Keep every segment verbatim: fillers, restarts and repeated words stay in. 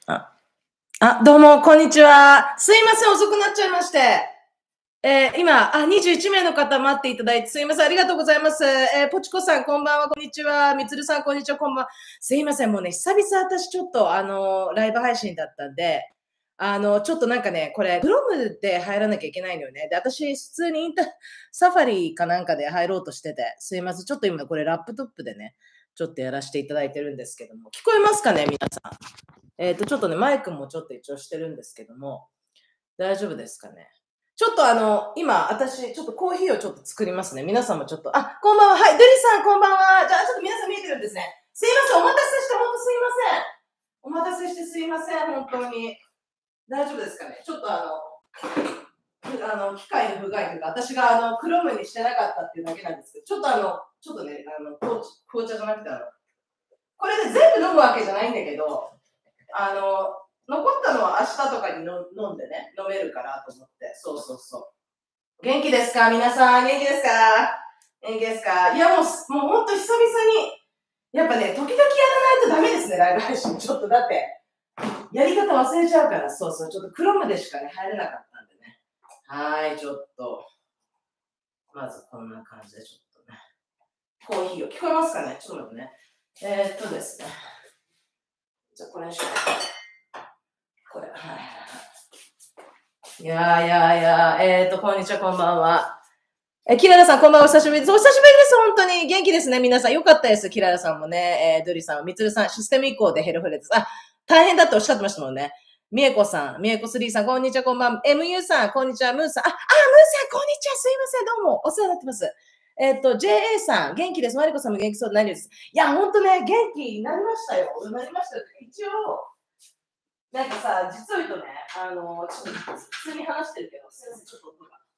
あ、あ、どうも、こんにちは。すいません、遅くなっちゃいまして。えー、今、あ、にじゅういちめいの方待っていただいて、すいません、ありがとうございます。えー、ポチコさん、こんばんは、こんにちは。みつるさん、こんにちは、こんばんは。すいません、もうね、久々私ちょっと、あのーライブ配信だったんで、あの、ちょっとなんかね、これ、クロムで入らなきゃいけないのよね。で、私、普通にインター、サファリかなんかで入ろうとしてて、すいません、ちょっと今、これ、ラップトップでね、ちょっとやらせていただいてるんですけども、聞こえますかね、皆さん。えっ、と、ちょっとね、マイクもちょっと一応してるんですけども、大丈夫ですかね。ちょっとあの、今、私、ちょっとコーヒーをちょっと作りますね。皆さんもちょっと、あ、こんばんは。はい、デリさん、こんばんは。じゃあ、ちょっと皆さん見えてるんですね。すいません、お待たせして、ほんとすいません。お待たせしてすいません、本当に。大丈夫ですかね。ちょっとあの、あの、機械の不具合というか、私があの、クロムにしてなかったっていうだけなんですけど、ちょっとあの、ちょっとね、あの、紅茶紅茶じゃなくてあの、これで全部飲むわけじゃないんだけど、あの、残ったのは明日とかにの飲んでね、飲めるからと思って。そうそうそう。元気ですか皆さん、元気ですか元気ですかいや、もう、もうほんと久々に、やっぱね、時々やらないとダメですね、ライブ配信。ちょっとだって、やり方忘れちゃうから、そうそう、ちょっとクロムでしかね、入れなかったんでね。はーい、ちょっと、まずこんな感じで、ちょっとね、コーヒーを、聞こえますかねちょっと待ってね。えー、っとですね。じゃあ、これにしよう。これ、はいはいはい。いやいやいや、えーと、こんにちは、こんばんは。え、キララさん、こんばんは、お久しぶりです。お久しぶりです、本当に。元気ですね、皆さん。よかったです、キララさんもね。えー、ドゥリさん、ミツルさん、システム移行でヘロヘロです。あ、大変だっておっしゃってましたもんね。みえこさん、みえこスリーさん、こんにちは、こんばんは。エムユー さん、こんにちは、ムーさん。あ、あ、ムーさん、こんにちは、すいません、どうも、お世話になってます。えっ、と、ジェーエー さん、元気です。マリコさんも元気そうで何です。いや、ほんとね、元気になりましたよ。なりましたよ。一応、なんかさ、実を言うとね、あの、ちょっと普通に話してるけど、すいません、ちょっと音が。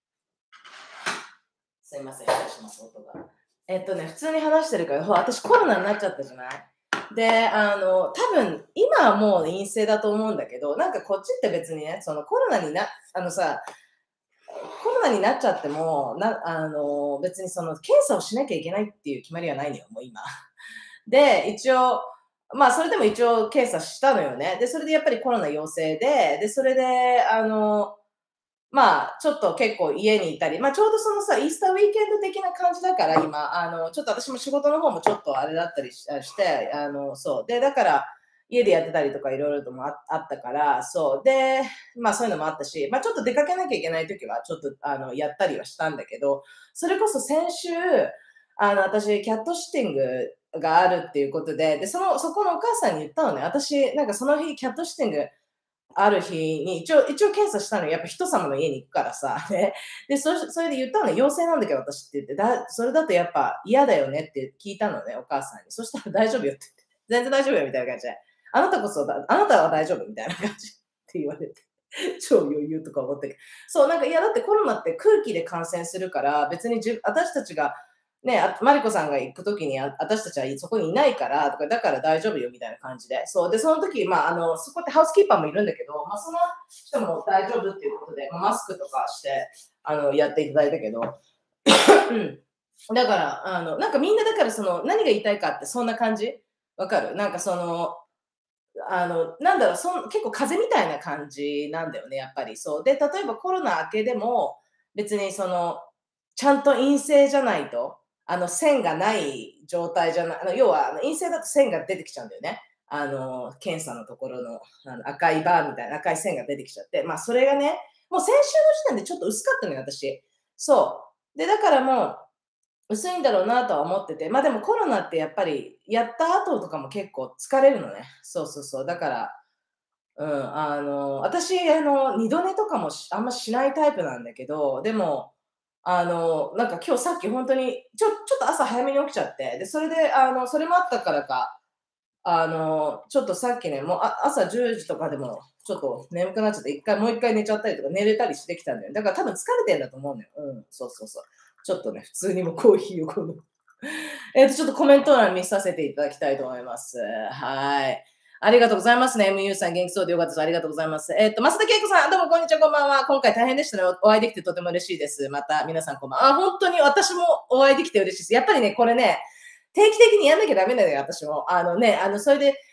すいません、失礼します、音が。えっとね、普通に話してるから、ほら私コロナになっちゃったじゃないで、あの、多分、今はもう陰性だと思うんだけど、なんかこっちって別にね、そのコロナにな、あのさ、コロナになっちゃっても、な、あの、別にその検査をしなきゃいけないっていう決まりはないのよ、もう今。で、一応、まあ、それでも一応検査したのよね。で、それでやっぱりコロナ陽性で、で、それで、あの、まあ、ちょっと結構家にいたり、まあ、ちょうどそのさ、イースターウィーケンド的な感じだから、今、あの、ちょっと私も仕事の方もちょっとあれだったりしして、あの、そう。で、だから、家でやってたりとかいろいろともああったから、そう。で、まあそういうのもあったし、まあちょっと出かけなきゃいけない時は、ちょっと、あの、やったりはしたんだけど、それこそ先週、あの、私、キャットシッティングがあるっていうことで、で、その、そこのお母さんに言ったのね。私、なんかその日、キャットシッティングある日に、一応、一応検査したのよ。やっぱ人様の家に行くからさ。ね、で、そそれで言ったのよ。陽性なんだけど私って言って、だそれだとやっぱ嫌だよねって聞いたのね、お母さんに。そしたら大丈夫よって言って。全然大丈夫よみたいな感じで。あなたこそだ、あなたは大丈夫みたいな感じって言われて。超余裕とか思って。そう、なんか、いや、だってコロナって空気で感染するから、別にじ私たちが、ね、あマリコさんが行くときに、あ私たちはそこにいないから、とか、だから大丈夫よみたいな感じで。そう。で、その時、まあ、あの、そこってハウスキーパーもいるんだけど、まあ、その人も大丈夫っていうことで、まあマスクとかして、あの、やっていただいたけど、うん。だから、あの、なんかみんなだからその、何が言いたいかってそんな感じわかるなんかその、あの、なんだろう、そん結構風邪みたいな感じなんだよね、やっぱり。そう。で、例えばコロナ明けでも、別にその、ちゃんと陰性じゃないと、あの、線がない状態じゃない、あの、要は、あの陰性だと線が出てきちゃうんだよね。あの、検査のところの、あの赤いバーみたいな赤い線が出てきちゃって、まあ、それがね、もう先週の時点でちょっと薄かったのよ、私。そう。で、だからもう、薄いんだろうなとは思ってて、ま、でもコロナってやっぱり、やった後とかも結構疲れるのね。そうそうそう。だから、うん、あの、私、あの、二度寝とかもしあんましないタイプなんだけど、でも、あの、なんか今日さっきほんとに、ちょちょっと朝早めに起きちゃって、で、それで、あの、それもあったからか、あの、ちょっとさっきね、もう、あ朝じゅうじとかでも、ちょっと眠くなっちゃって、一回もう一回寝ちゃったりとか、寝れたりしてきたんだよ。だから多分疲れてんだと思うのよ。うん、そうそうそう。ちょっとね、普通にもうコーヒーをこのえっと、ちょっとコメント欄見させていただきたいと思います。はい。ありがとうございますね。エムユー さん、元気そうでよかったです。ありがとうございます。えっと、増田恵子さん、どうもこんにちは、こんばんは。今回大変でしたね。お会いできてとても嬉しいです。また、皆さんこんばんは。あ、本当に私もお会いできて嬉しいです。やっぱりね、これね、定期的にやんなきゃダメなのよ、私も。あのね、あの、それで、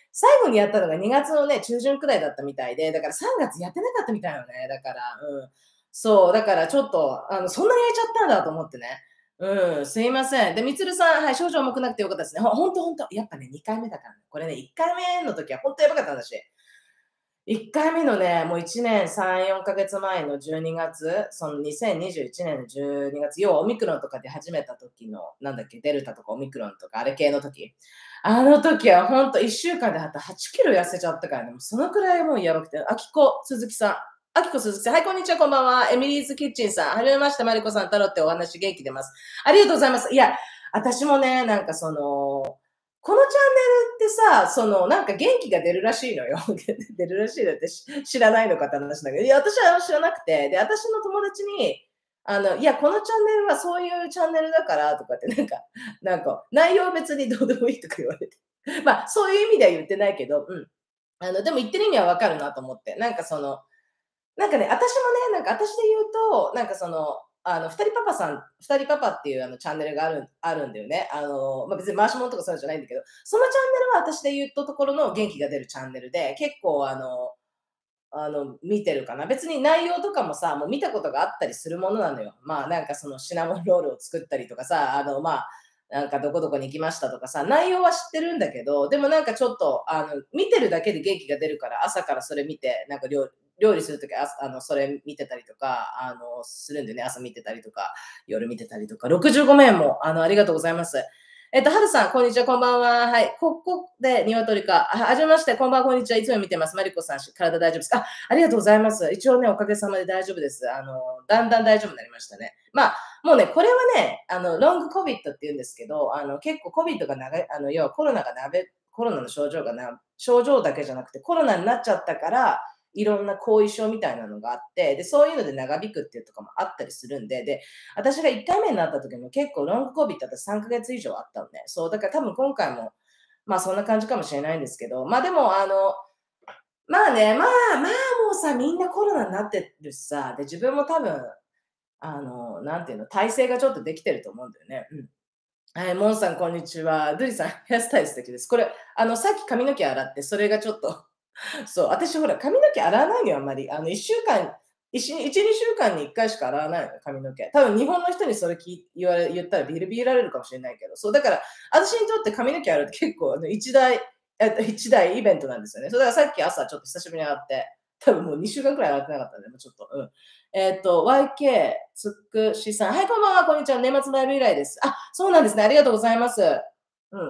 最後にやったのがにがつのね、中旬くらいだったみたいで、だからさんがつやってなかったみたいよね、だから、うん。そう、だからちょっと、あの、そんなに空いちゃったんだと思ってね。うん、すいません。で、みつるさん、はい、症状重くなくてよかったですね。ほほんとほんと。やっぱね、にかいめだからね。これね、いっかいめの時はほんとやばかった私。いっかいめのね、もういちねんさん、よんかげつまえのじゅうにがつ、そのにせんにじゅういちねんのじゅうにがつ、要はオミクロンとかで始めた時の、なんだっけ、デルタとかオミクロンとか、あれ系の時。あの時はほんといっしゅうかんではたはちキロ痩せちゃったからね、もうそのくらいもうやばくて、あきこ鈴木さん。あきこ鈴木さん、はい、こんにちは、こんばんは。エミリーズキッチンさん。はじめまして、マリコさん、太郎ってお話元気出ます。ありがとうございます。いや、私もね、なんかその、このチャンネルってさ、その、なんか元気が出るらしいのよ。出るらしいのってし知らないのかって話だけど、いや、私は知らなくて、で、私の友達に、あの、いや、このチャンネルはそういうチャンネルだからとかって、なんか、なんか、内容別にどうでもいいとか言われて。まあ、そういう意味では言ってないけど、うん。あの、でも言ってる意味はわかるなと思って。なんかその、なんかね、私もね、なんか私で言うと、なんかその、あの、ふたりパパさん、ふたりパパっていうあのチャンネルがあるあるんだよね。あの、まあ、別に回し物とかそういうのじゃないんだけど、そのチャンネルは私で言うとところの元気が出るチャンネルで、結構あの、あの、見てるかな。別に内容とかもさ、もう見たことがあったりするものなのよ。まあなんかそのシナモンロールを作ったりとかさ、あの、まあ、なんかどこどこに行きましたとかさ、内容は知ってるんだけど、でもなんかちょっと、あの、見てるだけで元気が出るから、朝からそれ見て、なんか料料理するときは、あの、それ見てたりとか、あの、するんでね、朝見てたりとか、夜見てたりとか、ろくじゅうごめんも、あの、ありがとうございます。えっと、はるさん、こんにちは、こんばんは。はい。ここで鶏か。あはじめまして、こんばんは、こんにちは。いつも見てます。マリコさん、体大丈夫ですか？あ、ありがとうございます。一応ね、おかげさまで大丈夫です。あの、だんだん大丈夫になりましたね。まあ、もうね、これはね、あの、ロングコビットって言うんですけど、あの、結構コビットが長い、あの、要はコロナがなべ、コロナの症状がな、症状だけじゃなくて、コロナになっちゃったから、いろんな後遺症みたいなのがあって、で、そういうので長引くっていうとかもあったりするんで、で、私がいっかいめになった時も結構ロングコビットってさんかげつ以上あったのね。そう、だから多分今回も、まあそんな感じかもしれないんですけど、まあでもあの、まあね、まあまあもうさ、みんなコロナになってるしさ、で、自分も多分、あの、なんていうの、体勢がちょっとできてると思うんだよね。うん。はい、モンさん、こんにちは。ドゥリさん、ヘアスタイル素敵です。これ、あの、さっき髪の毛洗って、それがちょっとそう、私ほら、髪の毛洗わないのよ、あんまり。あの、いっしゅうかん、いち、いち、にしゅうかんにいっかいしか洗わないのよ、髪の毛。多分日本の人にそれき言われ言ったらビリビリられるかもしれないけど、そう、だから、私にとって髪の毛洗うって結構、あの、一大、えっと、一大イベントなんですよね。そうだからさっき朝ちょっと久しぶりに洗って、多分もうにしゅうかんくらい洗ってなかったんで、もうちょっと、うん。えっと、ワイケー つくしさん。はい、こんばんは、こんにちは。年末のライブ以来です。あ、そうなんですね。ありがとうございます。うん。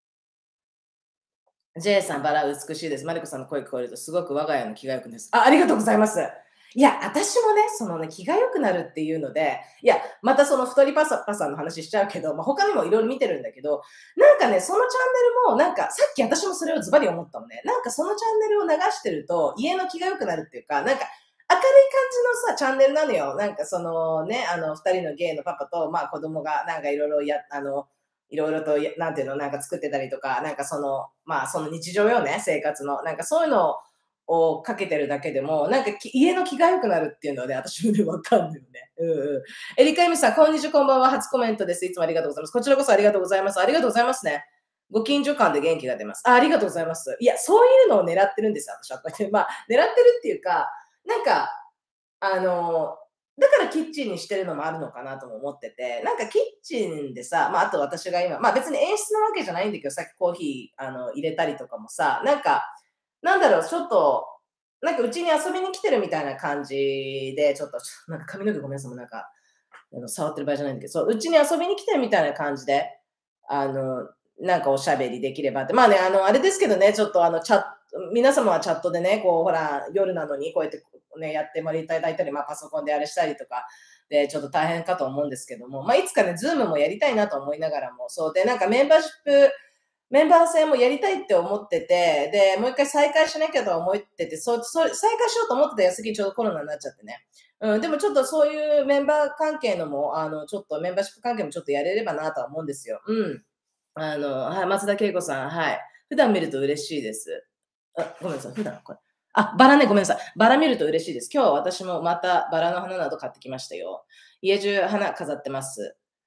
ジェイさん、バラ美しいです。マリコさんの声聞こえるとすごく我が家の気が良くなります。あ、ありがとうございます。いや、私もね、そのね、気が良くなるっていうので、いや、またその太りパサパさんの話しちゃうけど、まあ、他にもいろいろ見てるんだけど、なんかね、そのチャンネルも、なんか、さっき私もそれをズバリ思ったのね。なんかそのチャンネルを流してると、家の気が良くなるっていうか、なんか、明るい感じのさ、チャンネルなのよ。なんかそのね、あの、二人のゲイのパパと、まあ子供が、なんかいろいろや、あの、いろいろとや、なんていうの、なんか作ってたりとか、なんかその、まあその日常よね、生活の。なんかそういうのをかけてるだけでも、なんかき家の気が良くなるっていうので、私もね、わかんないよね。うんうん。エリカエミさん、こんにちは、こんばんは。初コメントです。いつもありがとうございます。こちらこそありがとうございます。ありがとうございますね。ご近所感で元気が出ます。あ、ありがとうございます。いや、そういうのを狙ってるんですよ、私は。こうやってまあ、狙ってるっていうか、なんか、あの、だからキッチンにしてるのもあるのかなとも思ってて、なんかキッチンでさ、まあ、あと私が今、まあ別に演出なわけじゃないんだけど、さっきコーヒー、あの、入れたりとかもさ、なんか、なんだろう、ちょっと、なんかうちに遊びに来てるみたいな感じで、ちょっと、ちょなんか髪の毛ごめんなさい、もうなんか、あの、触ってる場合じゃないんだけど、そう、うちに遊びに来てるみたいな感じで、あの、なんかおしゃべりできればって。まあね、あの、あれですけどね、ちょっとあの、チャッ皆様はチャットでね、こう、ほら、夜なのにこうやってね、やってもらいただいたり、まあ、パソコンであれしたりとか、で、ちょっと大変かと思うんですけども、まあ、いつかね、ズームもやりたいなと思いながらも、そうで、なんかメンバーシップ、メンバー制もやりたいって思ってて、で、もう一回再開しなきゃと思ってて、そう、そう、再開しようと思ってた矢先ちょうどコロナになっちゃってね。うん、でもちょっとそういうメンバー関係のも、あの、ちょっとメンバーシップ関係もちょっとやれればなとは思うんですよ。うん。あの、はい、松田恵子さん、はい。普段見ると嬉しいです。あ、ごめんなさい、普段これ。あ、バラね、ごめんなさい。バラ見ると嬉しいです。今日は私もまたバラの花など買ってきましたよ。家中花飾ってます。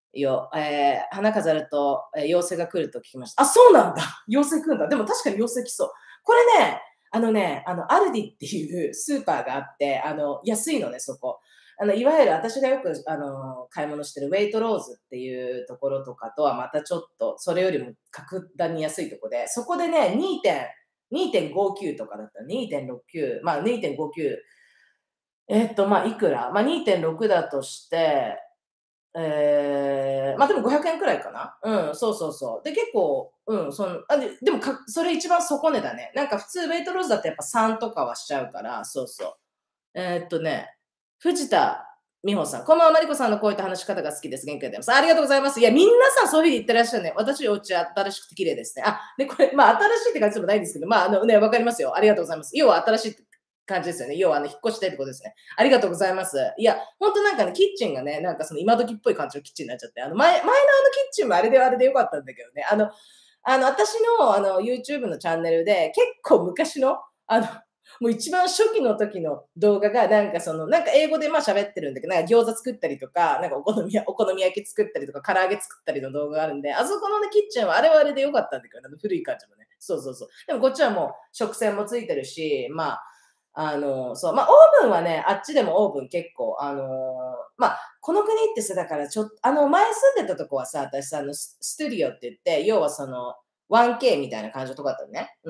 よ。えー花飾ると、えー妖精が来ると聞きました。あ、そうなんだ。妖精来るんだ。でも確かに妖精来そう。これね、あのね、あの、アルディっていうスーパーがあって、あの、安いのね、そこ。あの、いわゆる私がよく、あの、買い物してるウェイトローズっていうところとかとはまたちょっと、それよりも格段に安いとこで、そこでね、にてんにてんごきゅうとかだったらにてんろくきゅう、まあにてんごきゅう、えっと、まあいくらまあにてんろくだとして、ええ、ま、でもごひゃくえんくえんくらいかな。うん、そうそうそう。で、結構、うん、そんあ、ででも、かそれ一番底値だね。なんか普通ウェイトローズだとやっぱさんとかはしちゃうから、そうそう。えーっとね、藤田美穂さん、こんばんは、マリコさんのこういった話し方が好きです。元気が出ます。ありがとうございます。いや、みんなさ、そういう風に言ってらっしゃるね。私、お家新しくて綺麗ですね。あ、で、これ、まあ、新しいって感じでもないんですけど、まあ、あのね、わかりますよ。ありがとうございます。要は新しいって感じですよね。要は、あの、引っ越したいってことですね。ありがとうございます。いや、ほんとなんかね、キッチンがね、なんかその今時っぽい感じのキッチンになっちゃって、あの、前前のあのキッチンもあれではあれでよかったんだけどね。あのあの、私のあの、YouTube のチャンネルで、結構昔の、あの、もう一番初期の時の動画が、なんかその、なんか英語でまあ喋ってるんだけど、なんか餃子作ったりとか、なんかお好みやお好み焼き作ったりとか、唐揚げ作ったりの動画があるんで、あそこのね、キッチンはあれはあれでよかったんだけど、あの古い感じもね。そうそうそう。でもこっちはもう食洗もついてるし、まあ、あの、そう、まあ、オーブンはね、あっちでもオーブン結構、あの、まあ、この国ってさ、だからちょっと、あの、前住んでたとこはさ、私さ、あの、スストゥディオって言って、要はその、ワンケー みたいな感じのとこだったのね。うん。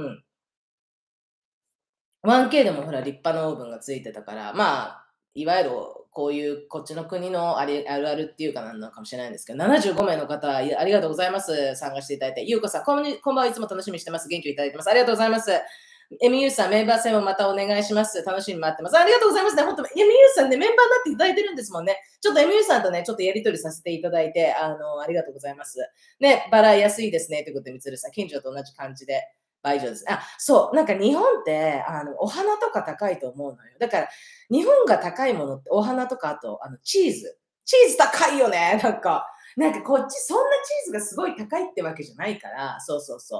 ワンケー でもほら立派なオーブンがついてたから、まあ、いわゆるこういうこっちの国のありあるあるっていうかなんなのかもしれないんですけど、ななじゅうご名の方、いありがとうございます。参加していただいて。ゆうこさん、こんにこんばんはいつも楽しみにしてます。元気をいただいてます。ありがとうございます。エミユーさん、メンバー戦もまたお願いします。楽しみに待ってます。ありがとうございますね。本当、エミユーさんね、メンバーになっていただいてるんですもんね。ちょっとエミユーさんとね、ちょっとやり取りさせていただいて、あの、ありがとうございます。ね、バラ安いですね。ということで、みつるさん、近所と同じ感じで。倍以上ですね。あ、そう、なんか日本って、あの、お花とか高いと思うのよ。だから、日本が高いものってお花とか、あと、あの、チーズ。チーズ高いよね、なんか。なんかこっちそんなチーズがすごい高いってわけじゃないから、そうそうそう。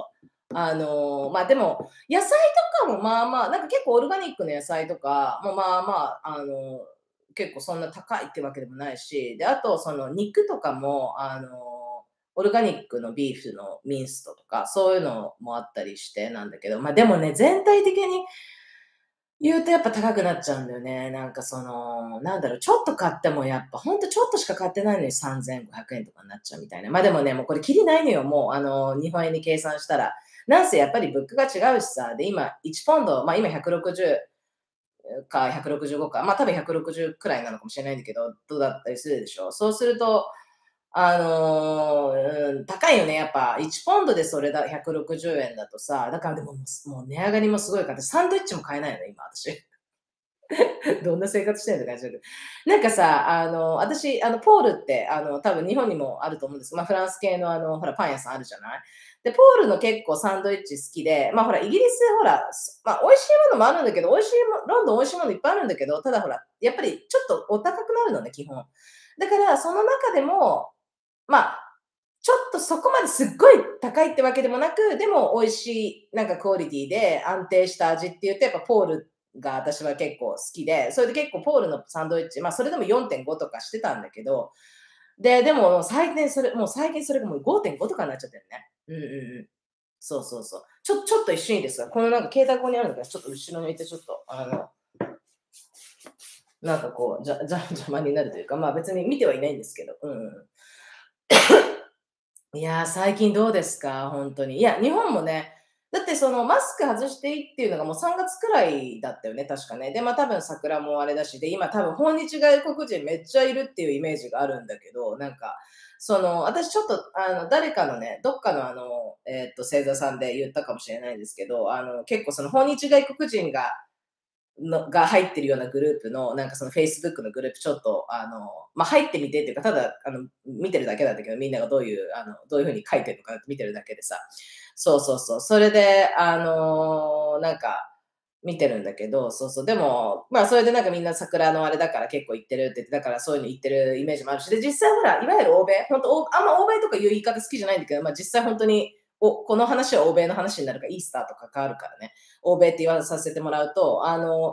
あの、まあ、でも、野菜とかもまあまあ、なんか結構オルガニックの野菜とかもまあまあ、あの、結構そんな高いってわけでもないし、で、あとその肉とかも、あの、オルガニックのビーフのミンストとか、そういうのもあったりしてなんだけど、ま、でもね、全体的に言うとやっぱ高くなっちゃうんだよね。なんかその、なんだろう、ちょっと買ってもやっぱほんとちょっとしか買ってないのにさんぜんごひゃくえんとかになっちゃうみたいな。ま、でもね、もうこれきりないのよ、もうあの、日本円に計算したら。なんせやっぱり物価が違うしさ、で、今いちポンド、ま、今ひゃくろくじゅうかひゃくろくじゅうごか、ま、多分ひゃくろくじゅうくらいなのかもしれないんだけど、どだったりするでしょ。そうすると、あの、うん、高いよね、やっぱ。いちポンドでそれだひゃくろくじゅうえんだとさ、だからでも、もう値上がりもすごいから、サンドイッチも買えないのね、今私。どんな生活してんのって感じだけど。なんかさ、あの、私、あの、ポールって、あの、多分日本にもあると思うんです。まあ、フランス系のあの、ほら、パン屋さんあるじゃない。で、ポールの結構サンドイッチ好きで、まあ、ほら、イギリス、ほら、すまあ、美味しいものもあるんだけど、美味しいもロンドン美味しいものいっぱいあるんだけど、ただほら、やっぱりちょっとお高くなるのね、基本。だから、その中でも、まあ、ちょっとそこまですっごい高いってわけでもなく、でも美味しい、なんかクオリティで安定した味っていうと、やっぱポールが私は結構好きで、それで結構ポールのサンドイッチ、まあそれでもよんてんごとかしてたんだけど、で、でも最近それ、もう最近それがもうごてんごとかになっちゃってるね。うんうんうん。そうそうそう。ちょ、ちょっと一瞬いいですか、このなんか携帯ここにあるんだから、ちょっと後ろに置いて、ちょっと、あの、なんかこう、じゃ、じゃ、邪魔になるというか、まあ別に見てはいないんですけど、うんうん。いやー、最近どうですか？本当に。いや、日本もね、だってそのマスク外していいっていうのがもうさんがつくらいだったよね、確かね。で、ま、多分桜もあれだし、で、今多分訪日外国人めっちゃいるっていうイメージがあるんだけど、なんか、その、私ちょっとあの、誰かのね、どっかのあの、えっと、星座さんで言ったかもしれないんですけど、あの、結構その訪日外国人がのが入ってるようなグループの、なんかその Facebook のグループちょっと、あの、まあ、入ってみてっていうか、ただ、あの、見てるだけなんだけど、みんながどういう、あの、どういう風に書いてるのかなって見てるだけでさ。そうそうそう。それで、あの、なんか、見てるんだけど、そうそう。でも、まあ、それでなんかみんな桜のあれだから結構行ってるって言って、だからそういうの行ってるイメージもあるし、で、実際ほら、いわゆる欧米、本当おあんま欧米とかいう言い方好きじゃないんだけど、まあ、実際本当に、お、この話は欧米の話になるから、イースターと関わるからね。欧米って言わさせてもらうと、あの、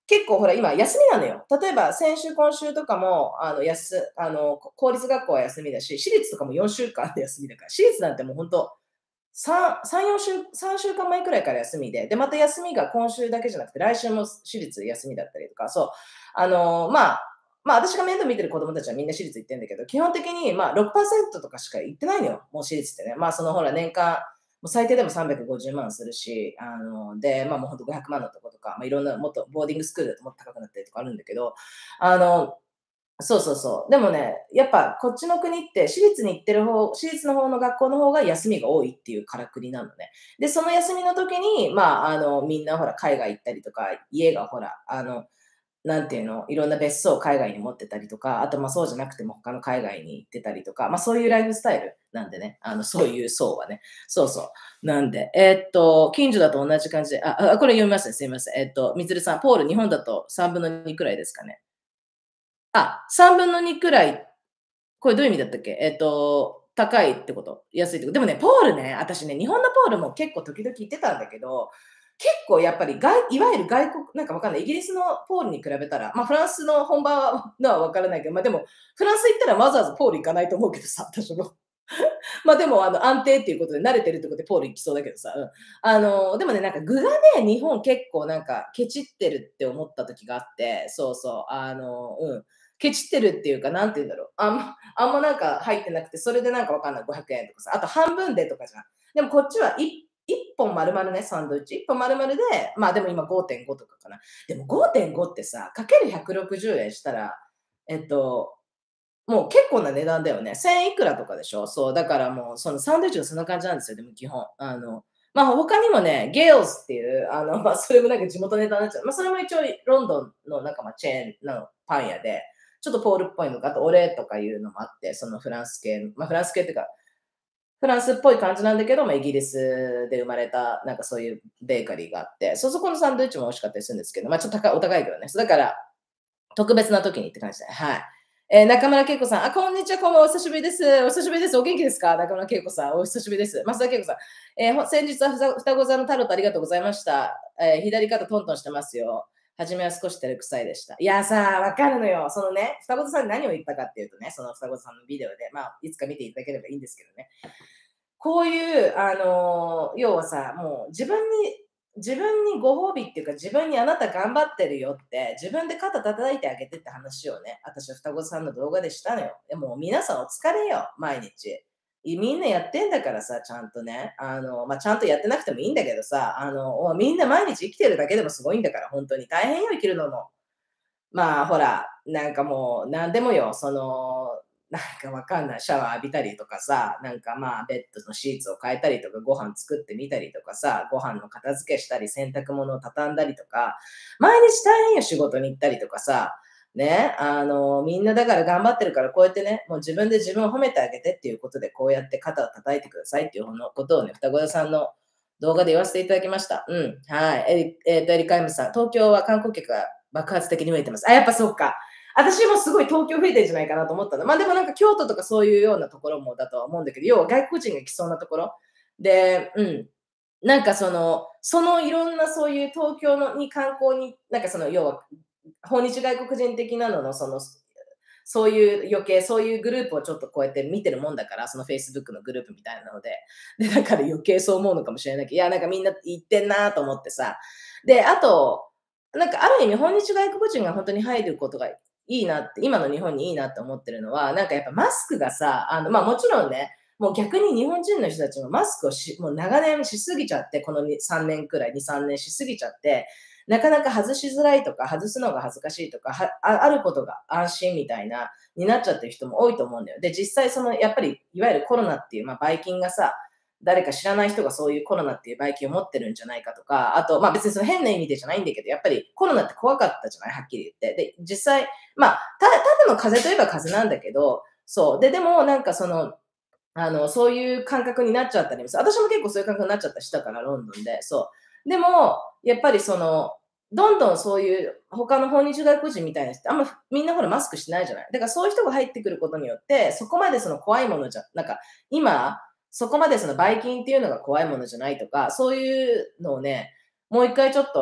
結構ほら、今休みなのよ。例えば先週、今週とかも、あの、やすあの、こ公立学校は休みだし、私立とかもよんしゅうかんで休みだから、私立なんてもうほんと、さん、さん、よんしゅうさんしゅうかんまえくらいから休みで、で、また休みが今週だけじゃなくて、来週も私立休みだったりとか、そう、あの、まあ、まあ、私が面倒見てる子供たちはみんな私立行ってんだけど、基本的に、まあ、ろくパーセントとかしか行ってないのよ、もう私立ってね。まあ、そのほら、年間、もう最低でもさんびゃくごじゅうまんするし、あの、で、まあ、もうほんとごひゃくまんのとことか、まあ、いろんなもっとボーディングスクールだともっと高くなったりとかあるんだけど、あの、そうそうそう。でもね、やっぱこっちの国って私立に行ってる方私立の方の学校の方が休みが多いっていうからくりなのね。で、その休みの時に、まあ、あの、みんなほら海外行ったりとか、家がほら、あの、なんていうの、いろんな別荘を海外に持ってたりとか、あと、ま、そうじゃなくても他の海外に行ってたりとか、ま、そういうライフスタイルなんでね、あの、そういう層はね。そうそう。なんで、えーっと、近所だと同じ感じで、あ、あ、これ読みますね、すいません。えーっと、みつるさん、ポール、日本だとさんぶんのにくらいですかね。あ、さんぶんのにくらい、これどういう意味だったっけ？えっと、高いってこと？安いってこと？でもね、ポールね、私ね、日本のポールも結構時々行ってたんだけど、結構やっぱりがいいわゆる外国なんかわかんない、イギリスのポールに比べたら、ま、フランスの本場はのはわからないけど、ま、でも、フランス行ったらわざわざポール行かないと思うけどさ、私も。ま、でもあの、安定っていうことで慣れてるってことでポール行きそうだけどさ、うん。あの、でもね、なんか具がね、日本結構なんかケチってるって思った時があって、そうそう、あの、うん。ケチってるっていうか、なんて言うんだろう、あんまあんまなんか入ってなくて、それでなんかわかんない、ごひゃくえんとかさ、あと半分でとかじゃん。でもこっちはいいっぽん丸々ね、サンドイッチ、いっぽん丸々で、まあ、でも今ごてんごとかかな。でもごてんごってさ、かけるひゃくろくじゅうえんしたら、えっと、もう結構な値段だよね。せんいくらとかでしょ。そう、だからもうそのサンドイッチがそんな感じなんですよ、でも基本。あの、まあ、他にもね、ゲールズっていう、あの、まあ、それもなんか地元ネタになっちゃう。まあ、それも一応ロンドンのなんかまあチェーンのパン屋で、ちょっとポールっぽいのか、あとオレとかいうのもあって、そのフランス系、まあ、フランス系っていうか、フランスっぽい感じなんだけど、まあ、イギリスで生まれた、なんかそういうベーカリーがあって、そ、そこのサンドイッチも美味しかったりするんですけど、まあ、ちょっと高いお高いけどね。そうだから、特別な時にって感じで、はい。えー中村恵子さん、あ、こんにちは、こんばんは、お久しぶりです。お久しぶりです。お元気ですか？中村恵子さん、お久しぶりです。増田恵子さん、えーほ先日はふざ双子座のタロットありがとうございました。えー左肩トントンしてますよ。初めは少し照れくさいでした。いやさ、わかるのよ。そのね、双子座さんに何を言ったかっていうとね、その双子座さんのビデオで、まあ、いつか見ていただければいいんですけどね。こういう、あの、要はさ、もう自分に自分にご褒美っていうか、自分にあなた頑張ってるよって、自分で肩叩いてあげてって話をね、私は双子さんの動画でしたのよ。でも皆さんお疲れよ、毎日。いみんなやってんだからさ、ちゃんとね。あの、まあ、ちゃんとやってなくてもいいんだけどさ、あの、おみんな毎日生きてるだけでもすごいんだから、本当に。大変よ、生きるのも。まあ、ほら、なんかもう、なんでもよ、その、なんかわかんない、シャワー浴びたりとかさ、なんかまあ、ベッドのシーツを変えたりとか、ご飯作ってみたりとかさ、ご飯の片付けしたり、洗濯物を畳んだりとか、毎日大変よ、仕事に行ったりとかさ、ね、あの、みんなだから頑張ってるから、こうやってね、もう自分で自分を褒めてあげてっていうことで、こうやって肩を叩いてくださいっていうのことをね、双子屋さんの動画で言わせていただきました。うん。はい。エリえっと、エリカイムさん、東京は観光客が爆発的に増えてます。あ、やっぱそうか。私もすごい東京増えてんじゃないかなと思ったの。まあでもなんか京都とかそういうようなところもだとは思うんだけど、要は外国人が来そうなところ。で、うん。なんかその、そのいろんなそういう東京のに観光に、なんかその要は、訪日外国人的なののその、そういう余計、そういうグループをちょっとこうやって見てるもんだから、その Facebook のグループみたいなので。で、だから余計そう思うのかもしれないけど、いや、なんかみんな言ってんなと思ってさ。で、あと、なんかある意味訪日外国人が本当に入ることがいいなって、今の日本にいいなって思ってるのは、なんかやっぱマスクがさ、あの、ま、もちろんね、もう逆に日本人の人たちもマスクをしもう長年しすぎちゃって、このにさんねんくらい、に、さんねんしすぎちゃって、なかなか外しづらいとか、外すのが恥ずかしいとか、はああることが安心みたいな、になっちゃってる人も多いと思うんだよ。で、実際そのやっぱりいわゆるコロナっていう、まあ、ばい菌がさ、誰か知らない人がそういうコロナっていうばい菌を持ってるんじゃないかとか、あと、まあ、別にその変な意味でじゃないんだけど、やっぱりコロナって怖かったじゃない、はっきり言って。で、実際、まあ、たただの風邪といえば風邪なんだけど、そう。で、でもなんかその、あの、そういう感覚になっちゃったりもする。私も結構そういう感覚になっちゃったりしたから、ロンドンで。そう。でも、やっぱりその、どんどんそういう他の訪日外国人みたいな人、あんまみんなほらマスクしないじゃない。だからそういう人が入ってくることによって、そこまでその怖いものじゃ、なんか今、そこまでそのばい菌っていうのが怖いものじゃないとか、そういうのをね、もう一回ちょっと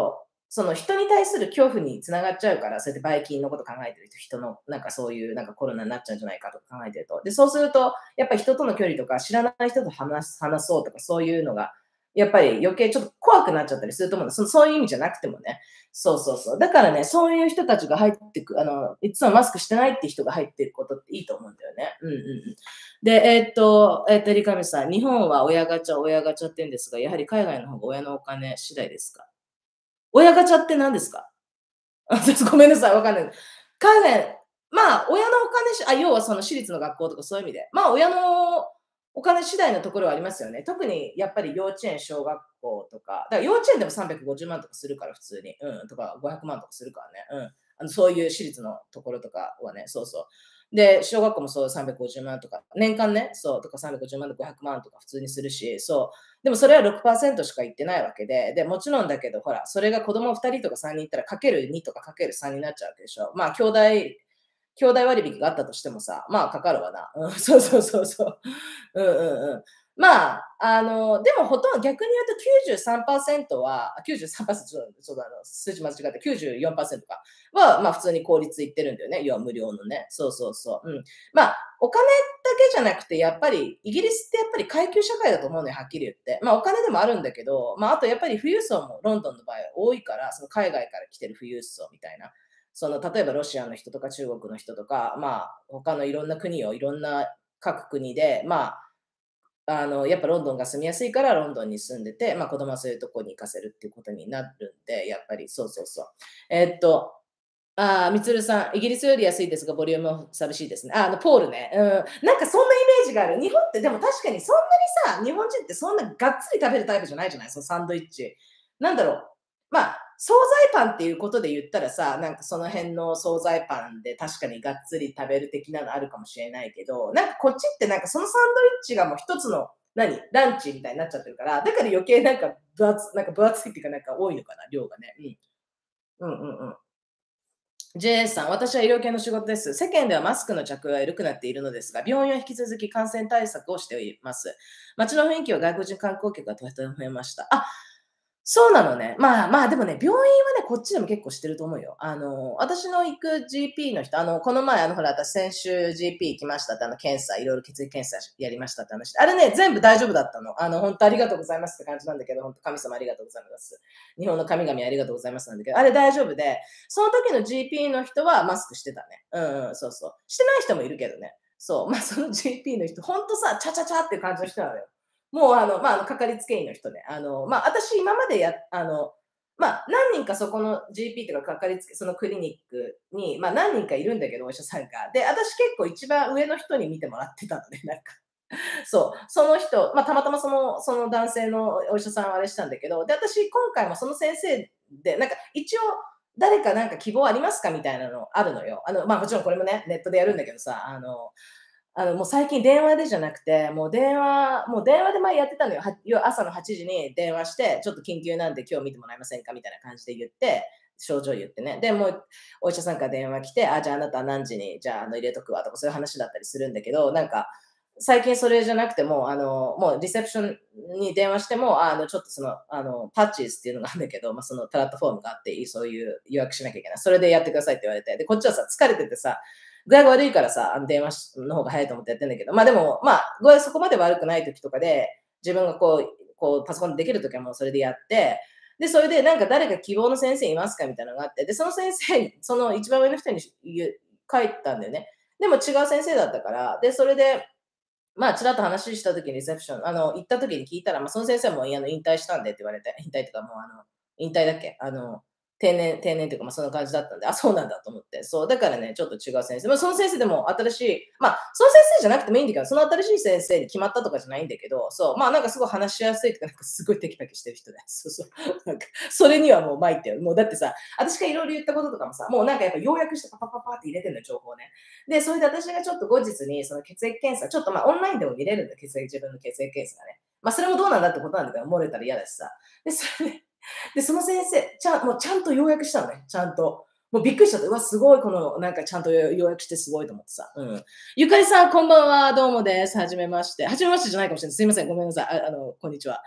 その人に対する恐怖につながっちゃうから、そうやってばい菌のこと考えてる人、人のなんかそういうなんかコロナになっちゃうんじゃないかとか考えてると。で、そうすると、やっぱり人との距離とか、知らない人と話す話そうとか、そういうのが、やっぱり余計ちょっと怖くなっちゃったりすると思うの。そそういう意味じゃなくてもね。そうそうそう。だからね、そういう人たちが入ってく、あの、いつもマスクしてないって人が入ってることっていいと思うんだよね。うんうんうん。で、えーっと、えーっと、リカミさん、日本は親ガチャ、親ガチャって言うんですが、やはり海外の方が親のお金次第ですか？親ガチャって何ですか？あ、私ごめんなさい、わかんない。海外、まあ、親のお金しあ、要はその私立の学校とかそういう意味で、まあ、親のお金次第のところはありますよね。特にやっぱり幼稚園、小学校とか、だから幼稚園でもさんびゃくごじゅうまんとかするから、普通に。うん、とかごひゃくまんとかするからね。うん。あの、そういう私立のところとかはね、そうそう。で、小学校もそうさんびゃくごじゅうまんとか、年間ね、そう、とかさんびゃくごじゅうまんでごひゃくまんとか普通にするし、そう。でもそれはろくパーセントしか言ってないわけで、で、もちろんだけど、ほら、それが子供ふたりとかさんにんいったら、かけるにとかかけるさんになっちゃうわけでしょ。まあ、兄弟兄弟割引があったとしてもさ、まあ、かかるわな。うん、そうそうそうそう。うんうんうん。まあ、あの、でもほとんど逆に言うときゅうじゅうさんパーセントは、あ、きゅうじゅうさんパーセント、ちょっとそうだ、あの、数字間違ってきゅうじゅうよんパーセントかは、まあ、普通に公立行ってるんだよね。要は無料のね。そうそうそう。うん。まあ、お金だけじゃなくて、やっぱり、イギリスってやっぱり階級社会だと思うのよ、はっきり言って。まあ、お金でもあるんだけど、まあ、あとやっぱり富裕層もロンドンの場合は多いから、その海外から来てる富裕層みたいな。その、例えばロシアの人とか中国の人とか、まあ、他のいろんな国を、いろんな各国で、まあ、あの、やっぱロンドンが住みやすいからロンドンに住んでて、まあ、子供はそういうとこに行かせるっていうことになるんで、やっぱりそうそうそう。えーっと、ああ、みつるさん、イギリスより安いですが、ボリュームは寂しいですね。あ、あの、ポールね。うん。なんかそんなイメージがある。日本ってでも確かにそんなにさ、日本人ってそんながっつり食べるタイプじゃないじゃないそのサンドイッチ。なんだろう。まあ、惣菜パンっていうことで言ったらさ、なんかその辺の惣菜パンで確かにがっつり食べる的なのあるかもしれないけど、なんかこっちってなんかそのサンドイッチがもう一つの、何ランチみたいになっちゃってるから、だから余計なんか分厚なんか分厚いっていうかなんか多いのかな、量がね。うん。うんうんうん。ジェイエス さん、私は医療系の仕事です。世間ではマスクの着用は緩くなっているのですが、病院は引き続き感染対策をしています。街の雰囲気は外国人観光客がとても増えました。あ、そうなのね。まあまあ、でもね、病院はね、こっちでも結構してると思うよ。あの、私の行く ジーピー の人、あの、この前、あの、ほら、私先週 ジーピー 行きましたって、あの、検査、いろいろ血液検査やりましたって話。あれね、全部大丈夫だったの。あの、本当ありがとうございますって感じなんだけど、本当神様ありがとうございます。日本の神々ありがとうございますなんだけど、あれ大丈夫で、その時の ジーピー の人はマスクしてたね。うんうん、そうそう。してない人もいるけどね。そう。まあ、その ジーピー の人、ほんとさ、チャチャチャっていう感じの人なのよ。もうあの、まあ、あの、かかりつけ医の人ね。あの、まあ、私今までやあの、まあ、何人かそこの ジーピー というかかかりつけそのクリニックに、まあ、何人かいるんだけど、お医者さんが。で、私結構一番上の人に見てもらってたのね、なんか。そう、その人、まあ、たまたまそのその男性のお医者さんはあれしたんだけど、で、私今回もその先生で、なんか一応誰かなんか希望ありますかみたいなのあるのよ。あの、まあ、もちろんこれもね、ネットでやるんだけどさ、あのあの、もう最近電話でじゃなくて、もう電話もう電話で前やってたのよ。はよ朝のはちじに電話して、ちょっと緊急なんで今日見てもらえませんかみたいな感じで言って、症状言ってね。で、もうお医者さんから電話来て、あ、じゃああなたは何時に、じゃあ、あの、入れとくわとかそういう話だったりするんだけど、なんか、最近それじゃなくても、あの、もうリセプションに電話しても、あの、ちょっとその、あの、パッチーズっていうのがあるんだけど、まあ、そのプラットフォームがあって、そういう予約しなきゃいけない。それでやってくださいって言われて、で、こっちはさ、疲れててさ、具合が悪いからさ、あの電話の方が早いと思ってやってんだけど、まあでも、まあ、具合そこまで悪くない時とかで、自分がこう、こうパソコンでできる時はもうそれでやって、で、それでなんか誰か希望の先生いますかみたいなのがあって、で、その先生に、その一番上の人に言う書いたんだよね。でも違う先生だったから、で、それで、まあ、ちらっと話した時にリセプション、あの、行った時に聞いたら、まあ、その先生も、いや、あの、引退したんでって言われて、引退っていうかもう、あの、引退だっけあの、定年定年っていうか、まあ、そんな感じだったんで、あ、そうなんだと思って。そう、だからね、ちょっと違う先生。まあ、その先生でも新しい、まあ、その先生じゃなくてもいいんだけど、その新しい先生に決まったとかじゃないんだけど、そう、まあ、なんかすごい話しやすいとか、なんかすごいテキパキしてる人で、そうそう。なんか、それにはもう参ってよ。もうだってさ、私がいろいろ言ったこととかもさ、もうなんかやっぱ要約してパパパパって入れてんのよ、情報ね。で、それで私がちょっと後日にその血液検査、ちょっとまあオンラインでも見れるんだよ、血液、自分の血液検査がね。まあそれもどうなんだってことなんだけど、漏れたら嫌だしさ。で、それで、で、その先生、ちゃん、もうちゃんと要約したのね、ちゃんと。もうびっくりしちゃった。うわ、すごい、この、なんかちゃんと要約してすごいと思ってさ。うん。ゆかりさん、こんばんは。どうもです。はじめまして。はじめましてじゃないかもしれない。すいません。ごめんなさい。あ、あの、こんにちは。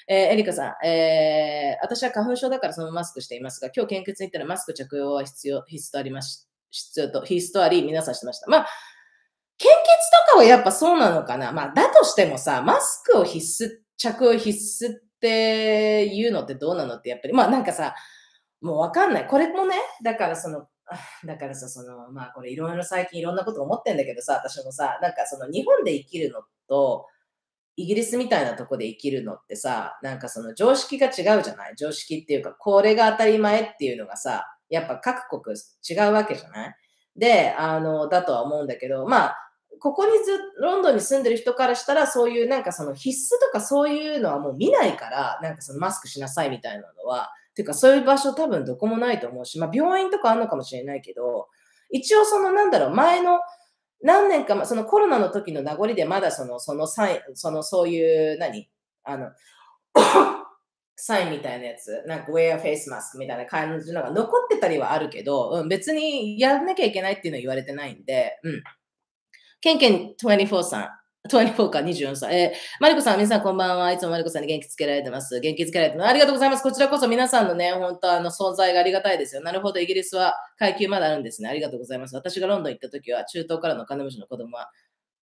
えーエリカさん、えー私は花粉症だからそのマスクしていますが、今日献血に行ったらマスク着用は必要、必須とありまし、必要と、必須とあり、皆さんしてました。まあ、献血とかはやっぱそうなのかな。まあ、だとしてもさ、マスクを必須、着用必須っていうのってどうなのってやっぱり、まあなんかさ、もうわかんない。これもね、だからその、あだからさ、その、まあこれいろいろ最近いろんなこと思ってんだけどさ、私もさ、なんかその日本で生きるのと、イギリスみたいなとこで生きるのってさ、なんかその常識が違うじゃない。常識っていうか、これが当たり前っていうのがさ、やっぱ各国違うわけじゃない。で、あの、だとは思うんだけど、まあ、ここにず、ロンドンに住んでる人からしたら、そういうなんかその必須とかそういうのはもう見ないから、なんかそのマスクしなさいみたいなのは、ていうかそういう場所多分どこもないと思うし、まあ病院とかあるのかもしれないけど、一応そのなんだろう、前の何年かま、そのコロナの時の名残でまだその、そのサイン、そのそういう、何あの、サインみたいなやつ、なんか wear face mask みたいな感じのが残ってたりはあるけど、うん、別にやんなきゃいけないっていうのは言われてないんで、うん。ケンケンにじゅうよんさん。にじゅうよんか、にじゅうよんさい。えー、マリコさん、皆さんこんばんは。いつもマリコさんに元気つけられてます。元気つけられてます。ありがとうございます。こちらこそ皆さんのね、本当あの、存在がありがたいですよ。なるほど、イギリスは階級まだあるんですね。ありがとうございます。私がロンドン行った時は、中東からの金持ちの子供は、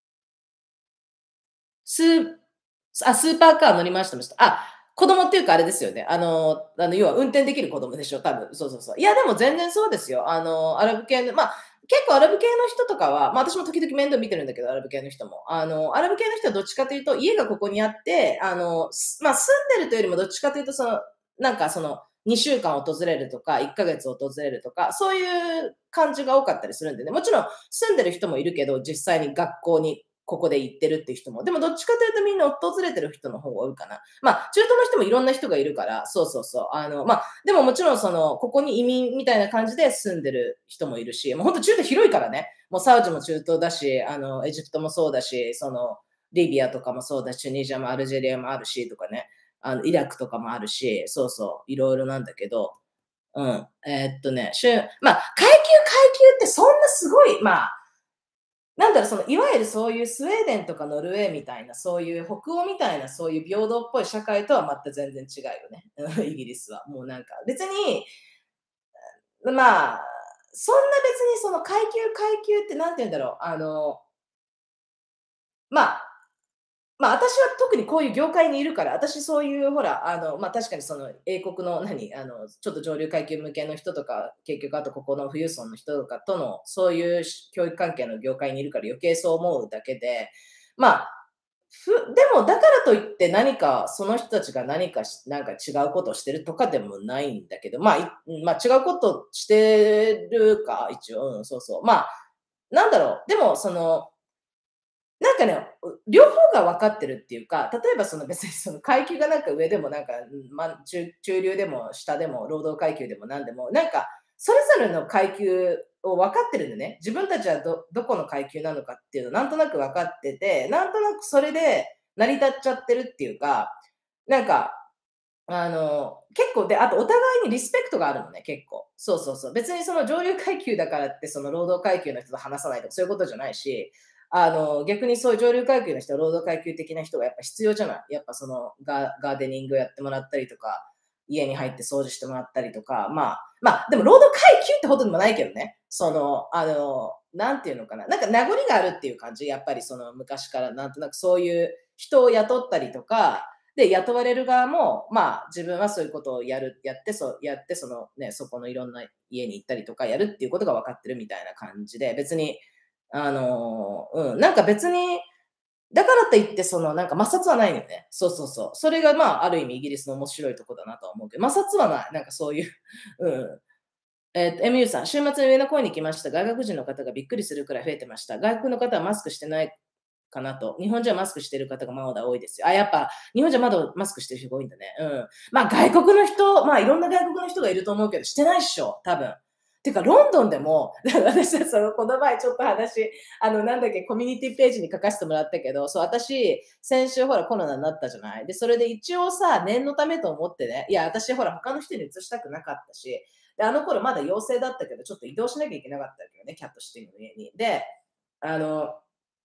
スー、あ、スーパーカー乗りましたました。あ、子供っていうかあれですよね。あの、あの、要は運転できる子供でしょ、多分。そうそうそう。いや、でも全然そうですよ。あの、アラブ系の、まあ、結構アラブ系の人とかは、まあ私も時々面倒見てるんだけど、アラブ系の人も。あの、アラブ系の人はどっちかというと、家がここにあって、あの、すまあ住んでるというよりもどっちかというと、その、なんかその、にしゅうかん訪れるとか、いっかげつ訪れるとか、そういう感じが多かったりするんでね。もちろん住んでる人もいるけど、実際に学校にここで行ってるっていう人も。でもどっちかというとみんな訪れてる人の方が多いかな。まあ、中東の人もいろんな人がいるから、そうそうそう。あの、まあ、でももちろんその、ここに移民みたいな感じで住んでる人もいるし、もう本当中東広いからね。もうサウジも中東だし、あの、エジプトもそうだし、その、リビアとかもそうだし、チュニジアもアルジェリアもあるし、とかね。あの、イラクとかもあるし、そうそう、いろいろなんだけど、うん。えーっとね、しゅまあ、階級階級ってそんなすごい、まあ、なんだろう、その、いわゆるそういうスウェーデンとかノルウェーみたいな、そういう北欧みたいな、そういう平等っぽい社会とはまた全然違うよね。うんイギリスは。もうなんか、別に、まあ、そんな別にその階級階級ってなんて言うんだろう、あの、まあ、まあ、私は特にこういう業界にいるから、私そういうほら、あの、まあ、確かにその英国の何、あの、ちょっと上流階級向けの人とか、結局あとここの富裕層の人とかとの、そういう教育関係の業界にいるから余計そう思うだけで、まあ、ふでもだからといって何か、その人たちが何かしなんか違うことをしてるとかでもないんだけど、まあ、いまあ、違うことしてるか、一応、うん、そうそう。まあ、なんだろう、でもそのなんかね、両方が分かってるっていうか、例えばその別にその階級がなんか上でもなんか、ま、中中流でも下でも労働階級でも何でも、なんかそれぞれの階級を分かってるんでね、自分たちはどどこの階級なのかっていうのなんとなく分かってて、なんとなくそれで成り立っちゃってるっていうか、なんかあの、結構で、あとお互いにリスペクトがあるのね、結構。そうそうそう。別にその上流階級だからって、その労働階級の人と話さないとかそういうことじゃないし、あの、逆にそういう上流階級の人、労働階級的な人がやっぱ必要じゃない。やっぱそのガガーデニングやってもらったりとか、家に入って掃除してもらったりとか、まあ、まあ、でも労働階級ってほどでもないけどね。その、あの、なんていうのかな。なんか名残があるっていう感じ。やっぱりその昔からなんとなくそういう人を雇ったりとか、で、雇われる側も、まあ、自分はそういうことをやる、やって、そう、やって、そのね、そこのいろんな家に行ったりとかやるっていうことが分かってるみたいな感じで、別に、あの、うん、なんか別に、だからといって、その、なんか摩擦はないのよね。そうそうそう。それが、まあ、ある意味イギリスの面白いとこだなとは思うけど、摩擦はない。なんかそういう、うん。えっと、エムユー さん、週末に上の方に来ました。外国人の方がびっくりするくらい増えてました。外国の方はマスクしてないかなと。日本人はマスクしてる方がまだ多いですよ。あ、やっぱ、日本人はまだマスクしてる人が多いんだね。うん。まあ、外国の人、まあ、いろんな外国の人がいると思うけど、してないっしょ、多分。てか、ロンドンでも、私はその、この前ちょっと話、あの、なんだっけ、コミュニティページに書かせてもらったけど、そう、私、先週ほらコロナになったじゃないで、それで一応さ、念のためと思ってね、いや、私ほら他の人に移したくなかったし、で、あの頃まだ陽性だったけど、ちょっと移動しなきゃいけなかったわけどね、キャットシティの家に。で、あの、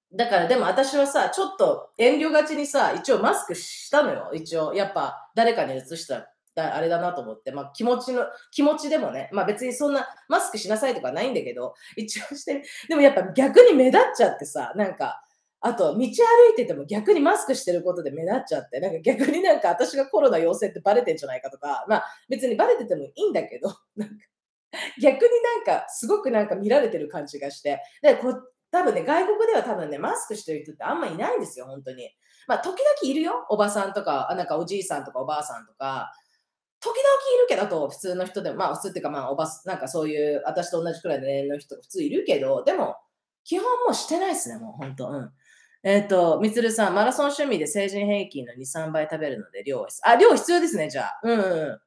だからでも私はさ、ちょっと遠慮がちにさ、一応マスクしたのよ、一応。やっぱ誰かに移しただあれだなと思って、ま、気持ちの気持ちでもね、ま、別にそんなマスクしなさいとかないんだけど、一応してる。でもやっぱ逆に目立っちゃってさ、なんか、あと道歩いてても逆にマスクしてることで目立っちゃって、なんか逆になんか私がコロナ陽性ってバレてんじゃないかとか、ま、別にバレててもいいんだけど、なんか逆になんか、すごくなんか見られてる感じがして、で、こ多分ね、外国では多分ね、マスクしてる人ってあんまいないんですよ、ほんとに。ま、時々いるよ、おばさんとか、あ、なんかおじいさんとかおばあさんとか、時々いるけど、あと普通の人でも、まあ、普通っていうか、まあ、おばすなんかそういう、私と同じくらいの年齢の人普通いるけど、でも、基本もうしてないっすね、もうほんと、うん。えっと、みつるさん、マラソン趣味で成人平均のに、さんばい食べるので量はあ、量必要ですね、じゃあ。うんうんうん。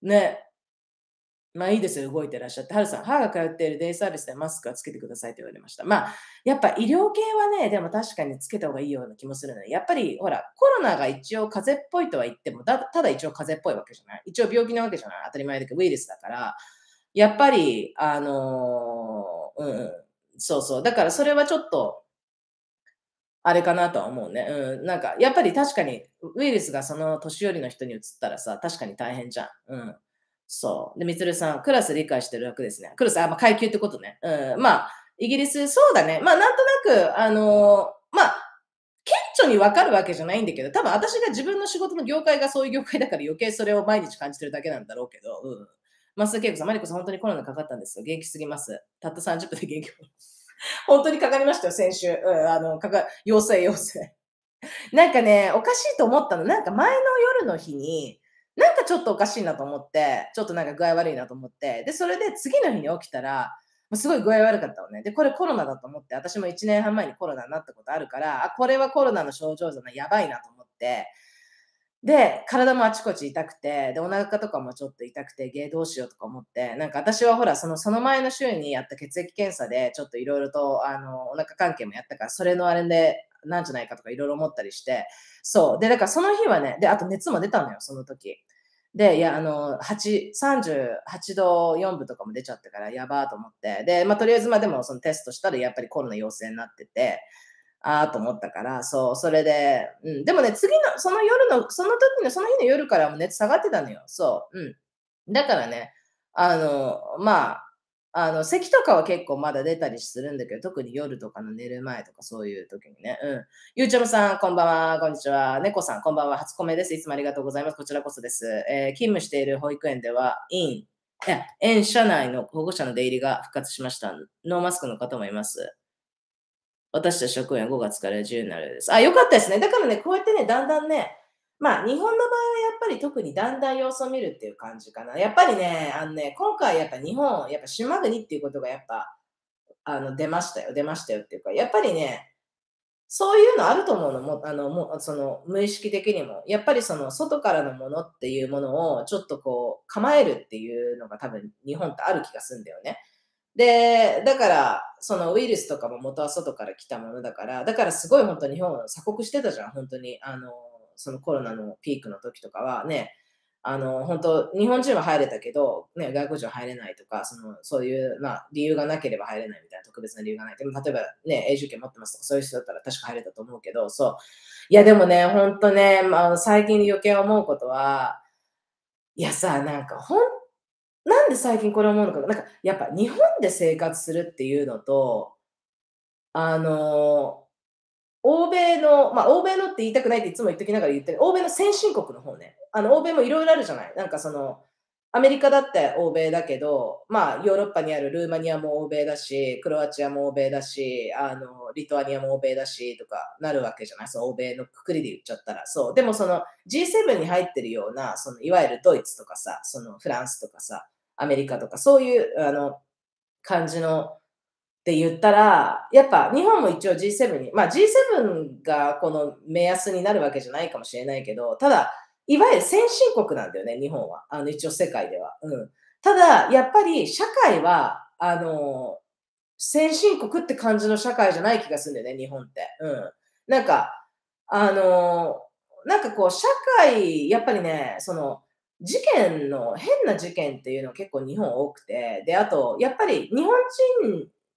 ね。まあいいですよ、動いてらっしゃって。はるさん、母が通っているデイサービスでマスクはつけてくださいと言われました。まあ、やっぱ医療系はね、でも確かにつけた方がいいような気もするので、やっぱりほら、コロナが一応風邪っぽいとは言っても、だただ一応風邪っぽいわけじゃない。一応病気なわけじゃない。当たり前だけど、ウイルスだから、やっぱり、あのーうんうん、そうそう。だからそれはちょっと、あれかなとは思うね。うん。なんか、やっぱり確かに、ウイルスがその年寄りの人に移ったらさ、確かに大変じゃん。うん。そう。で、みつるさん、クラス理解してる楽ですね。クラス、あ、まあ、階級ってことね。うん。まあ、イギリス、そうだね。まあ、なんとなく、あのーまあ、顕著にわかるわけじゃないんだけど、多分私が自分の仕事の業界がそういう業界だから余計それを毎日感じてるだけなんだろうけど、うん。マスターケイコさん、マリコさん、本当にコロナかかったんですよ。元気すぎます。たったさんじゅっぷんで元気。本当にかかりましたよ、先週。うん、あの、かか、陽性陽性。なんかね、おかしいと思ったの。なんか前の夜の日に、なんかちょっとおかしいなと思って、ちょっとなんか具合悪いなと思って、で、それで次の日に起きたら、もうすごい具合悪かったのね。で、これコロナだと思って、私もいちねんはん前にコロナになったことあるから、あ、これはコロナの症状じゃない、やばいなと思って、で、体もあちこち痛くて、で、お腹とかもちょっと痛くて、ゲーどうしようとか思って、なんか私はほら、そのその前の週にやった血液検査で、ちょっといろいろと、あの、お腹関係もやったから、それのあれで、なんじゃないかとかいろいろ思ったりして、そう。で、だからその日はね、で、あと熱も出たのよ、その時。で、いや、あの、はち、さんじゅうはちどよんぶとかも出ちゃったから、やばーと思って。で、まあ、とりあえず、まあ、でも、そのテストしたら、やっぱりコロナ陽性になってて、ああと思ったから、そう、それで、うん、でもね、次の、その夜の、その時の、その日の夜からも熱下がってたのよ。そう、うん。だからね、あの、まあ、あの、咳とかは結構まだ出たりするんだけど、特に夜とかの寝る前とかそういう時にね。うん。ゆうちゃむさん、こんばんは、こんにちは。猫さん、こんばんは。初コメです。いつもありがとうございます。こちらこそです。えー勤務している保育園では、院、いや、園舎内の保護者の出入りが復活しました。ノーマスクの方もいます。私たち職員はごがつから自由になるです。あ、良かったですね。だからね、こうやってね、だんだんね、まあ、日本の場合はやっぱり特にだんだん様子を見るっていう感じかな。やっぱりね、あのね、今回やっぱ日本、やっぱ島国っていうことがやっぱ、あの、出ましたよ。出ましたよっていうか、やっぱりね、そういうのあると思うの、もあの、もう、その、無意識的にも。やっぱりその、外からのものっていうものをちょっとこう、構えるっていうのが多分日本ってある気がするんだよね。で、だから、そのウイルスとかも元は外から来たものだから、だからすごい本当に日本は鎖国してたじゃん、本当に。あの、そのコロナのピークの時とかはね、あの、本当日本人は入れたけど、ね、外国人は入れないとか、その、そういう、まあ、理由がなければ入れないみたいな特別な理由がない。でも、例えばね、永住権持ってますとか、そういう人だったら確か入れたと思うけど、そう。いや、でもね、本当ね、まあ、最近余計思うことは、いやさ、なんかほんなんで最近これ思うのかな、なんかやっぱ日本で生活するっていうのと、あの、欧米の、まあ、欧米のって言いたくないっていつも言っときながら言ってる、欧米の先進国の方ね。あの、欧米もいろいろあるじゃない。なんかその、アメリカだって欧米だけど、まあ、ヨーロッパにあるルーマニアも欧米だし、クロアチアも欧米だし、あの、リトアニアも欧米だしとかなるわけじゃない。その欧米のくくりで言っちゃったら。そう。でもその ジーセブン に入ってるような、そのいわゆるドイツとかさ、そのフランスとかさ、アメリカとか、そういうあの感じのって言ったら、やっぱ日本も一応 ジーセブン に、まあ ジーセブン がこの目安になるわけじゃないかもしれないけど、ただ、いわゆる先進国なんだよね、日本は。あの一応世界では。うん。ただ、やっぱり社会は、あの、先進国って感じの社会じゃない気がするんだよね、日本って。うん。なんか、あの、なんかこう、社会、やっぱりね、その、事件の、変な事件っていうの結構日本多くて、で、あと、やっぱり日本人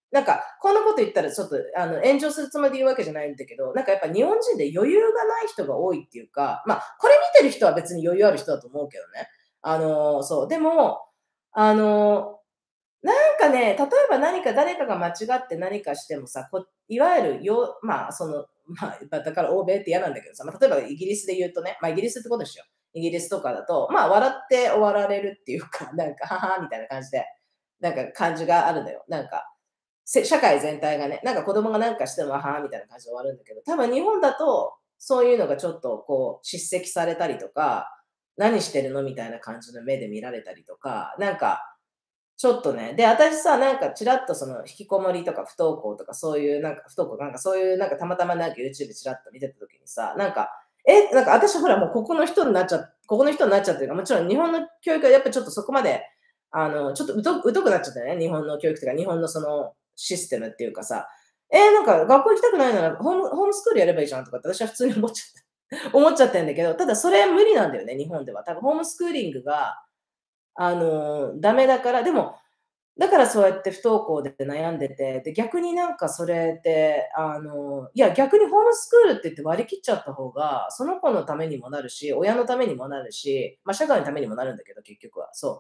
なんか、こんなこと言ったらちょっと、あの、炎上するつもりで言うわけじゃないんだけど、なんかやっぱ日本人で余裕がない人が多いっていうか、まあ、これ見てる人は別に余裕ある人だと思うけどね。あの、そう、でも、あの、なんかね、例えば何か誰かが間違って何かしてもさ、こいわゆるよまあ、その、まあ、だだから欧米って嫌なんだけどさ、まあ、例えばイギリスで言うとね、まあ、イギリスってことでしょ。イギリスとかだと、まあ、笑って終わられるっていうか、なんか、ははみたいな感じで、なんか感じがあるのよ。なんか、せ社会全体がね、なんか子供がなんかしても、ははみたいな感じで終わるんだけど、多分日本だと、そういうのがちょっとこう、叱責されたりとか、何してるのみたいな感じの目で見られたりとか、なんか、ちょっとね、で、私さ、なんかちらっとその引きこもりとか不登校とかそういうなんか不登校なんかそういうなんかたまたまなんか YouTube ちらっと見てた時にさ、なんか、え、なんか私ほらもうここの人になっちゃここの人になっちゃってるから、もちろん日本の教育はやっぱちょっとそこまで、あの、ちょっと疎疎くなっちゃったね、日本の教育というか、日本のそのシステムっていうかさ、えー、なんか学校行きたくないならホームホームスクールやればいいじゃんとかって私は普通に思っちゃった。思っちゃってんだけど、ただそれ無理なんだよね、日本では。多分ホームスクーリングが、あの、ダメだから、でもだからそうやって不登校で悩んでて、で、逆になんかそれで、あの、いや、逆にホームスクールって言って割り切っちゃった方が、その子のためにもなるし、親のためにもなるし、まあ、社会のためにもなるんだけど、結局は。そう。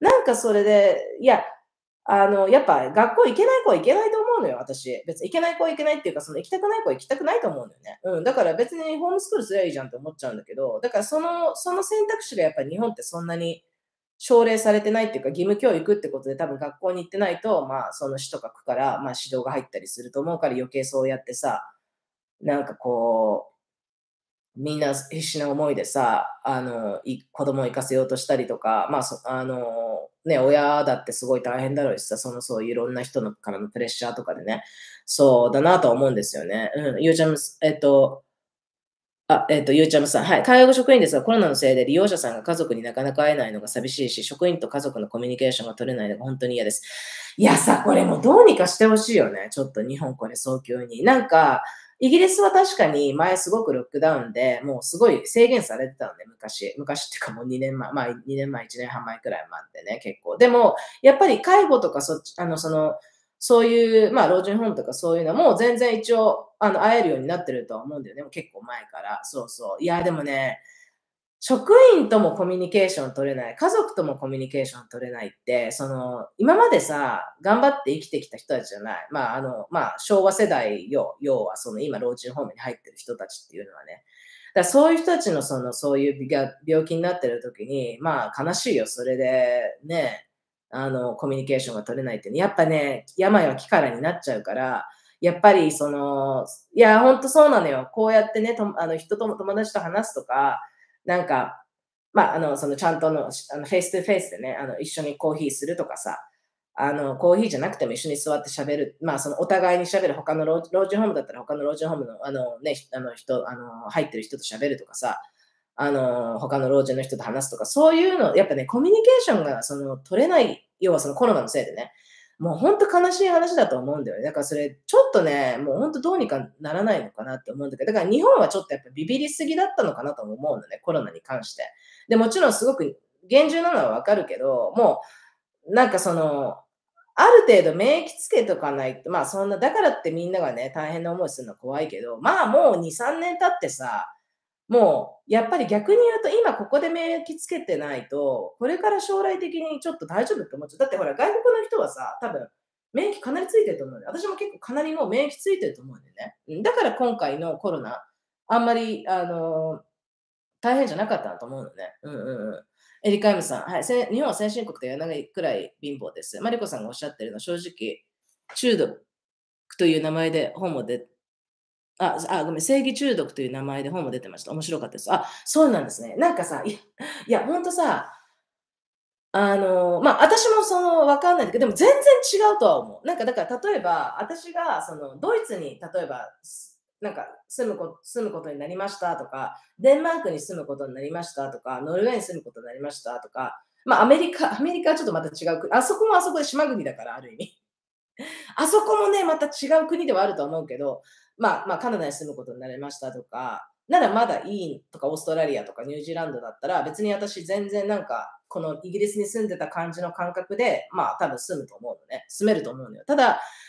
なんかそれで、いや、あの、やっぱ学校行けない子は行けないと思うのよ、私。別に行けない子は行けないっていうか、その行きたくない子は行きたくないと思うんだよね。うん。だから別にホームスクールすりゃいいじゃんって思っちゃうんだけど、だからその、その選択肢がやっぱり日本ってそんなに奨励されてないっていうか、義務教育ってことで多分学校に行ってないと、まあ、その市とか区から、まあ、指導が入ったりすると思うから余計そうやってさ、なんかこう、みんな必死な思いでさ、あの、い子供を行かせようとしたりとか、まあ、そあの、ね、親だってすごい大変だろうしさ、そのそういういろんな人のからのプレッシャーとかでね、そうだなとは思うんですよね。うん、ゆうちゃんも、えっと、あ、えっと、ゆうちゃむさん、はい。介護職員ですが、コロナのせいで利用者さんが家族になかなか会えないのが寂しいし、職員と家族のコミュニケーションが取れないのが本当に嫌です。いやさ、これもどうにかしてほしいよね。ちょっと日本これ早急に。なんか、イギリスは確かに前すごくロックダウンで、もうすごい制限されてたのね、昔。昔っていうかもうにねんまえ、まあにねんまえ、いちねんはん前くらいまでね、結構。でも、やっぱり介護とかそっち、あの、その、そういう、まあ、老人ホームとかそういうのも全然一応、あの、会えるようになってるとは思うんだよね。もう結構前から。そうそう。いや、でもね、職員ともコミュニケーション取れない、家族ともコミュニケーション取れないって、その、今までさ、頑張って生きてきた人たちじゃない。まあ、あの、まあ、昭和世代よ、要はその今老人ホームに入ってる人たちっていうのはね。だからそういう人たちのその、そういう病病気になってる時に、まあ、悲しいよ。それで、ね、あの、コミュニケーションが取れないっていうね。やっぱね、病は気からになっちゃうから、やっぱりその、いや、ほんとそうなのよ。こうやってね、とあの、人とも友達と話すとか、なんか、まあ、あの、そのちゃんとの、しあの、フェイストゥフェイスでね、あの、一緒にコーヒーするとかさ、あの、コーヒーじゃなくても一緒に座って喋る。まあ、そのお互いに喋る。他の老老人ホームだったら他の老人ホームの、あのね、ひあの人、あの、入ってる人と喋るとかさ、あの、他の老人の人と話すとか、そういうの、やっぱね、コミュニケーションがその取れない、要はそのコロナのせいでね、もうほんと悲しい話だと思うんだよね。だからそれ、ちょっとね、もうほんとどうにかならないのかなって思うんだけど、だから日本はちょっとやっぱビビりすぎだったのかなとも思うのね、コロナに関して。で、もちろんすごく厳重なのはわかるけど、もう、なんかその、ある程度免疫つけとかないと、まあそんな、だからってみんながね、大変な思いするのは怖いけど、まあもうに、さんねん経ってさ、もうやっぱり逆に言うと、今ここで免疫つけてないと、これから将来的にちょっと大丈夫って思っちゃう。だってほら、外国の人はさ、多分免疫かなりついてると思うよ。私も結構かなりもう免疫ついてると思うんだよね。うん、だから今回のコロナ、あんまり、あの、大変じゃなかったなと思うのね。うんうんうん。エリカ・エムさん、はい、せ日本は先進国と言わないくらい貧乏です。マリコさんがおっしゃってるのは正直、中毒という名前で本も出あ、あ、ごめん、正義中毒という名前で本も出てました。面白かったです。あ、そうなんですね。なんかさ、いや、いや、ほんとさ、あの、ま、私もその、わかんないんだけど、でも全然違うとは思う。なんかだから例えば、私がそのドイツに例えば、すなんか住むこ住むことになりましたとか、デンマークに住むことになりましたとか、ノルウェーに住むことになりましたとか、ま、アメリカアメリカはちょっとまた違うくあそこもあそこで島国だから、ある意味。あそこもね、また違う国ではあると思うけど、まあ、まあ、カナダに住むことになりましたとか、ならまだいいとか、オーストラリアとかニュージーランドだったら、別に私全然なんか、このイギリスに住んでた感じの感覚で、まあ多分住むと思うのね。住めると思うのよ。ただ、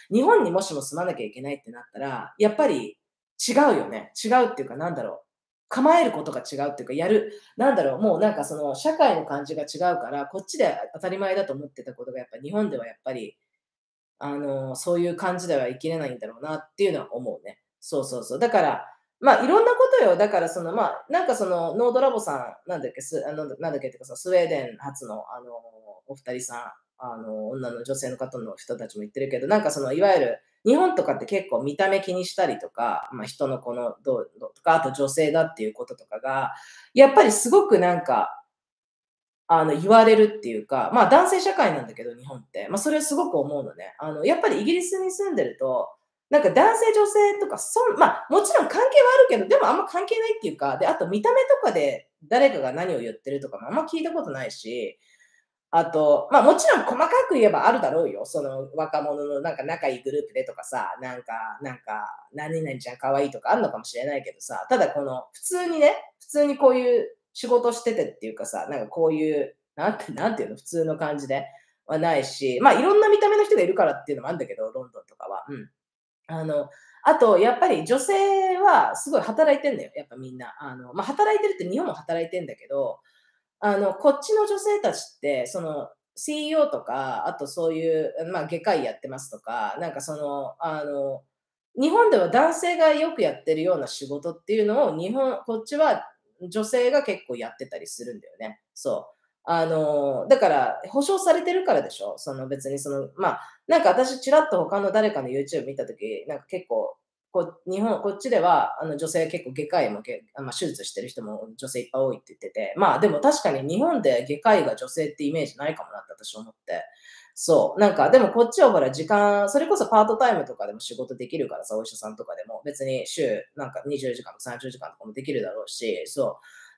日本にもしも住まなきゃいけないってなったら、やっぱり違うよね。違うっていうか、なんだろう。構えることが違うっていうか、やる、なんだろう、もうなんかその社会の感じが違うから、こっちで当たり前だと思ってたことがやっぱ日本ではやっぱり、あの、そういう感じでは生きれないんだろうなっていうのは思うね。そうそうそう。だから、まあ、いろんなことよ。だからその、まあ、なんかその、ノードラボさん、なんだっけ、すあのなんだっけっていうか、そのスウェーデン発の、あの、お二人さん、あの、女の女性の方の人たちも言ってるけど、なんかその、いわゆる、日本とかって結構見た目気にしたりとか、まあ、人のこの、どう、どうとか、あと女性だっていうこととかが、やっぱりすごくなんか、あの、言われるっていうか、まあ、男性社会なんだけど、日本って。まあ、それはすごく思うのね。あの、やっぱりイギリスに住んでると、なんか男性女性とか、そんまあ、もちろん関係はあるけど、でもあんま関係ないっていうか、で、あと見た目とかで誰かが何を言ってるとかもあんま聞いたことないし、あと、まあ、もちろん細かく言えばあるだろうよ。その若者のなんか仲いいグループでとかさ、なんか、なんか、何々ちゃん可愛いとかあるのかもしれないけどさ、ただこの、普通にね、普通にこういう仕事しててっていうかさ、なんかこういう、なんて、なんていうの、普通の感じではないし、まあ、いろんな見た目の人がいるからっていうのもあるんだけど、ロンドンとかは。うん。あの、あと、やっぱり女性はすごい働いてんだよ、やっぱみんな。あの、まあ、働いてるって日本も働いてんだけど、あの、こっちの女性たちって、その、シーイーオー とか、あとそういう、まあ、外科医やってますとか、なんかその、あの、日本では男性がよくやってるような仕事っていうのを、日本こっちは女性が結構やってたりするんだよね。そう。あの、だから保証されてるからでしょ。その別にその、まあ、なんか私ちらっと他の誰かの YouTube 見たとき、なんか結構こ日本、こっちでは、あの女性結構外科医もけ、まあ、手術してる人も女性いっぱい多いって言ってて、まあでも確かに日本で外科医が女性ってイメージないかもなって私思って。そう。なんか、でもこっちはほら時間、それこそパートタイムとかでも仕事できるからさ、お医者さんとかでも別に週なんかにじゅうじかんとかさんじゅうじかんとかもできるだろうし、そう。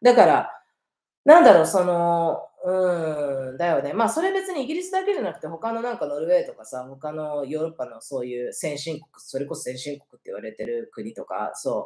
だから、なんだろう、その、うーん、だよね。まあ、それ別にイギリスだけじゃなくて、他のなんかノルウェーとかさ、他のヨーロッパのそういう先進国、それこそ先進国って言われてる国とか、そう、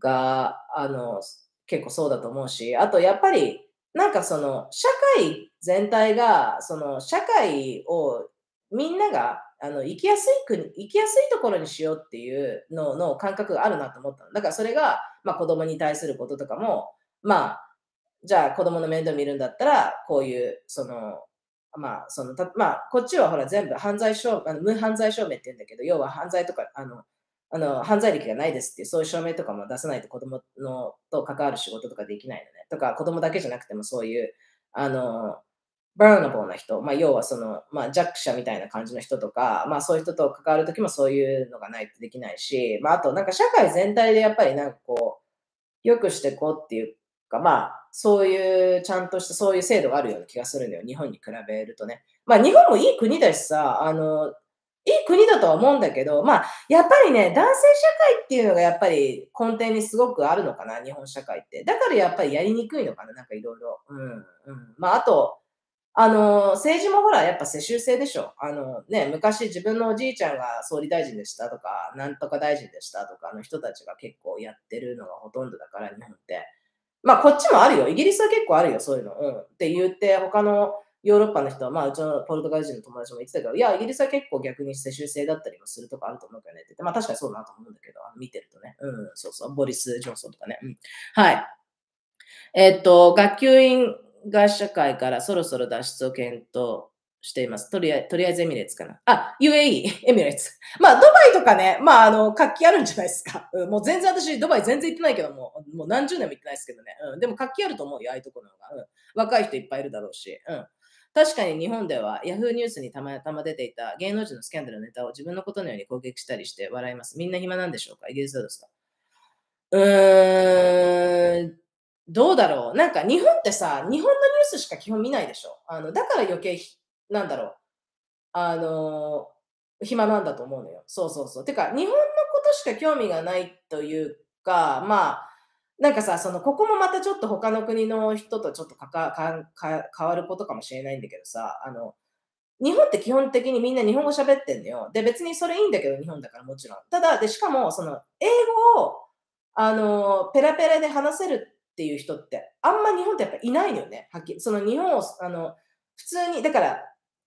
が、あの、結構そうだと思うし、あとやっぱり、なんかその、社会全体が、その、社会をみんなが、あの、生きやすい国、生きやすいところにしようっていうのの感覚があるなと思ったの。だからそれが、まあ子供に対することとかも、まあ、じゃあ子供の面倒見るんだったら、こういう、その、まあ、その、たまあ、こっちはほら全部犯罪証あの、無犯罪証明って言うんだけど、要は犯罪とか、あの、あの、犯罪歴がないですっていう、そういう証明とかも出さないと子供のと関わる仕事とかできないのね。とか、子供だけじゃなくてもそういう、あの、バーナボーな人、まあ、要はその、まあ、弱者みたいな感じの人とか、まあ、そういう人と関わるときもそういうのがないとできないし、まあ、あとなんか社会全体でやっぱりなんかこう、良くしていこうっていうか、まあ、そういうちゃんとしたそういう制度があるような気がするんだよ、日本に比べるとね。まあ、日本もいい国だしさ、あの、いい国だとは思うんだけど、まあ、やっぱりね、男性社会っていうのがやっぱり根底にすごくあるのかな、日本社会って。だからやっぱりやりにくいのかな、なんかいろいろ。うん、うん。まあ、あと、あの、政治もほら、やっぱ世襲制でしょ。あの、ね、昔自分のおじいちゃんが総理大臣でしたとか、なんとか大臣でしたとかの人たちが結構やってるのがほとんどだから、日本って。まあ、こっちもあるよ。イギリスは結構あるよ、そういうの。うん。って言って、他のヨーロッパの人は、まあ、うちのポルトガル人の友達も言ってたけど、いや、イギリスは結構逆に世襲制だったりもするとこあると思うけどねって言って、まあ、確かにそうだなと思うんだけど、あの見てるとね。うん、そうそう。ボリス・ジョンソンとかね。うん。はい。えっと、学級委員会社会からそろそろ脱出を検討しています。とりあえとりあえずエミレーツかな。あ、ユーエーイー、エミレーツ。まあ、ドバイとかね、まあ、あの、活気あるんじゃないですか。うん、もう全然私、ドバイ全然行ってないけども、もう何十年も行ってないですけどね。うん、でも活気あると思うよ、ああいうところの方が。うん、若い人いっぱいいるだろうし。うん。確かに日本ではヤフーニュースにたまたま出ていた芸能人のスキャンダルのネタを自分のことのように攻撃したりして笑います。みんな暇なんでしょうか？イギリスどうですか？うーん、どうだろう。なんか日本ってさ、日本のニュースしか基本見ないでしょ。あの、だから余計ひなんだろう、あの、暇なんだと思うのよ。そうそうそう。てか、日本のことしか興味がないというか、まあ、なんかさ、その、ここもまたちょっと他の国の人とちょっとかかかんか変わることかもしれないんだけどさ、あの、日本って基本的にみんな日本語喋ってんだよ。で、別にそれいいんだけど、日本だからもちろん。ただ、で、しかも、その、英語を、あの、ペラペラで話せるっていう人って、あんま日本ってやっぱいないのよね。はっきり。その日本を、あの、普通に、だから、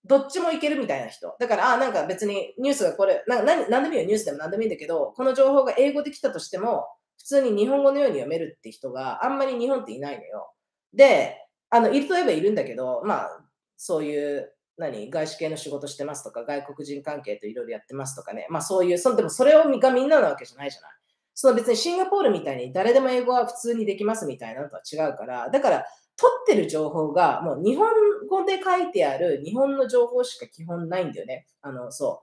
どっちもいけるみたいな人。だから、あ、なんか別にニュースがこれ、なななんでもいいよ、ニュースでもなんでもいいんだけど、この情報が英語で来たとしても、普通に日本語のように読めるって人があんまり日本っていないのよ。で、あの、いるといえばいるんだけど、まあ、そういう、何、外資系の仕事してますとか、外国人関係といろいろやってますとかね。まあそういう、そのでもそれをみがみんななわけじゃないじゃない。その別にシンガポールみたいに誰でも英語は普通にできますみたいなのとは違うから、だから取ってる情報がもう日本語で書いてある日本の情報しか基本ないんだよね。あの、そう。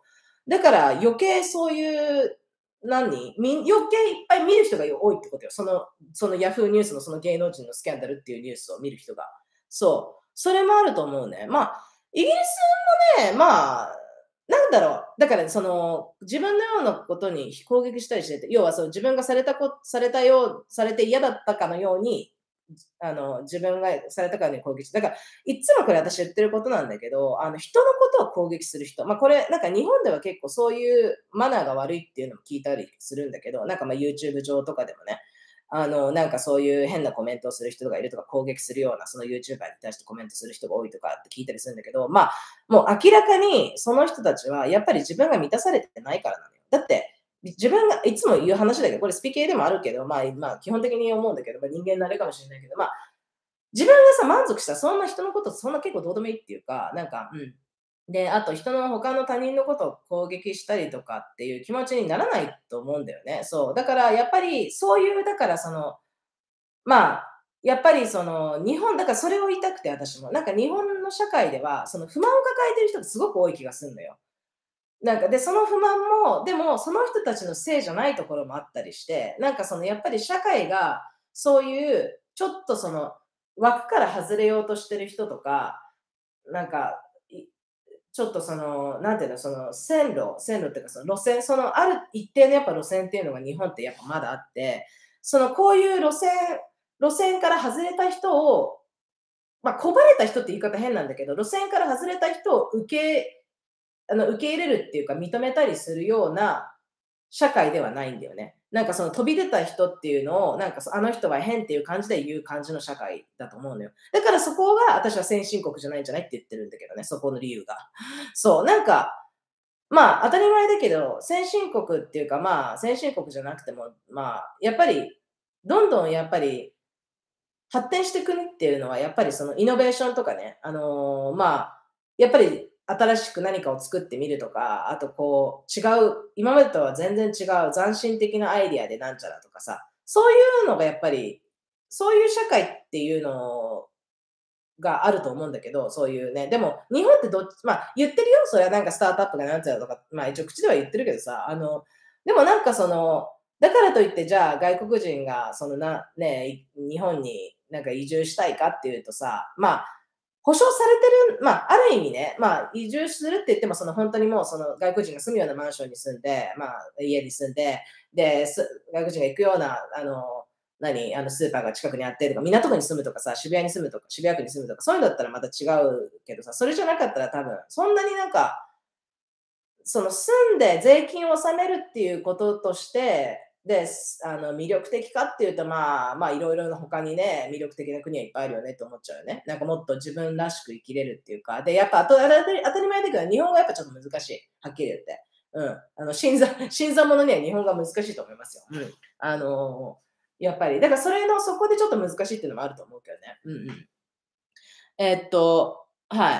だから余計そういう、何み余計いっぱい見る人が多いってことよ。その、そのヤフーニュースのその芸能人のスキャンダルっていうニュースを見る人が。そう。それもあると思うね。まあ、イギリスもね、まあ、なんだろう。だからその、自分のようなことに攻撃したりしてて、要はその自分がされたこされたようされて嫌だったかのように、あの、自分がされたかのように攻撃して、だから、いつもこれ私言ってることなんだけど、あの、人のことを攻撃する人、まあ、これ、なんか日本では結構そういうマナーが悪いっていうのも聞いたりするんだけど、なんかまあ YouTube 上とかでもね、あの、なんかそういう変なコメントをする人がいるとか、攻撃するような、その YouTuber に対してコメントする人が多いとかって聞いたりするんだけど、まあ、もう明らかにその人たちはやっぱり自分が満たされてないからなのよ。だって、自分がいつも言う話だけど、これスピ系でもあるけど、まあ、まあ、基本的に思うんだけど、まあ、人間なれかもしれないけど、まあ、自分がさ、満足したらそんな人のことそんな結構どうでもいいっていうか、なんか、うん。で、あと人の他の他人のことを攻撃したりとかっていう気持ちにならないと思うんだよね。そう。だからやっぱりそういう、だからその、まあ、やっぱりその、日本だからそれを言いたくて私も。なんか日本の社会では、その不満を抱えてる人がすごく多い気がするのよ。なんか、で、その不満も、でもその人たちのせいじゃないところもあったりして、なんかそのやっぱり社会がそういうちょっとその枠から外れようとしてる人とか、なんか、いちょっとその、なんていうの、その線路線路っていうかその路線、そのある一定のやっぱ路線っていうのが日本ってやっぱまだあって、そのこういう路線路線から外れた人を、まあ、拒まれた人って言い方変なんだけど、路線から外れた人を受けあの、受け入れるっていうか、認めたりするような社会ではないんだよね。なんかその飛び出た人っていうのを、なんかそあの人は変っていう感じで言う感じの社会だと思うのよ。だからそこが私は先進国じゃないんじゃないって言ってるんだけどね、そこの理由が。そう、なんか、まあ当たり前だけど、先進国っていうかまあ先進国じゃなくても、まあやっぱり、どんどんやっぱり発展していくっていうのは、やっぱりそのイノベーションとかね、あの、まあ、やっぱり新しく何かを作ってみるとか、あとこう違う、今までとは全然違う斬新的なアイディアでなんちゃらとかさ、そういうのがやっぱり、そういう社会っていうのがあると思うんだけど、そういうね。でも、日本ってどっちまあ、言ってるよ、それはなんかスタートアップがなんちゃらとか、まあ一応口では言ってるけどさ、あの、でもなんかその、だからといって、じゃあ外国人がそのな、ね、日本になんか移住したいかっていうとさ、まあ、保証されてる、まあ、ある意味ね、まあ、移住するって言っても、その本当にもうその外国人が住むようなマンションに住んで、まあ、家に住んで、で、す外国人が行くような、あの、何、あの、スーパーが近くにあってとか、港区に住むとかさ、渋谷に住むとか、渋谷区に住むとか、そういうのだったらまた違うけどさ、それじゃなかったら多分、そんなになんか、その住んで税金を納めるっていうこととして、で、すあの、魅力的かっていうと、まあ、まあ、いろいろな他にね、魅力的な国はいっぱいあるよねって思っちゃうよね。なんかもっと自分らしく生きれるっていうか、で、やっぱあと当たり当たり前だけど、日本語はやっぱちょっと難しい。はっきり言って。うん。あの、新参新参者には日本語は難しいと思いますよ。うん。あの、やっぱり、だからそれのそこでちょっと難しいっていうのもあると思うけどね。うんうん。えっと、はい。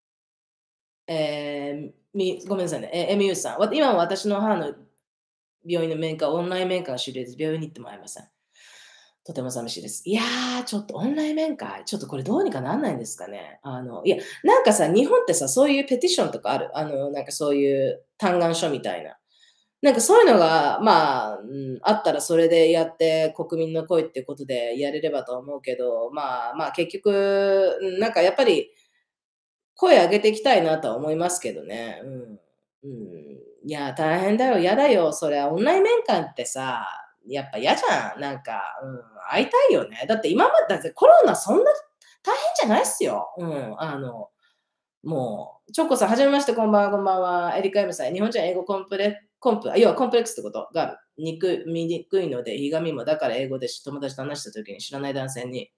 えーみごめんなさいね。え、エミユーさん。わ今は私の母の病院の面会、オンライン面会が終了です。病院に行ってもらえません。とても寂しいです。いやー、ちょっとオンライン面会、ちょっとこれどうにかなんないんですかね。あの、いや、なんかさ、日本ってさ、そういうペティションとかある。あの、なんかそういう嘆願書みたいな。なんかそういうのが、まあ、うん、あったらそれでやって国民の声っていうことでやれればと思うけど、まあまあ結局、うん、なんかやっぱり声上げていきたいなとは思いますけどね。うん。うん。いや、大変だよ、嫌だよ。それはオンライン面会ってさ、やっぱ嫌じゃん。なんか、うん、会いたいよね。だって今までだってコロナそんな大変じゃないっすよ。うん、あの、もう、チョコさん、はじめまして、こんばんは、こんばんは。エリカエムさん、日本人は英語コンプレコンプ、あ要はコンプレックスってことがにく見にくいので、ひがみもだから英語で友達と話した時に知らない男性に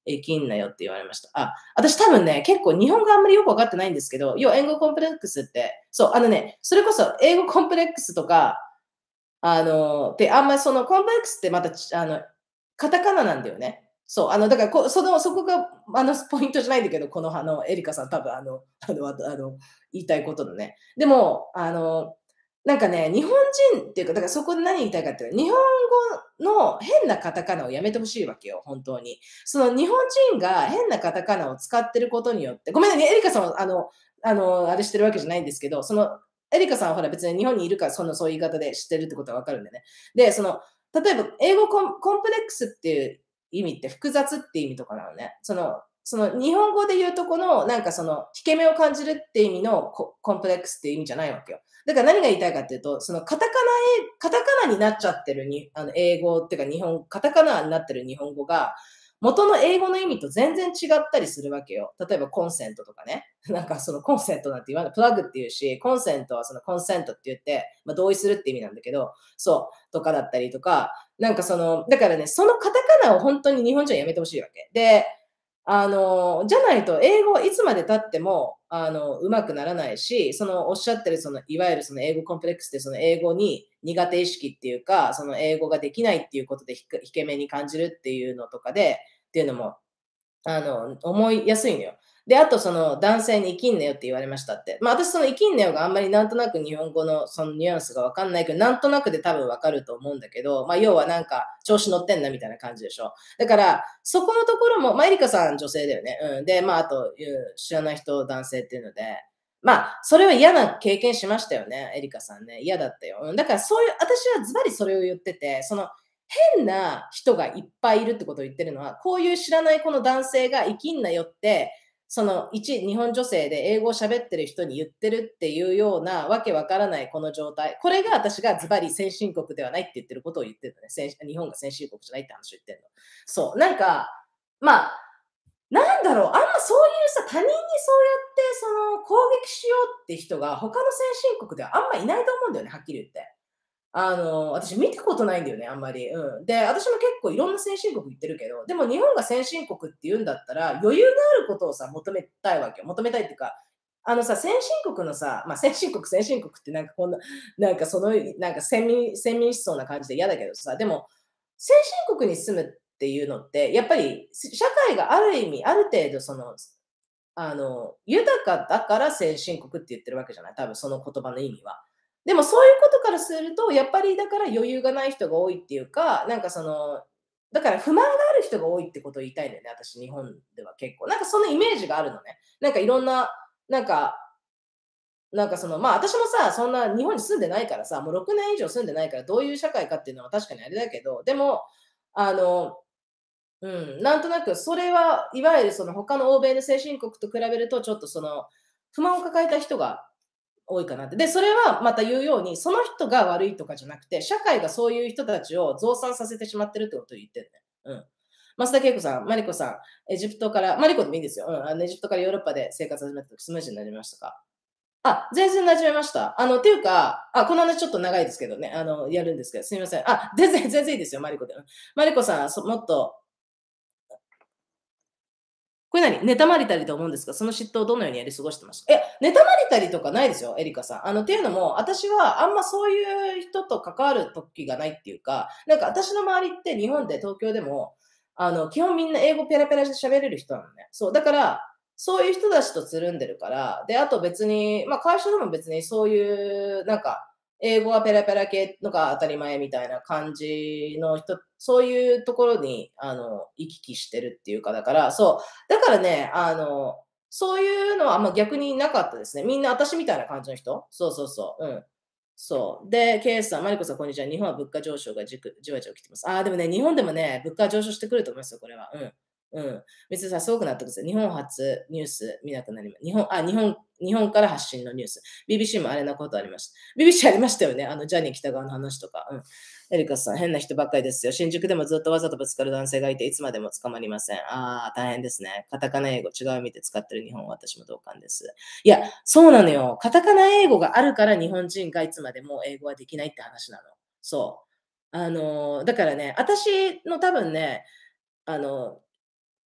生きんなよって言われました。あ、私多分ね、結構日本語あんまりよくわかってないんですけど、要は英語コンプレックスって、そう、あのね、それこそ英語コンプレックスとか、あの、で、あんまりそのコンプレックスってまた、ちあの、カタカナなんだよね。そう、あの、だからこその、そこが、あの、ポイントじゃないんだけど、この、あの、エリカさん多分あの、あの、ああの、言いたいことのね。でも、あの、なんかね、日本人っていうか、だからそこで何言いたいかっていうと、日本語の変なカタカナをやめてほしいわけよ、本当に。その日本人が変なカタカナを使ってることによって、ごめんね、エリカさんはあの、あの、あれしてるわけじゃないんですけど、その、エリカさんはほら別に日本にいるから、そのそういう言い方で知ってるってことはわかるんでね。で、その、例えば英語コンコンプレックスっていう意味って複雑って意味とかなのね。その、その日本語で言うとこの、なんかその、引け目を感じるって意味のココンプレックスっていう意味じゃないわけよ。だから何が言いたいかっていうと、そのカタカナえカタカナになっちゃってるにあの英語っていうか日本カタカナになってる日本語が、元の英語の意味と全然違ったりするわけよ。例えばコンセントとかね。なんかそのコンセントなんて言わない、プラグって言うし、コンセントはそのコンセントって言って、まあ、同意するって意味なんだけど、そう、とかだったりとか、なんかその、だからね、そのカタカナを本当に日本人はやめてほしいわけ。で、あの、じゃないと英語はいつまで経っても、あの、上手くならないし、そのおっしゃってるその、いわゆるその英語コンプレックスってその英語に苦手意識っていうか、その英語ができないっていうことでひく引け目に感じるっていうのとかで、っていうのもあの、思いやすいのよ。で、あとその男性に生きんなよって言われましたって。まあ私その生きんなよがあんまりなんとなく日本語のそのニュアンスがわかんないけど、なんとなくで多分わかると思うんだけど、まあ要はなんか調子乗ってんなみたいな感じでしょ。だから、そこのところも、まあエリカさん女性だよね。うん。で、まああと、いう知らない人男性っていうので、まあ、それは嫌な経験しましたよね、エリカさんね。嫌だったよ。うん。だからそういう、私はズバリそれを言ってて、その変な人がいっぱいいるってことを言ってるのは、こういう知らないこの男性が生きんなよって、その一日本女性で英語を喋ってる人に言ってるっていうようなわけわからないこの状態。これが私がズバリ先進国ではないって言ってることを言ってるのね。先日本が先進国じゃないって話を言ってるの。そう。なんか、まあ、なんだろう、あんまそういうさ、他人にそうやってその攻撃しようって人が他の先進国ではあんまいないと思うんだよね、はっきり言って。あの、私見たことないんだよね、あんまり。うん。で、私も結構いろんな先進国行ってるけど、でも日本が先進国って言うんだったら、余裕があることをさ、求めたいわけよ。求めたいっていうか、あのさ、先進国のさ、まあ、先進国、先進国ってなんかこんな、なんかその、なんか先民、先民思想な感じで嫌だけどさ、でも、先進国に住むっていうのって、やっぱり社会がある意味、ある程度その、あの、豊かだから先進国って言ってるわけじゃない、多分その言葉の意味は。でもそういうことからすると、やっぱりだから余裕がない人が多いっていうか、なんかその、だから不満がある人が多いってことを言いたいんだよね、私日本では結構。なんかそのイメージがあるのね。なんかいろんな、なんか、なんかその、まあ私もさ、そんな日本に住んでないからさ、もうろくねん以上住んでないからどういう社会かっていうのは確かにあれだけど、でも、あの、うん、なんとなくそれはいわゆるその他の欧米の先進国と比べるとちょっとその不満を抱えた人が多いかなって。で、それはまた言うように、その人が悪いとかじゃなくて、社会がそういう人たちを増産させてしまってるってことを言ってるね。うん。増田恵子さん、マリコさん、エジプトから、マリコでもいいですよ。うん、あのエジプトからヨーロッパで生活始めた時、スムージーになりましたか？あ、全然馴染めました。あの、っていうか、あ、この話ちょっと長いですけどね、あの、やるんですけど、すみません。あ、全然、全然いいですよ、マリコで。うんマリコさん、そもっとこれ何妬まれたりと思うんですか？その嫉妬をどのようにやり過ごしてました？え、妬まれたりとかないですよ、エリカさん。あの、っていうのも、私はあんまそういう人と関わる時がないっていうか、なんか私の周りって日本で東京でも、あの、基本みんな英語ペラペラで喋れる人なのね。そう、だから、そういう人たちとつるんでるから、で、あと別に、まあ会社でも別にそういう、なんか、英語はペラペラ系のが当たり前みたいな感じの人、そういうところに、あの、行き来してるっていうか、だから、そう、だからね、あの、そういうのはあんま逆になかったですね。みんな私みたいな感じの人そうそうそう。うん。そう。で、ケイスさん、マリコさん、こんにちは。日本は物価上昇がじくじわじわ来てます。ああ、でもね、日本でもね、物価上昇してくると思いますよ、これは。うん。うん。別にさ、すごくなってくるんですよ。日本初ニュース見なくなります。日本、あ、日本、日本から発信のニュース。ビービーシー もあれなことありました。ビービーシー ありましたよね。あの、ジャニー北川の話とか。うん。エリカさん、変な人ばっかりですよ。新宿でもずっとわざとぶつかる男性がいて、いつまでも捕まりません。ああ、大変ですね。カタカナ英語、違う意味で使ってる日本は私も同感です。いや、そうなのよ。カタカナ英語があるから日本人がいつまでも英語はできないって話なの。そう。あの、だからね、私の多分ね、あの、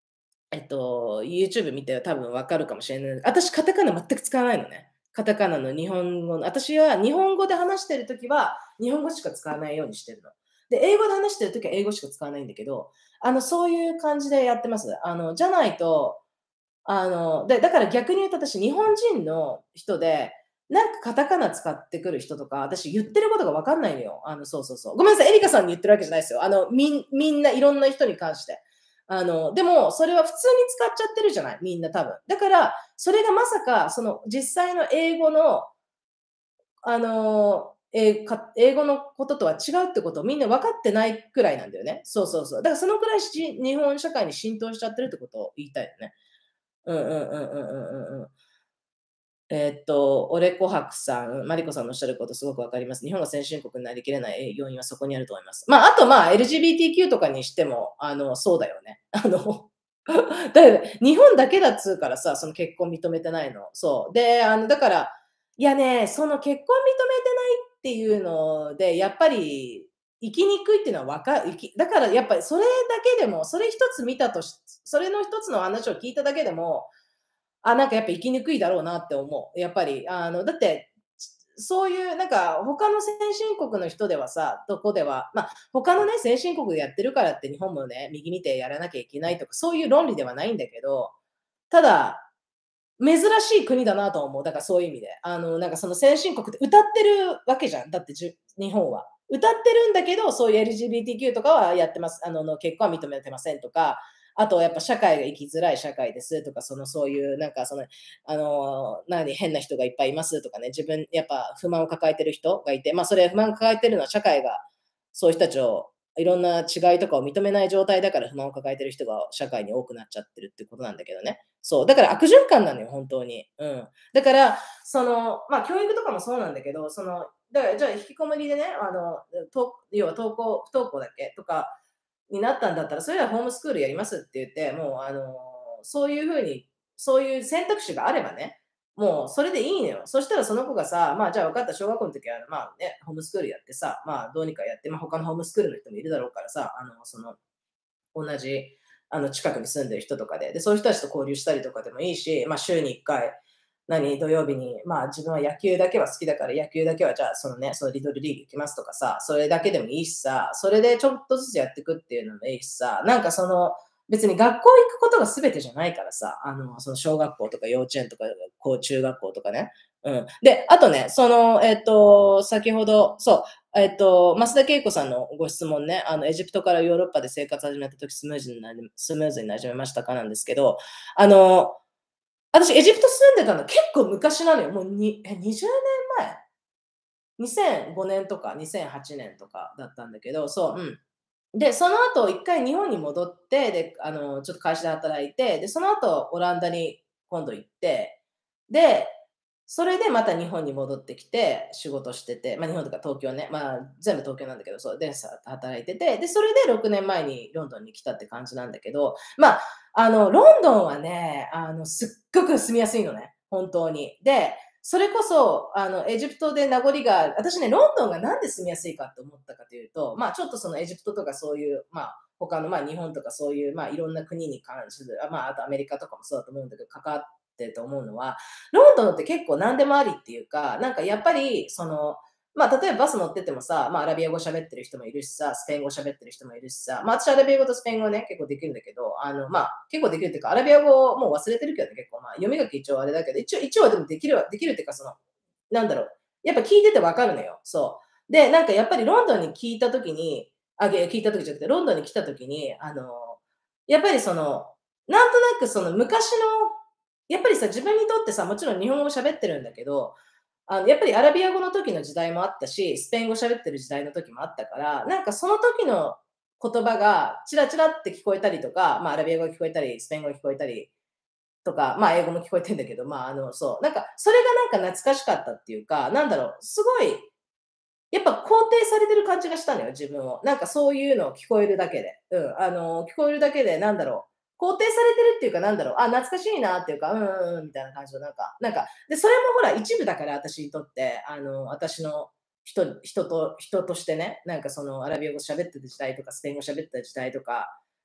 えっと、YouTube 見て多分わかるかもしれない。私、カタカナ全く使わないのね。カタカナの日本語の私は日本語で話してる時は、日本語しか使わないようにしてるの。で、英語で話してる時は英語しか使わないんだけど、あの、そういう感じでやってます。あの、じゃないと、あの、で、だから逆に言うと私、日本人の人で、なんかカタカナ使ってくる人とか、私言ってることがわかんないのよ。あの、そうそうそう。ごめんなさい、エリカさんに言ってるわけじゃないですよ。あの、みんみんないろんな人に関して。あの、でも、それは普通に使っちゃってるじゃない、みんな多分。だから、それがまさか、その実際の英語の、あの、えか英語のこととは違うってことをみんな分かってないくらいなんだよね。そうそうそう。だからそのくらいし日本社会に浸透しちゃってるってことを言いたいよね。うんうんうんうんうんうんうん。えーっと、オレコハクさん、マリコさんのおっしゃることすごくわかります。日本が先進国になりきれない要因はそこにあると思います。まあ、あと、まあ、エルジービーティーキュー とかにしても、あの、そうだよね。あの、だよね、日本だけだっつうからさ、その結婚認めてないの。そう。で、あの、だから、いやね、その結婚認めてないっていうので、やっぱり生きにくいっていうのはわかる。生きだからやっぱりそれだけでも、それ一つ見たとしそれの一つの話を聞いただけでも、あ、なんかやっぱ生きにくいだろうなって思う。やっぱり、あの、だって、そういうなんか他の先進国の人ではさ、どこでは、まあ、他のね、先進国でやってるからって日本もね、右見てやらなきゃいけないとか、そういう論理ではないんだけど、ただ、珍しい国だなと思う。だからそういう意味で。あの、なんかその先進国で歌ってるわけじゃん。だってじゅ日本は。歌ってるんだけど、そういう エルジービーティーキュー とかはやってます。あの、の結婚は認めてませんとか、あとやっぱ社会が生きづらい社会ですとか、そのそういうなんかその、あの、何、変な人がいっぱいいますとかね、自分やっぱ不満を抱えてる人がいて、まあそれ不満を抱えてるのは社会がそういう人たちをいろんな違いとかを認めない状態だから不満を抱えてる人が社会に多くなっちゃってるってことなんだけどね。そう、だから悪循環なのよ、本当に。うん。だから、その、まあ、教育とかもそうなんだけど、その、だからじゃあ引きこもりでね、あの、と要は登校不登校だっけとかになったんだったら、それはホームスクールやりますって言って、もうあの、そういう風に、そういう選択肢があればね、もうそれでいいのよ。そしたらその子がさ、まあ、じゃあ分かった、小学校の時は、まあね、ホームスクールやってさ、まあ、どうにかやって、まあ、他のホームスクールの人もいるだろうからさ、あの、その、同じ、あの、近くに住んでる人とかで、で、そういう人たちと交流したりとかでもいいし、まあ、週にいっかい、何、土曜日に、まあ、自分は野球だけは好きだから、野球だけはじゃあ、そのね、そのリトルリーグ行きますとかさ、それだけでもいいしさ、それでちょっとずつやっていくっていうのもいいしさ、なんかその、別に学校行くことが全てじゃないからさ、あの、その小学校とか幼稚園とか、こう中学校とかね。うん。で、あとね、その、えっと、先ほど、そう、えっと、増田恵子さんのご質問ね、あの、エジプトからヨーロッパで生活始めた時スムーズになりスムーズに馴染めましたかなんですけど、あの、私エジプト住んでたの結構昔なのよ。もうにえ、にじゅうねんまえ？にせんごねんとかにせんはちねんとかだったんだけど、そう、うん。で、その後一回日本に戻って、で、あの、ちょっと会社で働いて、で、その後オランダに今度行って、で、それでまた日本に戻ってきて仕事してて、まあ、日本とか東京ね、まあ、全部東京なんだけど、そう、で、さ働いてて、で、それでろくねんまえにロンドンに来たって感じなんだけど、まあ、あの、ロンドンはね、あの、すっごく住みやすいのね、本当に。で、それこそ、あの、エジプトで名残が私ね、ロンドンがなんで住みやすいかって思ったかというと、まあ、ちょっとそのエジプトとかそういう、まあ、他の、まあ、日本とかそういう、まあ、いろんな国に関する、あまあ、あとアメリカとかもそうだと思うんだけど、関わってると思うのは、ロンドンって結構何でもありっていうか、なんかやっぱり、その、まあ、例えばバス乗っててもさ、まあ、アラビア語喋ってる人もいるしさ、スペイン語喋ってる人もいるしさ、まあ、私アラビア語とスペイン語ね、結構できるんだけど、あの、まあ、結構できるっていうか、アラビア語もう忘れてるけどね、結構、まあ、読み書き一応あれだけど、一応、一応はでもできるわ、できるっていうか、その、なんだろう、やっぱ聞いててわかるのよ。そう。で、なんかやっぱりロンドンに聞いたときに、あ、げ聞いたときじゃなくて、ロンドンに来たときに、あの、やっぱりその、なんとなくその昔の、やっぱりさ、自分にとってさ、もちろん日本語も喋ってるんだけど、あの、やっぱりアラビア語の時の時代もあったし、スペイン語喋ってる時代の時もあったから、なんかその時の言葉がチラチラって聞こえたりとか、まあ、アラビア語が聞こえたり、スペイン語が聞こえたりとか、まあ、英語も聞こえてんだけど、まあ、あの、そう、なんか、それがなんか懐かしかったっていうか、なんだろう、すごい、やっぱ肯定されてる感じがしたのよ、自分を。なんかそういうのを聞こえるだけで。うん、あの、聞こえるだけで、なんだろう、肯定されてるっていうか、なんだろう、あ、懐かしいなっていうか、うんうんうん、みたいな感じの、なんか、なんか、で、それもほら、一部だから、私にとって、あの、私の人人と人としてね、なんかそのアラビア語喋ってた時代とか、スペイン語喋ってた時代とか、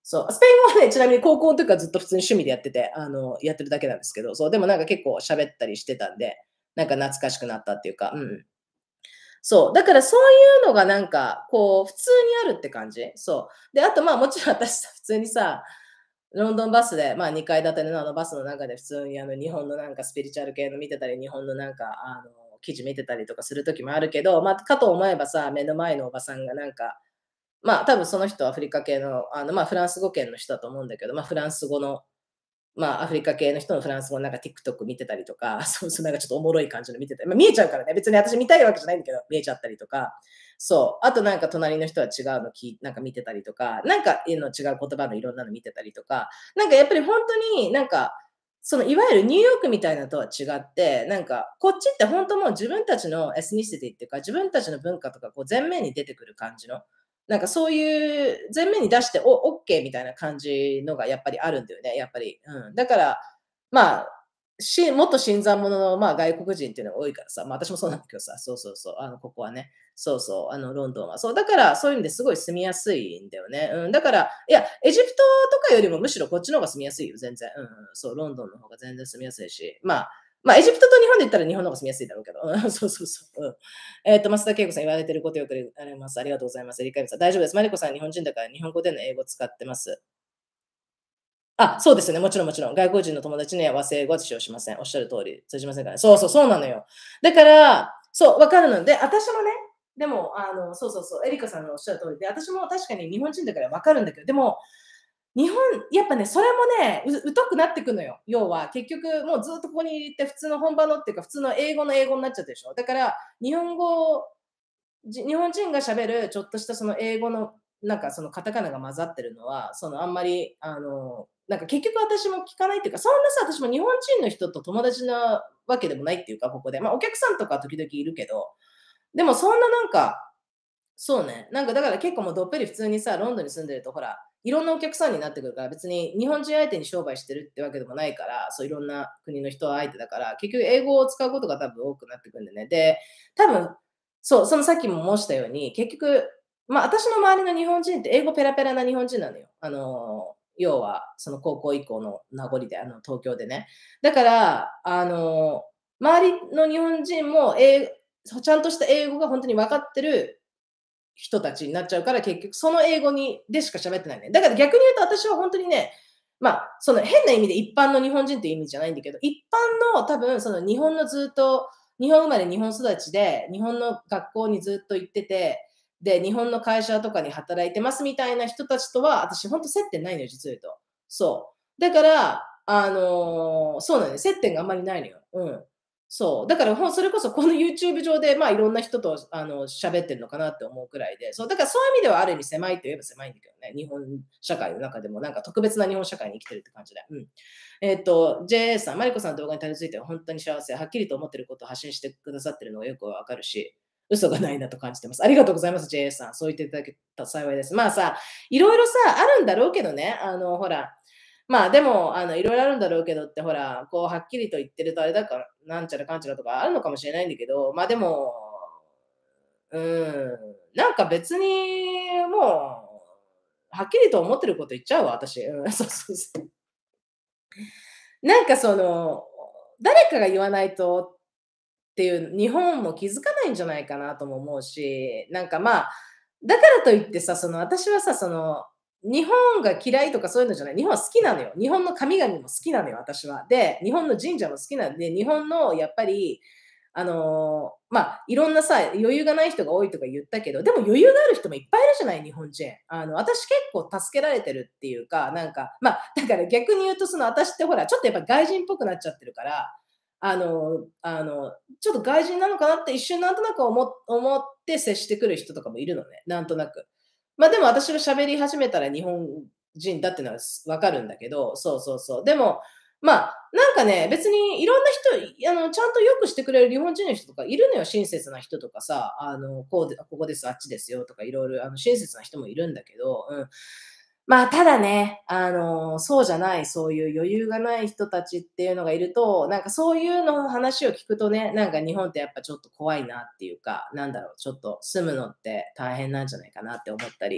そう、スペイン語はね、ちなみに高校の時からずっと普通に趣味でやってて、あの、やってるだけなんですけど、そう、でもなんか結構喋ったりしてたんで、なんか懐かしくなったっていうか、うん。そう、だからそういうのがなんか、こう、普通にあるって感じ。そう。で、あとまあもちろん私さ、普通にさ、ロンドンバスで、まあにかい建てのあのバスの中で普通にあの日本のなんかスピリチュアル系の見てたり、日本のなんかあの記事見てたりとかする時もあるけど、まあかと思えばさ、目の前のおばさんがなんか、まあ多分その人はアフリカ系の、あのまあフランス語圏の人だと思うんだけど、まあフランス語のまあ、アフリカ系の人のフランス語なんか TikTok 見てたりとか、そうそう、なんかちょっとおもろい感じの見てて、まあ、見えちゃうからね、別に私見たいわけじゃないんだけど、見えちゃったりとか、そう、あとなんか隣の人は違うのきなんか見てたりとか、なんかの違う言葉のいろんなの見てたりとか、なんかやっぱり本当になんか、そのいわゆるニューヨークみたいなのとは違って、なんかこっちって本当もう自分たちのエスニシティっていうか、自分たちの文化とかこう前面に出てくる感じの、なんかそういう前面に出しておオッケーみたいな感じのがやっぱりあるんだよね、やっぱり。うん。だから、まあ、し元新参者の、まあ、外国人っていうのが多いからさ、まあ、私もそうなんだけどさ、そうそうそう、あの、ここはね。そうそう、あの、ロンドンは。そう、だから、そういう意味ですごい住みやすいんだよね。うん、だから、いや、エジプトとかよりもむしろこっちの方が住みやすいよ、全然。うん、うん、そう、ロンドンの方が全然住みやすいし。まあ、まあ、エジプトと日本で言ったら日本の方が住みやすいだろうけど。うん、そうそうそう。うん。えっと、増田恵子さん言われてることよく言われます。ありがとうございます。理解さん。大丈夫です。マリコさん日本人だから日本語での英語使ってます。あ、そうですね。もちろんもちろん。外国人の友達には和製語は使用しません。おっしゃる通り、通じませんからね。そうそう、そうなのよ。だから、そう、わかるので、私もね、でも、あの、そうそうそう、エリカさんのおっしゃる通りで、私も確かに日本人だからわかるんだけど、でも、日本、やっぱね、それもね、う疎くなってくのよ。要は、結局、もうずっとここにいて、普通の本場のっていうか、普通の英語の英語になっちゃってるでしょ。だから、日本語じ日本人が喋るちょっとしたその英語の、なんかそのカタカナが混ざってるのは、そのあんまり、あの、なんか結局私も聞かないっていうか、そんなさ、私も日本人の人と友達なわけでもないっていうか、ここで。まあお客さんとか時々いるけど、でもそんななんか、そうね、なんかだから結構もうどっぷり普通にさ、ロンドンに住んでるとほら、いろんなお客さんになってくるから、別に日本人相手に商売してるってわけでもないから、そういろんな国の人相手だから、結局英語を使うことが多分多くなってくるんでね。で、多分、そう、そのさっきも申したように、結局、まあ私の周りの日本人って英語ペラペラな日本人なのよ。あの、要は、その高校以降の名残で、あの、東京でね。だから、あの、周りの日本人も、英ちゃんとした英語が本当に分かってる人たちになっちゃうから、結局その英語にでしか喋ってないね。だから逆に言うと私は本当にね、まあ、その変な意味で一般の日本人という意味じゃないんだけど、一般の多分その日本のずっと、日本生まれ日本育ちで、日本の学校にずっと行ってて、で、日本の会社とかに働いてますみたいな人たちとは、私本当接点ないのよ、実を言うと。そう。だから、あの、そうなのよ、接点があんまりないのよ。うん。そう。だから、ほんそれこそこの YouTube 上で、まあ、いろんな人と、あの、喋ってるのかなって思うくらいで、そう、だからそういう意味ではある意味狭いと言えば狭いんだけどね。日本社会の中でもなんか特別な日本社会に生きてるって感じで。うん。えっと、ジェイエー さん、マリコさんの動画にたどり着いては本当に幸せ。はっきりと思ってることを発信してくださってるのがよくわかるし、嘘がないなと感じてます。ありがとうございます、ジェイエー さん。そう言っていただけたら幸いです。まあさ、いろいろさ、あるんだろうけどね。あの、ほら、まあ、でも、あの、いろいろあるんだろうけどって、ほら、こう、はっきりと言ってるとあれだから、なんちゃらかんちゃらとかあるのかもしれないんだけど、まあ、でも、うーん、なんか別に、もう、はっきりと思ってること言っちゃうわ、私。うん、そうそうそう。なんかその、誰かが言わないとっていう日本も気づかないんじゃないかなとも思うし、なんかまあ、だからといってさ、その私はさ、その、日本が嫌いとかそういうのじゃない。日本は好きなのよ。日本の神々も好きなのよ、私は。で、日本の神社も好きなんで、日本のやっぱり、あの、まあ、いろんなさ、余裕がない人が多いとか言ったけど、でも余裕がある人もいっぱいいるじゃない、日本人。あの、私結構助けられてるっていうか、なんか、まあ、だから逆に言うと、その私ってほら、ちょっとやっぱ外人っぽくなっちゃってるから、あのあの、ちょっと外人なのかなって一瞬なんとなく思思って接してくる人とかもいるのね、なんとなく。ま、でも私が喋り始めたら日本人だってのはす分かるんだけど、そうそうそう。でも、まあ、なんかね、別にいろんな人、あの、ちゃんと良くしてくれる日本人の人とかいるのよ、親切な人とかさ、あの、こうでここです、あっちですよとかいろいろあの、親切な人もいるんだけど、うん。まあ、ただね、あの、そうじゃない、そういう余裕がない人たちっていうのがいると、なんかそういうの話を聞くとね、なんか日本ってやっぱちょっと怖いなっていうか、なんだろう、ちょっと住むのって大変なんじゃないかなって思ったり。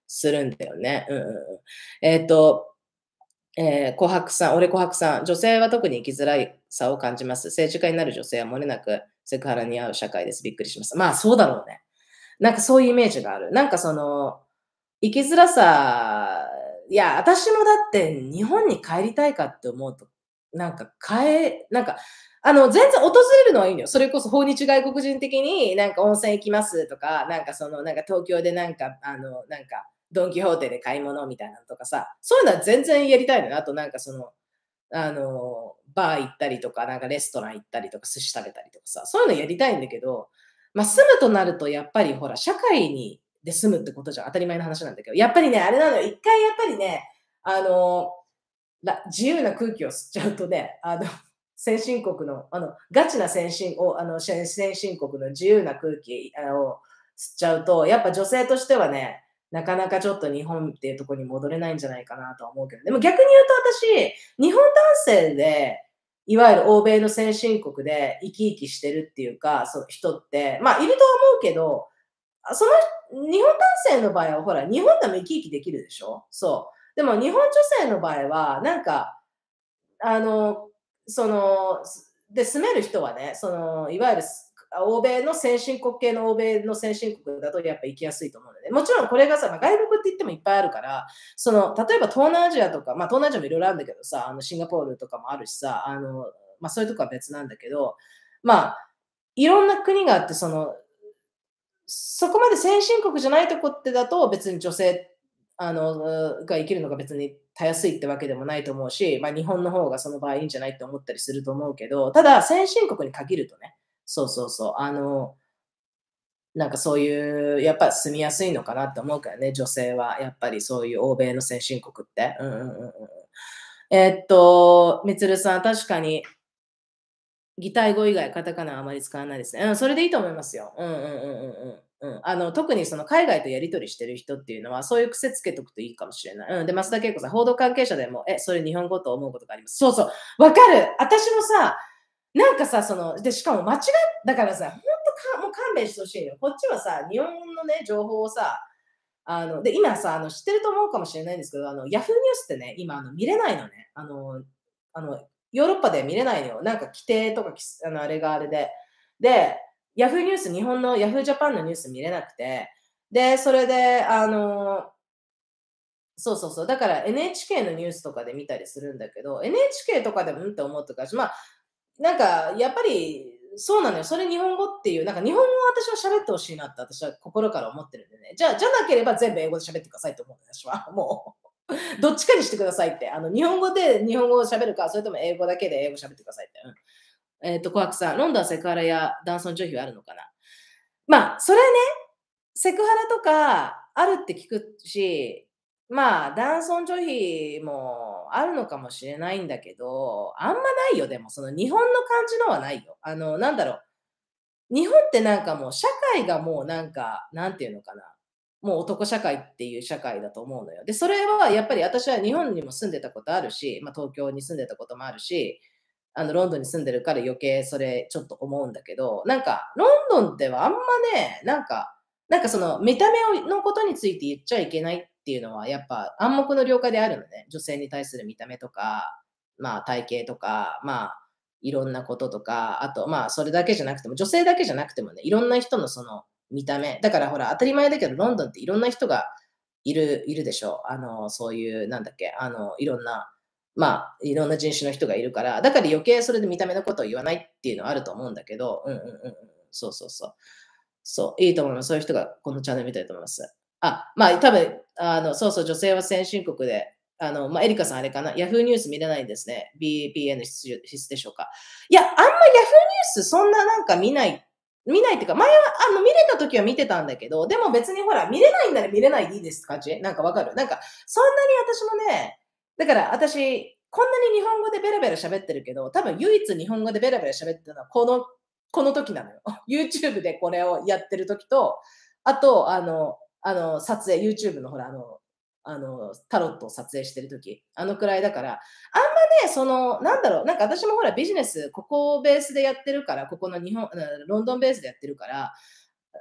するんだよね。うんうんうん。えっと、えー、琥珀さん、俺琥珀さん、女性は特に生きづらいさを感じます。政治家になる女性は漏れなくセクハラに遭う社会です。びっくりします。まあそうだろうね。なんかそういうイメージがある。なんかその、生きづらさ、いや、私もだって日本に帰りたいかって思うと、なんか帰なんか、あの、全然訪れるのはいいのよ。それこそ訪日外国人的になんか温泉行きますとか、なんかその、なんか東京でなんか、あの、なんか、ドンキホーテで買い物みたいなのとかさ、そういうのは全然やりたいのよ。あとなんかその、あの、バー行ったりとか、なんかレストラン行ったりとか、寿司食べたりとかさ、そういうのやりたいんだけど、まあ、住むとなるとやっぱりほら、社会にで住むってことじゃ当たり前の話なんだけど、やっぱりね、あれなのよ、一回やっぱりね、あの、ら自由な空気を吸っちゃうとね、あの、先進国の、あの、ガチな先進を、あの、先先進国の自由な空気あのを吸っちゃうと、やっぱ女性としてはね、なかなかちょっと日本っていうところに戻れないんじゃないかなとは思うけど、でも逆に言うと私、日本男性で、いわゆる欧米の先進国で生き生きしてるっていうか、その人って、まあ、いるとは思うけど、あ、その日本男性の場合はほら、日本でも生き生きできるでしょ？そう。でも日本女性の場合は、なんか、あの、その、すで、住める人はね、その、いわゆるす欧米の先進国系の欧米の先進国だとやっぱ行きやすいと思うので、もちろんこれがさ、まあ、外国って言ってもいっぱいあるから、その、例えば東南アジアとか、まあ、東南アジアもいろいろあるんだけどさ、あの、シンガポールとかもあるしさ、あの、まあ、そういうとこは別なんだけど、まあ、いろんな国があって、その、そこまで先進国じゃないとこってだと、別に女性、あの、が生きるのが別にたやすいってわけでもないと思うし、まあ、日本の方がその場合いいんじゃないって思ったりすると思うけど、ただ、先進国に限るとね、そうそうそう、あの、なんかそういう、やっぱ住みやすいのかなって思うからね、女性は。やっぱりそういう欧米の先進国って。うんうんうんうん。えっと、みつるさん、確かに擬態語以外、カタカナはあまり使わないですね。うん、それでいいと思いますよ。うんうんうんうんうん。うん、あの、特にその海外とやり取りしてる人っていうのは、そういう癖つけとくといいかもしれない。うん。で、増田恵子さん、報道関係者でも、え、それ日本語と思うことがあります。そうそう。わかる。私もさ、なんかさ、その、で、しかも間違っだからさ、ほんとかもう勘弁してほしいよ。こっちはさ、日本のね、情報をさ、あの、で、今さ、あの、知ってると思うかもしれないんですけど、あの、ヤフーニュースってね、今、あの、見れないのね。あの、あの、ヨーロッパでは見れないのよ。なんか規定とか、きすあの、あれがあれで。で、ヤフーニュース、日本のヤフージャパンのニュース見れなくて、で、それで、あの、そうそうそう、だから エヌエイチケー のニュースとかで見たりするんだけど、エヌエイチケー とかでも、うんって思うとか、まあ、なんか、やっぱり、そうなのよ。それ日本語っていう、なんか日本語を私は喋ってほしいなって私は心から思ってるんでね。じゃあ、じゃなければ全部英語で喋ってくださいと思うの、私は。もう、どっちかにしてくださいって。あの、日本語で日本語を喋るか、それとも英語だけで英語喋ってくださいって。うん。えっと、小白さん、ロンドンはセクハラや男尊女卑はあるのかな。まあ、それはね、セクハラとかあるって聞くし、まあ、男尊女卑もあるのかもしれないんだけど、あんまないよ、でも、その日本の感じのはないよ。あの、なんだろう、日本ってなんかもう社会がもうなんか、なんていうのかな、もう男社会っていう社会だと思うのよ。で、それはやっぱり私は日本にも住んでたことあるし、まあ、東京に住んでたこともあるし、あの、ロンドンに住んでるから余計それちょっと思うんだけど、なんか、ロンドンではあんまね、なんか、なんかその見た目をのことについて言っちゃいけないっていうのはやっぱ暗黙の了解であるのね。女性に対する見た目とか、まあ体型とか、まあいろんなこととか、あとまあそれだけじゃなくても、女性だけじゃなくてもね、いろんな人のその見た目。だからほら当たり前だけど、ロンドンっていろんな人がいる、いるでしょう。あの、そういう、なんだっけ、あの、いろんな、まあ、いろんな人種の人がいるから、だから余計それで見た目のことを言わないっていうのはあると思うんだけど、うんうんうんうん。そうそうそう。そう、いいと思います。そういう人がこのチャンネル見たいと思います。あ、まあ、多分、あの、そうそう、女性は先進国で、あの、まあ、エリカさんあれかな、ヤフーニュース見れないんですね。ビーピーエヌ 必須必須でしょうか。いや、あんまヤフーニュースそんななんか見ない、見ないっていうか、前はあの見れた時は見てたんだけど、でも別にほら、見れないんなら見れないでいいですって感じなんかわかるなんか、そんなに私もね、だから私、こんなに日本語でベラベラ喋ってるけど、多分唯一日本語でベラベラ喋ってるのはこのこの時なのよ。YouTube でこれをやってる時と、あと、あの、あの、撮影、YouTube のほら、あの、あの、タロットを撮影してる時、あのくらいだから、あんまね、その、なんだろう、なんか私もほらビジネス、ここをベースでやってるから、ここの日本、ロンドンベースでやってるから、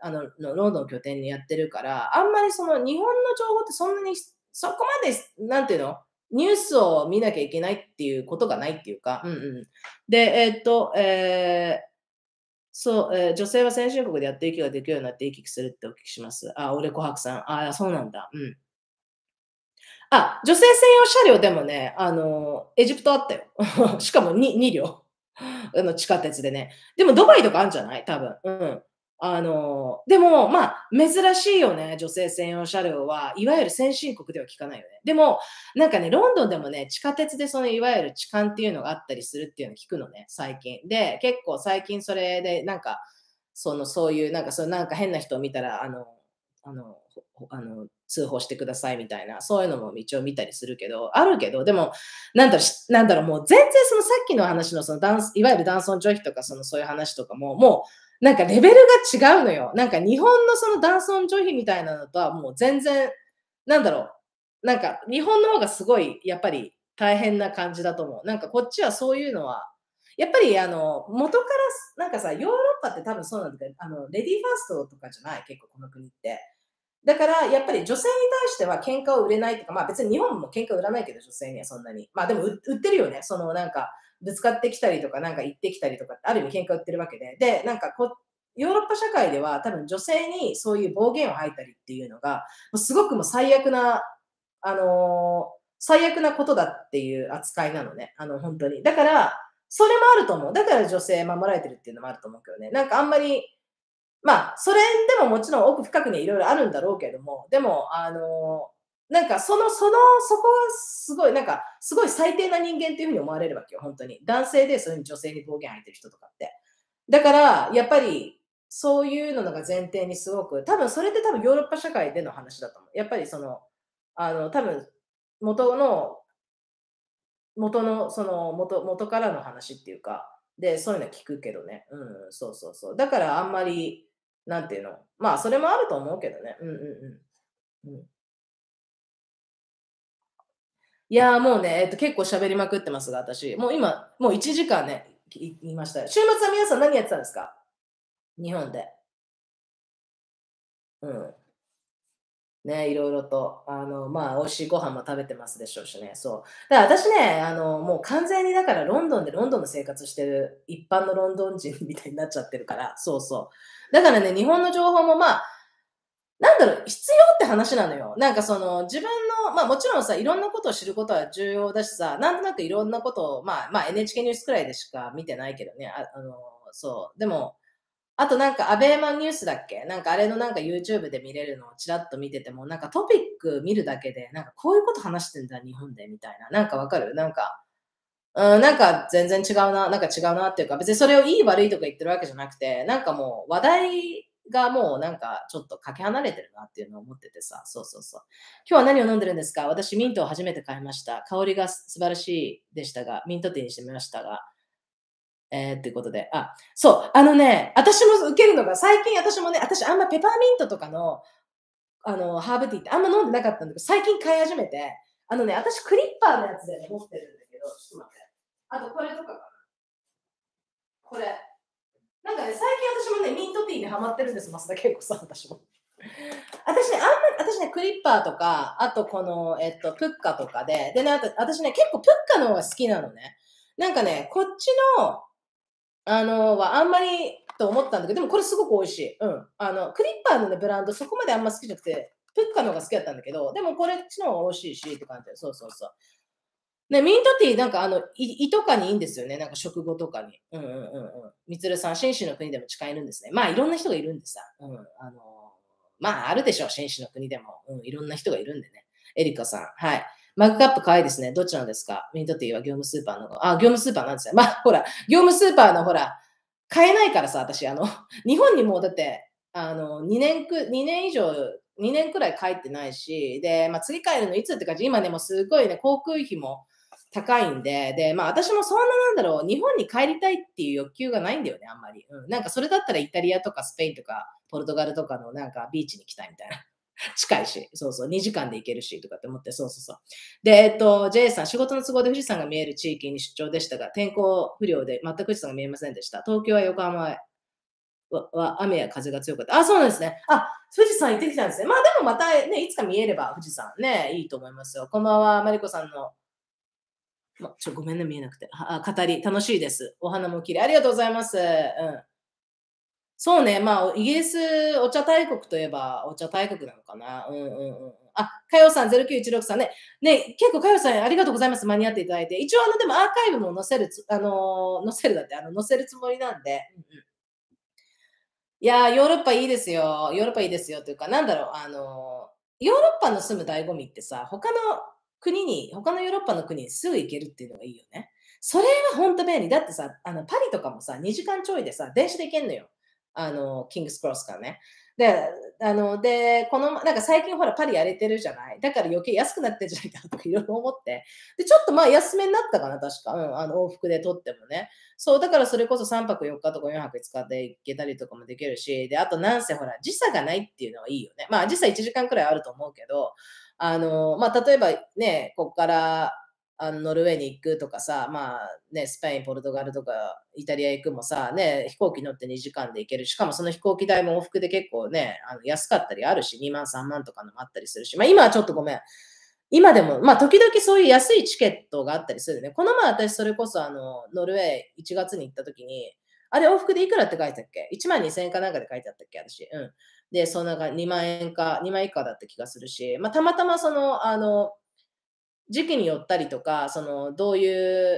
あの、のロンドンを拠点にやってるから、あんまりその日本の情報ってそんなに、そこまで、なんていうの、ニュースを見なきゃいけないっていうことがないっていうか、うんうん。で、えっと、えーそう、えー女性は先進国でやって息ができるようになって行き来するってお聞きします。あ、俺琥珀さん。ああ、そうなんだ。うん。あ、女性専用車両でもね、あの、エジプトあったよ。しかもにに両。あの、地下鉄でね。でもドバイとかあるんじゃない？多分。うん。あの、でも、まあ、珍しいよね、女性専用車両は。いわゆる先進国では聞かないよね。でも、なんかね、ロンドンでもね、地下鉄でそのいわゆる痴漢っていうのがあったりするっていうのを聞くのね、最近。で、結構最近それで、なんか、その、そういう、なんか、そうなんか変な人を見たら、あの、あの、ほあの、通報してくださいみたいな、そういうのも一応見たりするけど、あるけど、でも、なんだろう、しなんだろう、もう全然そのさっきの話のそのダンスいわゆる男尊女卑とか、そのそういう話とかも、もうなんかレベルが違うのよ。なんか日本のその男尊女卑みたいなのとはもう全然、なんだろう、なんか日本の方がすごいやっぱり大変な感じだと思う。なんかこっちはそういうのは、やっぱりあの、元からすなんかさ、ヨーロッパって多分そうなんだけど、あの、レディーファーストとかじゃない、結構この国って。だから、やっぱり女性に対しては喧嘩を売れないとか、まあ別に日本も喧嘩売らないけど、女性にはそんなに。まあでも売売ってるよね。そのなんか、ぶつかってきたりとか、なんか行ってきたりとか、ある意味喧嘩売ってるわけで。で、なんかこヨーロッパ社会では多分女性にそういう暴言を吐いたりっていうのが、もうすごくもう最悪な、あのー最悪なことだっていう扱いなのね。あの、本当に。だから、それもあると思う。だから女性守られてるっていうのもあると思うけどね。なんかあんまり、まあ、それでももちろん奥深くにいろいろあるんだろうけども、でも、あの、なんかそのそのそこはすごい、なんか、すごい最低な人間っていう風に思われるわけよ、ほんとに。男性でそういう風に女性に暴言吐いてる人とかって。だから、やっぱり、そういうのが前提にすごく、多分それって多分ヨーロッパ社会での話だと思う。やっぱりその、あの、多分、元の元のその、元元からの話っていうか、で、そういうの聞くけどね。うん、そうそうそう。だからあんまり、なんていうの、まあ、それもあると思うけどね。うんうんうん。うん。いや、もうね、えっと、結構喋りまくってますが、私。もう今、もういちじかんね、い言いましたよ。週末は皆さん何やってたんですか？日本で。うん。ね、いろいろと、あの、まあ、美味しいご飯も食べてますでしょうしね、そう。だから私ね、あの、もう完全にだからロンドンでロンドンの生活してる一般のロンドン人みたいになっちゃってるから、そうそう。だからね、日本の情報もまあ、なんだろう、必要って話なのよ。なんかその、自分の、まあもちろんさ、いろんなことを知ることは重要だしさ、なんとなくいろんなことを、まあ、まあ エヌエイチケー ニュースくらいでしか見てないけどね、ああの、そう。でも、あとなんか、アベーマニュースだっけなんかあれのなんか YouTube で見れるのをちらっと見てても、なんかトピック見るだけで、なんかこういうこと話してんだ、日本で、みたいな。なんかわかるなんか、うん、なんか全然違うな、なんか違うなっていうか、別にそれをいい悪いとか言ってるわけじゃなくて、なんかもう話題がもうなんかちょっとかけ離れてるなっていうのを思っててさ、そうそうそう。今日は何を飲んでるんですか？私ミントを初めて買いました。香りが素晴らしいでしたが、ミントティーにしてみましたが、えー、っていうことで、あ、そう、あのね、私も受けるのが、最近私もね、私あんまペパーミントとかの、あの、ハーブティーってあんま飲んでなかったんだけど、最近買い始めて、あのね、私クリッパーのやつでね、持ってるんだけど、ちょっと待って。あとこれとかかな。これ。なんかね、最近私もね、ミントティーにハマってるんです、増田恵子さん、私も。私ね、あんまり、私ね、クリッパーとか、あとこの、えっと、プッカとかで、でね、あと私ね、結構プッカの方が好きなのね。なんかね、こっちの、あの、はあんまりと思ったんだけど、でもこれすごく美味しい。うん。あの、クリッパーのね、ブランドそこまであんま好きじゃなくて、プッカの方が好きだったんだけど、でもこれっちの方が美味しいしって感じで、そうそうそう。ね、ミントティーなんかあの、い胃とかにいいんですよね、なんか食後とかに。うんうんうんうん。みつるさん、紳士の国でも使えるんですね。まあ、いろんな人がいるんでさ。うん。あの、まあ、あるでしょう、紳士の国でも。うん、いろんな人がいるんでね。エリカさん、はい。マグカップ可愛いですね。どっちなんですか？ミントティーは業務スーパーの。あ、業務スーパーなんですよ。まあ、ほら、業務スーパーのほら、買えないからさ、私、あの、日本にもうだって、あの、にねんく、にねん以上、にねんくらい帰ってないし、で、まあ、次帰るのいつって感じ、今ね、もうすごいね、航空費も高いんで、で、まあ、私もそんななんだろう、日本に帰りたいっていう欲求がないんだよね、あんまり。うん。なんかそれだったらイタリアとかスペインとかポルトガルとかのなんかビーチに行きたいみたいな。近いし、そうそう、にじかんで行けるしとかって思って、そうそうそう。で、えっと、J さん、仕事の都合で富士山が見える地域に出張でしたが、天候不良で全く富士山が見えませんでした。東京は横浜へはは雨や風が強かった。あ、そうなんですね。あ、富士山行ってきたんですね。まあ、でもまたね、いつか見えれば富士山ね、いいと思いますよ。こんばんは、マリコさんの、ま、ちょ、ごめんね、見えなくて。はあ、語り楽しいです。お花も綺麗。ありがとうございます。うん。そうね、まあ、イギリス、お茶大国といえば、お茶大国なのかな。うんうんうんうん。あ、かよさんゼロきゅういちろくさんね。ね、結構かよさんありがとうございます。間に合っていただいて。一応あの、でもアーカイブも載せるつあの、載せるだって、あの、載せるつもりなんで。うんうん。いやー、ヨーロッパいいですよ。ヨーロッパいいですよというか、なんだろう、あの、ヨーロッパの住む醍醐味ってさ、他の国に、他のヨーロッパの国にすぐ行けるっていうのがいいよね。それはほんと便利。だってさ、あの、パリとかもさ、にじかんちょいでさ、電車で行けんのよ。あの、キングスクロスからね。で、あの、で、このまなんか最近ほらパリ荒れてるじゃない。だから余計安くなってんじゃないかなとかいろいろ思って。で、ちょっとまあ安めになったかな、確か。うん、あの、往復で取ってもね。そう、だからそれこそさんぱくよっかとかよんはくいつかで行けたりとかもできるし、で、あとなんせほら、時差がないっていうのはいいよね。まあ、時差いちじかんくらいあると思うけど、あの、まあ、例えばね、こっから、あの、ノルウェーに行くとかさ、まあ、ね、スペイン、ポルトガルとかイタリア行くもさ、ね、飛行機乗ってにじかんで行ける。しかもその飛行機代も往復で結構ね、あの、安かったりあるし、にまん、さんまんとかのもあったりするし、まあ、今はちょっとごめん。今でも、まあ、時々そういう安いチケットがあったりするね。この前私それこそあの、ノルウェーいちがつに行った時に、あれ往復でいくらって書いてあったっけ ?いちまんにせん円かなんかで書いてあったっけ私。うん。で、そのなんかにまん円か、にまん以下だった気がするし、まあ、たまたまその、あの、時期によったりとか、その、どういう、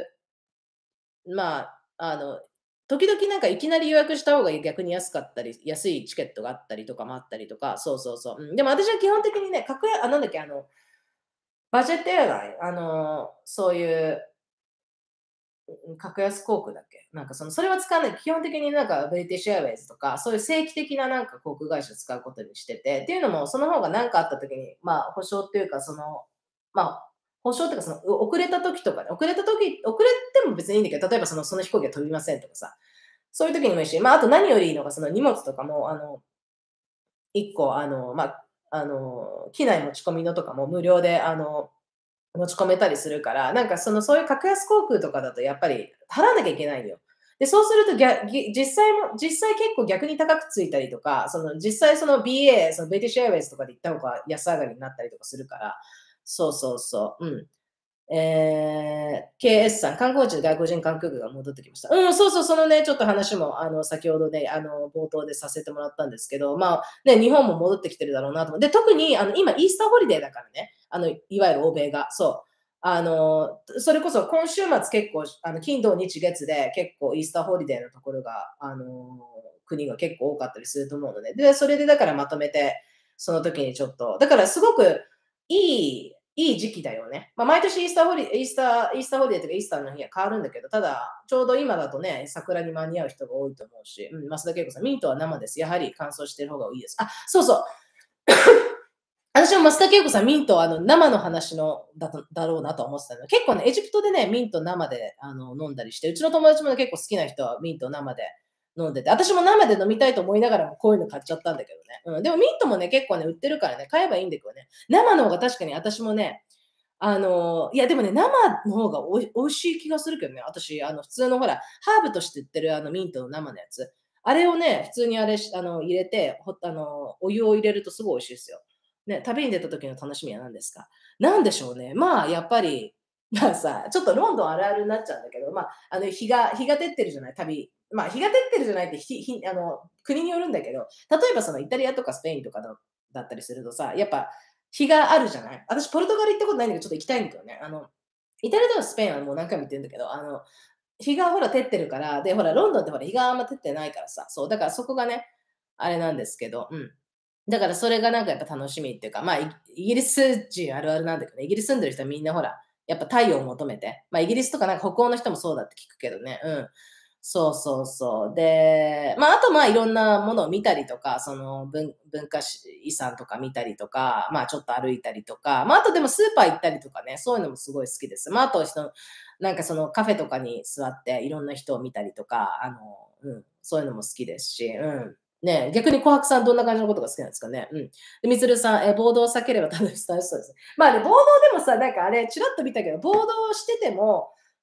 まあ、あの、時々なんかいきなり予約した方が逆に安かったり、安いチケットがあったりとかもあったりとか、そうそうそう。うん、でも私は基本的にね、格安、あ、なんだっけ、あの、バジェットエアライン、あの、そういう、うん、格安航空だっけなんかその、それは使わない。基本的になんかブリティッシュエアウェイズとか、そういう正規的ななんか航空会社使うことにしてて、っていうのも、その方が何かあった時に、まあ、保証っていうか、その、まあ、保証っていうか、その、お遅れた時とかね、遅れた時、遅れても別にいいんだけど、例えばその、その飛行機が飛びませんとかさ、そういう時にもいいし、まあ、あと何よりいいのが、その荷物とかも、あの、いっこ、あの、まあ、あの、機内持ち込みのとかも無料で、あの、持ち込めたりするから、なんかその、そういう格安航空とかだとやっぱり払わなきゃいけないのよ。で、そうするとぎゃぎ実際も実際結構逆に高くついたりとか、その実際その ビーエー、そのブリティッシュエアウェイズとかで行った方が安上がりになったりとかするから、そうそうそう、うん。えー、ケーエス さん、観光地で外国人観光客が戻ってきました。うん、そうそう、そのね、ちょっと話も、あの、先ほどね、あの、冒頭でさせてもらったんですけど、まあ、ね、日本も戻ってきてるだろうなと思って。で、特に、あの、今、イースターホリデーだからね、あの、いわゆる欧米が、そう。あの、それこそ今週末結構、あの、金土日月で結構イースターホリデーのところが、あの、国が結構多かったりすると思うので、で、それでだからまとめて、その時にちょっと、だからすごくいいいい時期だよね。まあ、毎年イースターホリイースターイースターホリデーとかイースターの日は変わるんだけど、ただ、ちょうど今だとね、桜に間に合う人が多いと思うし、うん、増田恵子さん、ミントは生です。やはり乾燥してる方がいいです。あ、そうそう。私も増田恵子さん、ミントはあの生の話のだとだろうなと思ってたの。結構ね、エジプトでね、ミント生であの飲んだりして、うちの友達も、ね、結構好きな人はミント生で飲んでて、私も生で飲みたいと思いながらもこういうの買っちゃったんだけどね。うん、でもミントもね、結構ね、売ってるからね、買えばいいんだけどね。生の方が確かに私もね、あの、いやでもね、生の方がおい美味しい気がするけどね。私、あの、普通のほら、ハーブとして売ってるあのミントの生のやつ。あれをね、普通にあれしあの、入れて、ほあの、お湯を入れるとすごい美味しいですよ。ね、旅に出た時の楽しみは何ですか？なんでしょうね。まあ、やっぱり、まあさ、ちょっとロンドンあるあるになっちゃうんだけど、まあ、あの、日が日が照ってるじゃない、旅。まあ、日が照ってるじゃないって、ひひあの、国によるんだけど、例えばそのイタリアとかスペインとかだだったりするとさ、やっぱ日があるじゃない。私ポルトガル行ったことないんだけど、ちょっと行きたいんだけどね。あの、イタリアとかスペインはもう何回も行ってるんだけど、あの、日がほら照ってるから、で、ほらロンドンってほら日があんま照ってないからさ、そう、だからそこがね、あれなんですけど、うん。だからそれがなんかやっぱ楽しみっていうか、まあ、イイギリス人あるあるなんだけどね、イギリス住んでる人はみんなほら、やっぱ太陽を求めて、まあ、イギリスとかなんか北欧の人もそうだって聞くけどね、うん。そうそうそう。で、まあ、あとまあいろんなものを見たりとか、その文文化し遺産とか見たりとか、まあちょっと歩いたりとか、まああとでもスーパー行ったりとかね、そういうのもすごい好きです。まああとその、なんかそのカフェとかに座っていろんな人を見たりとか、あの、うん、そういうのも好きですし、うん。ね、逆に琥珀さんどんな感じのことが好きなんですかね。うん。で、みつるさん、え、暴動を避ければ楽し楽しそうです。まあね、暴動でもさ、なんかあれ、ちらっと見たけど、暴動してても、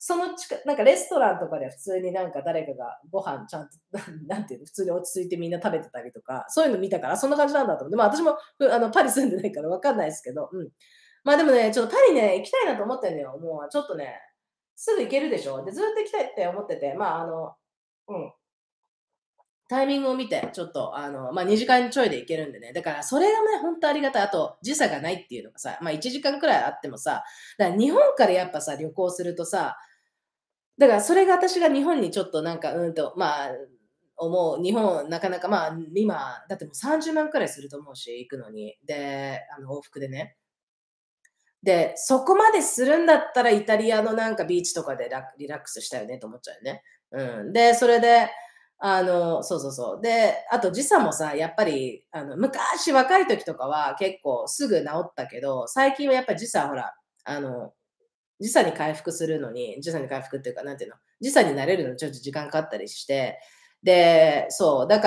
その近なんかレストランとかで普通になんか誰かがご飯ちゃんと、なんていうの、普通に落ち着いてみんな食べてたりとか、そういうの見たから、そんな感じなんだと思って、まあ私も、ふあの、パリ住んでないからわかんないですけど、うん。まあでもね、ちょっとパリね、行きたいなと思ってんのよ。もうちょっとね、すぐ行けるでしょ。で、ずっと行きたいって思ってて、まああの、うん。タイミングを見て、ちょっと、あの、まあ、にじかんちょいで行けるんでね。だから、それがね、ほんとありがたい。あと、時差がないっていうのがさ、まあ、いちじかんくらいあってもさ、だから日本からやっぱさ、旅行するとさ、だからそれが私が日本にちょっとなんか、うんと、まあ、思う、日本なかなか、まあ、今、だってもうさんじゅうまんくらいすると思うし、行くのに。で、あの、往復でね。で、そこまでするんだったらイタリアのなんかビーチとかでラリラックスしたよねと思っちゃうよね。うん。で、それで、あの、そうそうそう。で、あと時差もさ、やっぱり、あの、昔若い時とかは結構すぐ治ったけど、最近はやっぱり時差ほら、あの、時差に回復するのに、時差に回復っていうか、なんていうの、時差に慣れるのにちょっと時間かかったりして、で、そう、だから、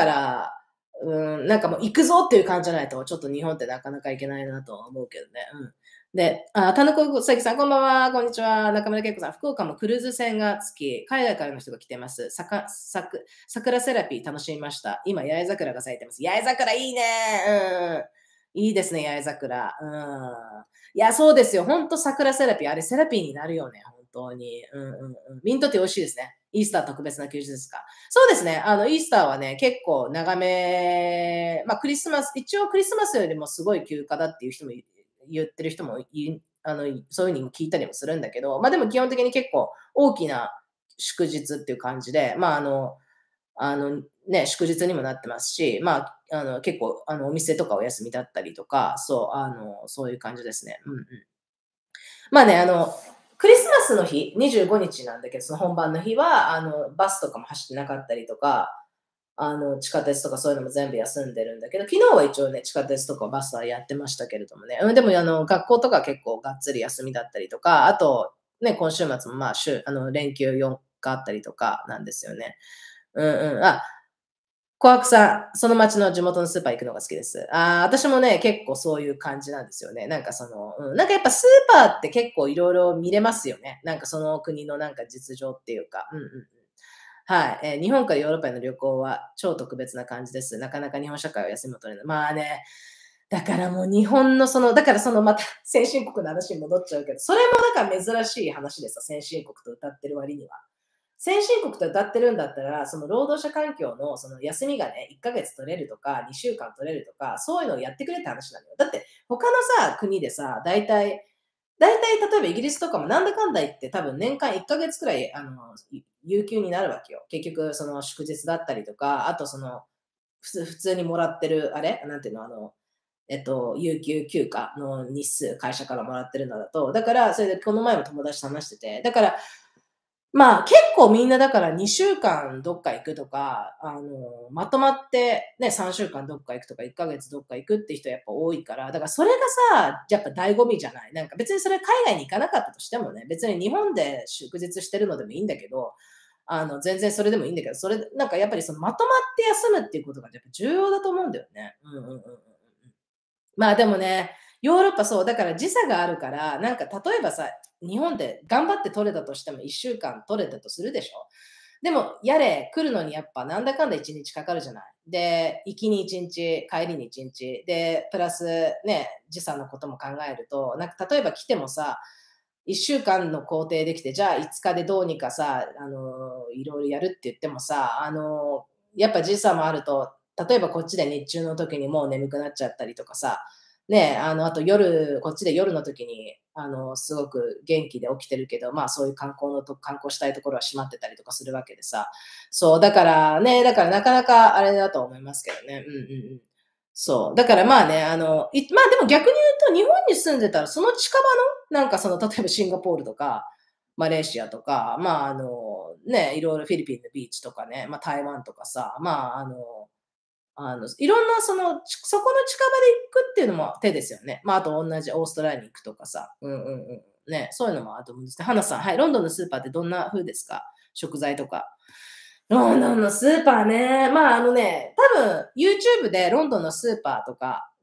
うん、なんかもう行くぞっていう感じじゃないと、ちょっと日本ってなかなか行けないなとは思うけどね。うん。で、あ、田中さきさん、こんばんは、こんにちは。中村恵子さん、福岡もクルーズ船が着き、海外からの人が来てます。さか、さく、桜セラピー楽しみました。今、八重桜が咲いてます。八重桜いいね。うん。いいですね、八重桜。うん。いや、そうですよ。ほんと桜セラピー。あれ、セラピーになるよね、本当に。うんうんうん。ミントティー美味しいですね。イースター特別な休日ですか？そうですね。あの、イースターはね、結構長め、まあ、クリスマス、一応クリスマスよりもすごい休暇だっていう人もい言ってる人もいあの、そういう風にも聞いたりもするんだけど、ま、でも基本的に結構大きな祝日っていう感じで、まあ、あのあの、ね、祝日にもなってますし、まあ、あの、結構、あの、お店とかお休みだったりとか、そう、あの、そういう感じですね。うんうん。まあね、あの、クリスマスの日、にじゅうごにちなんだけど、その本番の日は、あの、バスとかも走ってなかったりとか、あの、地下鉄とかそういうのも全部休んでるんだけど、昨日は一応ね、地下鉄とかバスはやってましたけれどもね。うん、でもあの、学校とか結構がっつり休みだったりとか、あと、ね、今週末もまあ、週あの、連休よっかあったりとかなんですよね。うんうん。あ、小悪さん、その町の地元のスーパー行くのが好きです。ああ、私もね、結構そういう感じなんですよね。なんかその、うん、なんかやっぱスーパーって結構いろいろ見れますよね。なんかその国のなんか実情っていうか。うんうんうん。はい、えー日本からヨーロッパへの旅行は超特別な感じです。なかなか日本社会は休みを取れない。まあね、だからもう日本のその、だからそのまた先進国の話に戻っちゃうけど、それもだから珍しい話ですよ、先進国と歌ってる割には。先進国と歌ってるんだったら、その労働者環境のその休みがね、いっかげつ取れるとか、にしゅうかん取れるとか、そういうのをやってくれって話なのよ。だって他のさ、国でさ、大体、大体例えばイギリスとかもなんだかんだ言って多分年間いっかげつくらい、あの、有給になるわけよ。結局その祝日だったりとか、あとその、普通普通にもらってる、あれなんていうの、あの、えっと、有給休暇の日数、会社からもらってるのだと、だから、それでこの前も友達と話してて、だから、まあ、結構みんなだからにしゅうかんどっか行くとか、あの、まとまってね、さんしゅうかんどっか行くとか、いっかげつどっか行くって人やっぱ多いから、だからそれがさ、やっぱ醍醐味じゃない。なんか別にそれ海外に行かなかったとしてもね、別に日本で祝日してるのでもいいんだけど、あの、全然それでもいいんだけど、それ、なんかやっぱりそのまとまって休むっていうことがやっぱ重要だと思うんだよね。うんうんうんうんうん。まあでもね、ヨーロッパそう、だから時差があるから、なんか例えばさ、日本で頑張って取れたとしてもいっしゅうかん取れたとするでしょ。でも、やれ、来るのにやっぱなんだかんだいちにちかかるじゃない。で、行きにいちにち、帰りにいちにち、で、プラスね、時差のことも考えると、なんか例えば来てもさ、いっしゅうかんの工程できて、じゃあいつかでどうにかさ、あの、いろいろやるって言ってもさ、あの、やっぱ時差もあると、例えばこっちで日中の時にもう眠くなっちゃったりとかさ、ね、あの、あと夜、こっちで夜の時に、あの、すごく元気で起きてるけど、まあそういう観光のと観光したいところは閉まってたりとかするわけでさ。そう、だからね、だからなかなかあれだと思いますけどね。うんうんうん。そう。だからまあね、あの、いまあでも逆に言うと日本に住んでたらその近場の、なんかその、例えばシンガポールとか、マレーシアとか、まああの、ね、いろいろフィリピンのビーチとかね、まあ台湾とかさ、まああの、あの、いろんなその、ちそこの近場で行くっていうのも手ですよね。まあ、あと同じオーストラリアに行くとかさ。うんうんうん。ね、そういうのもあると思うんですね。花さん、はい、ロンドンのスーパーってどんな風ですか？食材とか。ロンドンのスーパーね。まあ、あのね、多分 YouTube でロンドンのスーパーとか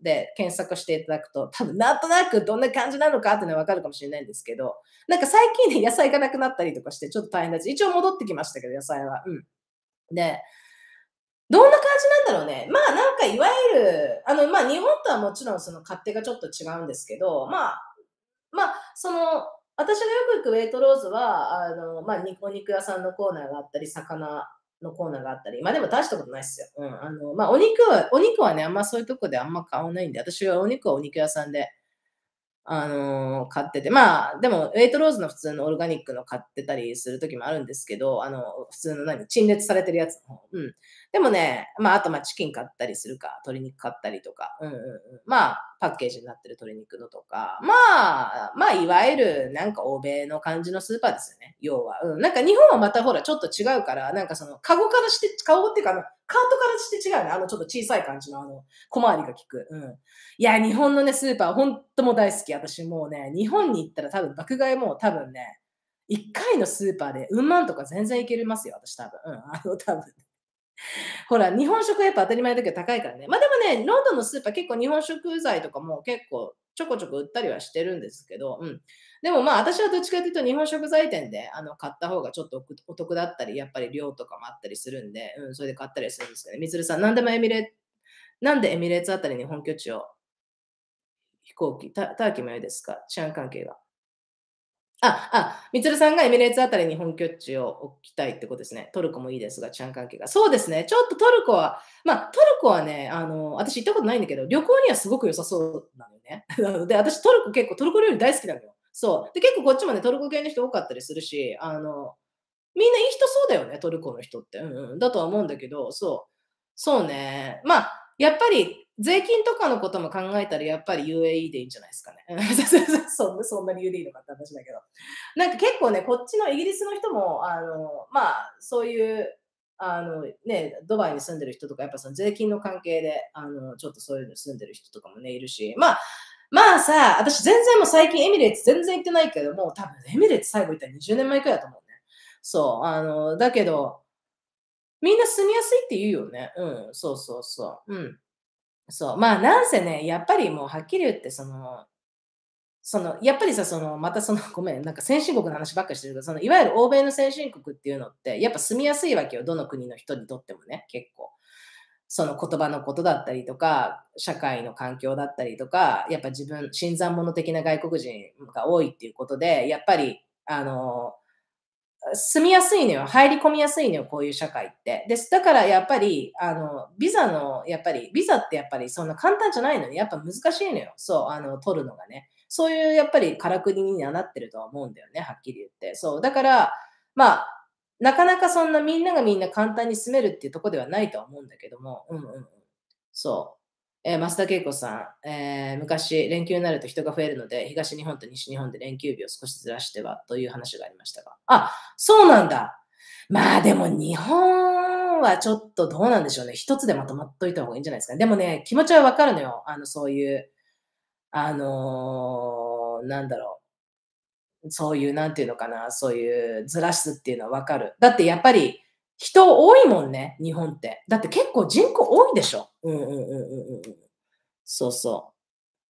で検索していただくと、多分なんとなくどんな感じなのかっていうのはわかるかもしれないんですけど、なんか最近ね、野菜がなくなったりとかして、ちょっと大変だし、一応戻ってきましたけど、野菜は。うん。で、どんな感じなんだろうね。まあ、なんかいわゆる、あの、まあ、日本とはもちろんその勝手がちょっと違うんですけど、まあ、まあ、その、私がよく行くウェイトローズは、あの、まあ、にお肉屋さんのコーナーがあったり、魚のコーナーがあったり、まあ、でも大したことないっすよ。うん。あの、まあ、お肉はお肉はね、あんまそういうとこであんま買わないんで、私はお肉はお肉屋さんであの、買ってて、まあ、でも、ウェイトローズの普通のオルガニックの買ってたりする時もあるんですけど、あの、普通の何、陳列されてるやつの方。うん。でもね、まあ、あと、ま、チキン買ったりするか、鶏肉買ったりとか、うんうんうん。まあ、パッケージになってる鶏肉のとか、まあ、まあ、いわゆるなんか欧米の感じのスーパーですよね、要は。うん。なんか日本はまたほらちょっと違うから、なんかその、カゴからしてカゴっていうか、あの、カートからして違うね。あの、ちょっと小さい感じのあの、小回りが利く。うん。いや、日本のね、スーパー、ほんともう大好き。私もうね、日本に行ったら多分爆買いも多分ね、いっかいのスーパーでうんまんとか全然いけれますよ、私多分。うん、あの多分。ほら、日本食はやっぱ当たり前だけど高いからね。ま、でもね、ロンドンのスーパー結構日本食材とかも結構ちょこちょこ売ったりはしてるんですけど、うん。でもまあ、私はどっちかというと日本食材店であの買った方がちょっとおくお得だったり、やっぱり量とかもあったりするんで、うん、それで買ったりはするんですけどね。みつるさん、なんでもエミレなんでエミレーツあたりに本拠地を飛行機、タターキーも良いですか？治安関係が。あ、あ、みつるさんがエミレーツあたりに本拠地を置きたいってことですね。トルコもいいですが、治安関係が。そうですね、ちょっとトルコは、まあ、トルコはね、あの、私行ったことないんだけど、旅行にはすごく良さそうなのよね。なので、私トルコ結構トルコ料理大好きなのよ。そう。で、結構こっちもね、トルコ系の人多かったりするし、あの、みんないい人そうだよね、トルコの人って。うんうん。だとは思うんだけど、そう。そうね。まあ、やっぱり税金とかのことも考えたら、やっぱり ユーエーイー でいいんじゃないですかね。うんそんなそんな理由でいいのかって話だけど。なんか結構ね、こっちのイギリスの人も、あの、まあ、そういう、あの、ね、ドバイに住んでる人とか、やっぱその税金の関係で、あの、ちょっとそういうの住んでる人とかもね、いるし、まあ、まあさ、私全然もう最近エミレーツ全然行ってないけども、多分エミレーツ最後行ったらにじゅうねんまえくらいだと思うね。そう、あの、だけど、みんな住みやすいって言うよね。うん、そうそうそう。うん。そう、まあ、なんせね、やっぱりもうはっきり言って、そのその、やっぱりさ、その、またその、ごめん、なんか先進国の話ばっかりしてるけど、その、いわゆる欧米の先進国っていうのって、やっぱ住みやすいわけよ、どの国の人にとってもね、結構。その言葉のことだったりとか、社会の環境だったりとか、やっぱ自分、新参者的な外国人が多いっていうことで、やっぱり、あの、住みやすいのよ。入り込みやすいのよ、こういう社会って。です。だからやっぱり、あの、ビザの、やっぱり、ビザってやっぱりそんな簡単じゃないのに、やっぱ難しいのよ。そう、あの、取るのがね。そういうやっぱりからくりにはなってるとは思うんだよね、はっきり言って。そう。だから、まあ、なかなかそんなみんながみんな簡単に住めるっていうところではないとは思うんだけども、うんうんうん。そう。えー、増田恵子さん、えー昔、連休になると人が増えるので、東日本と西日本で連休日を少しずらしてはという話がありましたが。あ、そうなんだ。まあでも日本はちょっとどうなんでしょうね。一つでまとまっといた方がいいんじゃないですかね。でもね、気持ちはわかるのよ。あの、そういう、あのーなんだろう。そういう、なんていうのかな、そういうずらすっていうのはわかる。だってやっぱり人多いもんね、日本って。だって結構人口多いでしょ。うんうんうんうんうんうん。そうそう。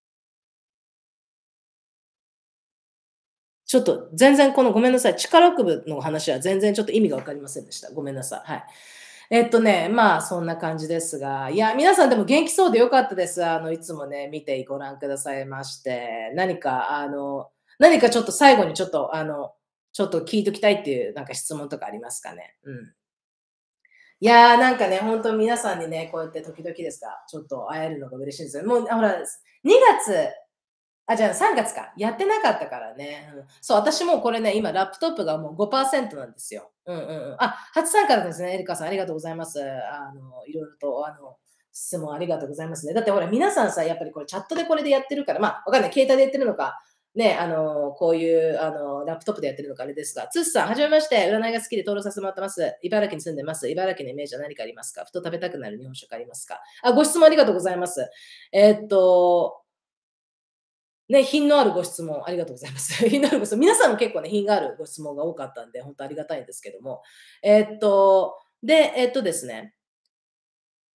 ちょっと全然このごめんなさい、力く部の話は全然ちょっと意味が分かりませんでした。ごめんなさい。はい。えっとね、まあそんな感じですが、いや、皆さんでも元気そうで良かったです。あの、いつもね、見てご覧くださいまして、何かあの、何かちょっと最後にちょっとあの、ちょっと聞いときたいっていうなんか質問とかありますかね？うん。いやー、なんかね、ほんと皆さんにね、こうやって時々ですが、ちょっと会えるのが嬉しいんですよ。もう、あ、ほら、にがつあ、じゃあさんがつか。やってなかったからね。うん。そう、私もこれね、今ラップトップがもうごパーセントなんですよ。うんうんうん。あ、初参加なんですね、エリカさんありがとうございます。あの、いろいろと、あの、質問ありがとうございますね。だってほら、皆さんさ、やっぱりこれチャットでこれでやってるから、まあ、わかんない。携帯でやってるのか、ね、あの、こういう、あの、ラップトップでやってるのかあれですが、ツースさん、はじめまして。占いが好きで登録させてもらってます。茨城に住んでます。茨城のイメージは何かありますか？ふと食べたくなる日本食ありますか？あ、ご質問ありがとうございます。えーっと、ね、品のあるご質問ありがとうございます。品のあるご質問、皆さんも結構ね、品があるご質問が多かったんで、本当ありがたいんですけども。えーっと、で、えーっとですね、茨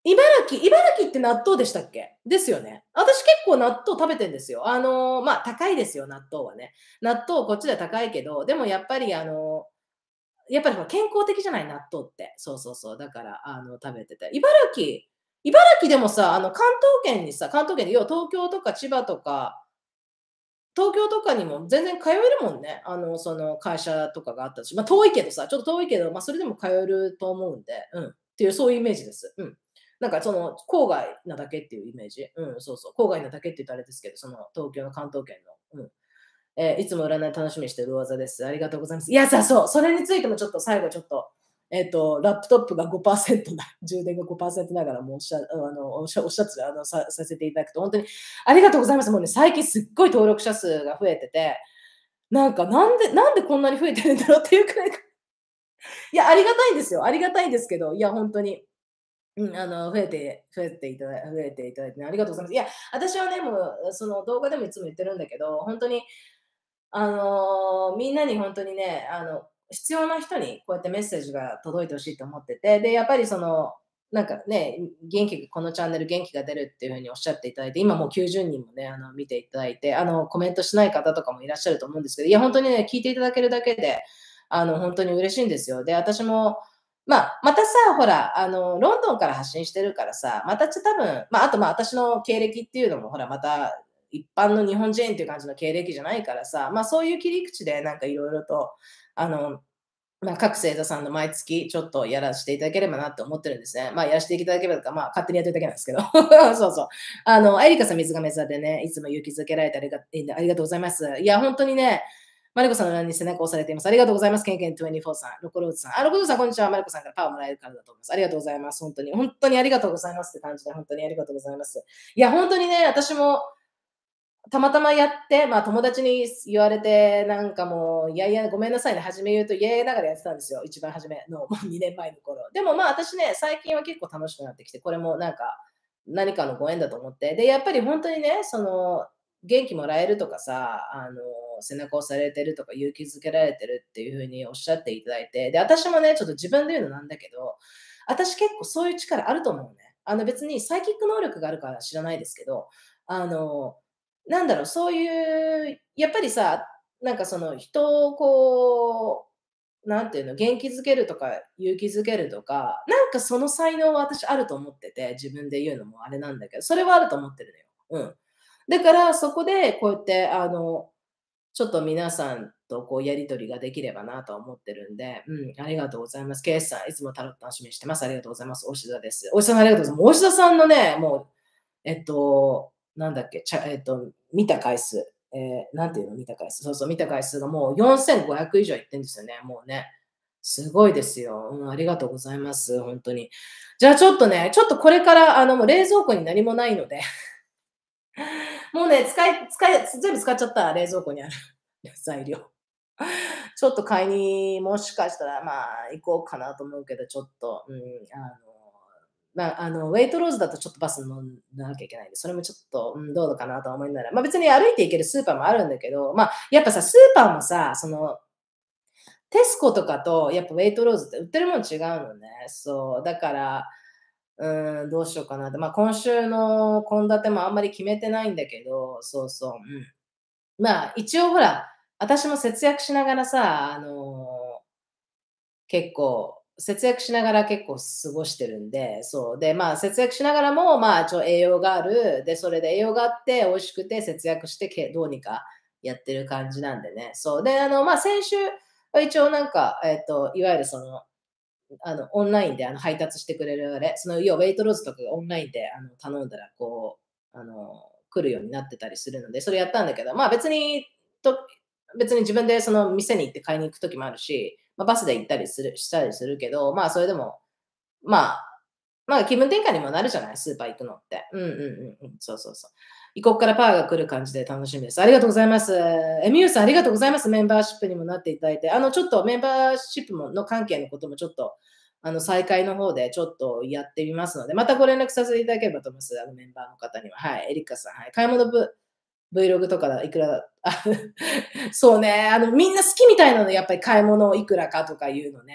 城茨城って納豆でしたっけ？ですよね。私結構納豆食べてんですよ。あの、まあ、高いですよ、納豆はね。納豆こっちでは高いけど、でもやっぱりあの、やっぱりほら健康的じゃない、納豆って。そうそうそう。だから、あの、食べてて。茨城茨城でもさ、あの、関東圏にさ、関東圏で要は東京とか千葉とか東京とかにも全然通えるもんね。あの、その会社とかがあったし、ま、遠いけどさ、ちょっと遠いけど、ま、それでも通えると思うんで、うん。っていうそういうイメージです。うん。なんかその郊外なだけっていうイメージ。うん、そうそう。郊外なだけって言ったらあれですけど、その東京の関東圏の。うん。えーいつも占い楽しみにしてる魚座です。ありがとうございます。いや、さ、そう、それについてもちょっと最後ちょっと、えっと、ラップトップがごパーセントな、充電がごパーセントながらもおっしゃあの、おっしゃおっしゃつあの、ささせていただくと、本当にありがとうございます。もうね、最近すっごい登録者数が増えてて、なんか、なんでなんでこんなに増えてるんだろうっていうくらい、いや、ありがたいんですよ。ありがたいんですけど、いや、本当に。うん、あの、増えて増えていただ増えていただいてね、ありがとうございます。いや、私はね、もう、その動画でもいつも言ってるんだけど、本当にあの、みんなに本当にね、あの、必要な人にこうやってメッセージが届いて欲しいと思ってて、で、やっぱりその、なんかね、元気このチャンネル元気が出るっていう風におっしゃっていただいて、今もうきゅうじゅうにんもね、あの、見ていただいて、あの、コメントしない方とかもいらっしゃると思うんですけど、いや、本当にね、聞いていただけるだけで、あの、本当に嬉しいんですよ。で、私も、まあ、またさ、ほら、あの、ロンドンから発信してるからさ、またち多分、まあ、あと、まあ、私の経歴っていうのも、ほら、また一般の日本人っていう感じの経歴じゃないからさ、まあ、そういう切り口でなんかいろいろと、あの、まあ、各星座さんの毎月ちょっとやらせていただければなって思ってるんですね。まあ、やらせていただければとか、まあ、勝手にやってるだけなんですけど。そうそう。あの、エリカさん水亀座でね、いつも勇気づけられてありがありがとうございます。いや、本当にね、マリコさんの欄に背中を押されています。ありがとうございます。ケンケンにじゅうよんさん、ロコローズさん。あ、ロコローズさん、こんにちは。マリコさんからパワーもらえるからだと思います。ありがとうございます。本当に。本当にありがとうございますって感じで、本当にありがとうございます。いや、本当にね、私も、たまたまやって、まあ、友達に言われて、なんかもう、いやいや、ごめんなさいね、初め言うと、いやいやながらやってたんですよ。一番初めの、もうにねんまえの頃。でもまあ、私ね、最近は結構楽しくなってきて、これもなんか、何かのご縁だと思って。で、やっぱり本当にね、その、元気もらえるとかさ、あの、背中を押されてるとか勇気づけられてるっていう風におっしゃっていただいて、で、私もね、ちょっと自分で言うのなんだけど、私結構そういう力あると思うね。あの別にサイキック能力があるから知らないですけど、あの、なんだろう、そういう、やっぱりさ、なんかその人をこう、なんていうの、元気づけるとか勇気づけるとか、なんかその才能は私あると思ってて、自分で言うのもあれなんだけど、それはあると思ってるのよ。うん。だからそこでこうやって、あの、ちょっと皆さんとこうやり取りができればなとは思ってるんで、うん、ありがとうございます。ケイスさん、いつもタロット楽しみにしてます。ありがとうございます。大志田です。大志田さんありがとうございます。大志田さんのね、もう、えっと、なんだっけ、ちゃえっと、見た回数、えー、なんていうの見た回数。そうそう、見た回数がもうよんせんごひゃく以上いってんですよね、もうね。すごいですよ。うん、ありがとうございます、本当に。じゃあちょっとね、ちょっとこれから、あの、もう冷蔵庫に何もないので、もうね、使い使い全部使っちゃった、冷蔵庫にある材料。ちょっと買いに、もしかしたら、まあ、行こうかなと思うけど、ちょっと、うん、あの、まあ、あの、ウェイトローズだとちょっとバス乗んなきゃいけないんで、それもちょっと、うん、どうかなと思いながら、まあ別に歩いて行けるスーパーもあるんだけど、まあ、やっぱさ、スーパーもさ、その、テスコとかと、やっぱウェイトローズって売ってるもん違うのね。そう。だから、うーん、どうしようかなって。まあ、今週の献立もあんまり決めてないんだけど、そうそう。うん。まあ、一応ほら、私も節約しながらさ、あの、結構、節約しながら結構過ごしてるんで、そう。で、まあ、節約しながらも、まあ、一応栄養がある。で、それで栄養があって、美味しくて節約してけ、どうにかやってる感じなんでね。そう。で、あの、まあ、先週は一応なんか、えっと、いわゆるその、あの、オンラインであの配達してくれるあれ、その要はウェイトローズとかがオンラインであの頼んだら、こう、あの、来るようになってたりするので、それやったんだけど、まあ別に、と別に自分でその店に行って買いに行く時もあるし、まあ、バスで行ったりするしたりするけど、まあそれでも、まあ、まあ気分転換にもなるじゃない、スーパー行くのって。うんうんうんうん、そうそうそう。異国からパワーが来る感じで楽しみです。ありがとうございます。エミューさん、ありがとうございます。メンバーシップにもなっていただいて。あの、ちょっとメンバーシップもの関係のこともちょっと、あの、再開の方でちょっとやってみますので、またご連絡させていただければと思います。あの、メンバーの方には。はい。エリカさん、はい。買い物部 Vlog とかだいくら、あそうね、あの、みんな好きみたいなの、やっぱり買い物いくらかとかいうのね。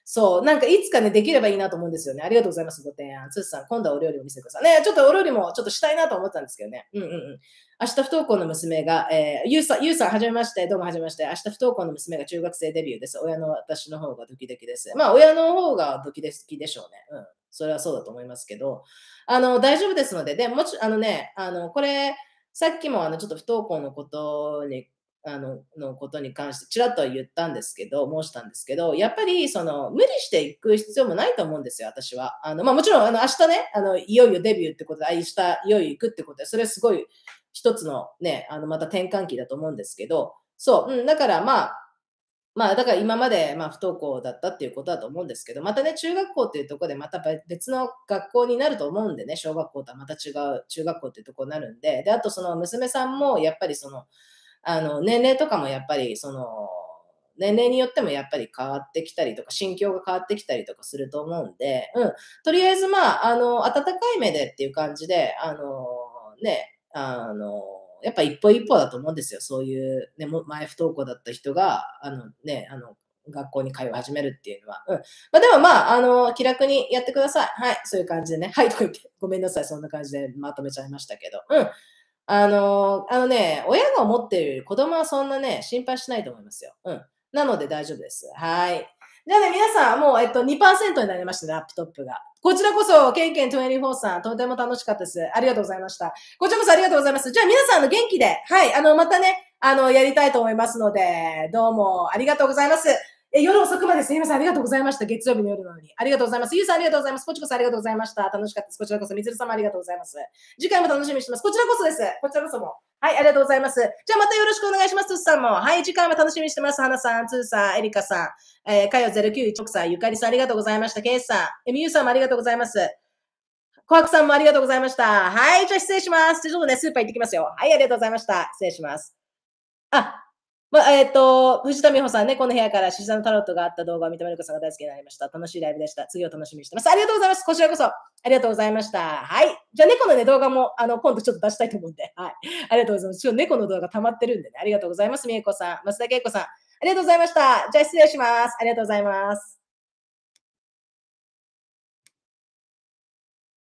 そう、なんかいつかね、できればいいなと思うんですよね。ありがとうございます、ご提案。つーさん、今度はお料理を見せてください。ね、ちょっとお料理もちょっとしたいなと思ったんですけどね。うんうんうん。明日不登校の娘が、えー、ゆうさん、ゆうさん、はじめまして、どうもはじめまして。明日不登校の娘が中学生デビューです。親の私の方がドキドキです。まあ、親の方がドキドキでしょうね。うん。それはそうだと思いますけど、あの、大丈夫ですので、でもちあのね、あの、これ、さっきもあの、ちょっと不登校のことにあののことに関してちらっとは言ったんですけど申したんですけど、やっぱりその無理していく必要もないと思うんですよ、私は。あの、まあ、もちろんあの明日ね、あのいよいよデビューってことで、あ、明日いよいよ行くってことで、それはすごい一つのね、あのまた転換期だと思うんですけど、そう、うん、だからまあ、まあ、だから今まで、まあ、不登校だったっていうことだと思うんですけど、またね、中学校っていうところでまたべ別の学校になると思うんでね、小学校とはまた違う中学校っていうところになるんで、で、あとその娘さんもやっぱりその、あの、年齢とかもやっぱりその、年齢によってもやっぱり変わってきたりとか、心境が変わってきたりとかすると思うんで、うん、とりあえずまあ、あの、温かい目でっていう感じで、あの、ね、あの、やっぱ一歩一歩だと思うんですよ。そういう、ね、も前不登校だった人が、あのね、あの、学校に通い始めるっていうのは。うん。まあ、でもまあ、あの、気楽にやってください。はい。そういう感じでね。はい、とか言って、ごめんなさい。そんな感じでまとめちゃいましたけど。うん。あの、あのね、親が思ってるより子供はそんなね、心配しないと思いますよ。うん。なので大丈夫です。はい。じゃあね、皆さん、もう、えっと、にパーセントになりましたね、ラップトップが。こちらこそ、ケンケンにじゅうよんさん、とても楽しかったです。ありがとうございました。こちらこそありがとうございます。じゃあ皆さん、あの、元気で、はい、あの、またね、あの、やりたいと思いますので、どうもありがとうございます。え、夜遅くまですいません。ありがとうございました。月曜日の夜なのに。ありがとうございます。ゆうさんありがとうございます。こちこそありがとうございました。楽しかったです。こちらこそ、みつる様ありがとうございます。次回も楽しみにしてます。こちらこそです。こちらこそも。はい、ありがとうございます。じゃあまたよろしくお願いします。つーさんも。はい、次回も楽しみにしてます。はなさん、つーさん、えりかさん、えー、かよゼロきゅういちろくさん、ゆかりさんありがとうございました。けいさん、えみゆさんもありがとうございます。こはくさんもありがとうございました。はい、じゃあ失礼します。ちょっとね、スーパー行ってきますよ。はい、ありがとうございました。失礼します。あ、まあ、えっ、と、藤田美穂さんね、この部屋から獅子座のタロットがあった動画を認めることが大好きになりました。楽しいライブでした。次を楽しみにしてます。ありがとうございます。こちらこそ。ありがとうございました。はい。じゃあ、猫のね、動画も、あの、今度ちょっと出したいと思うんで。はい。ありがとうございます。ちょっと猫の動画溜まってるんでね。ありがとうございます。みえこさん。増田恵子さん。ありがとうございました。じゃあ、失礼します。ありがとうございます。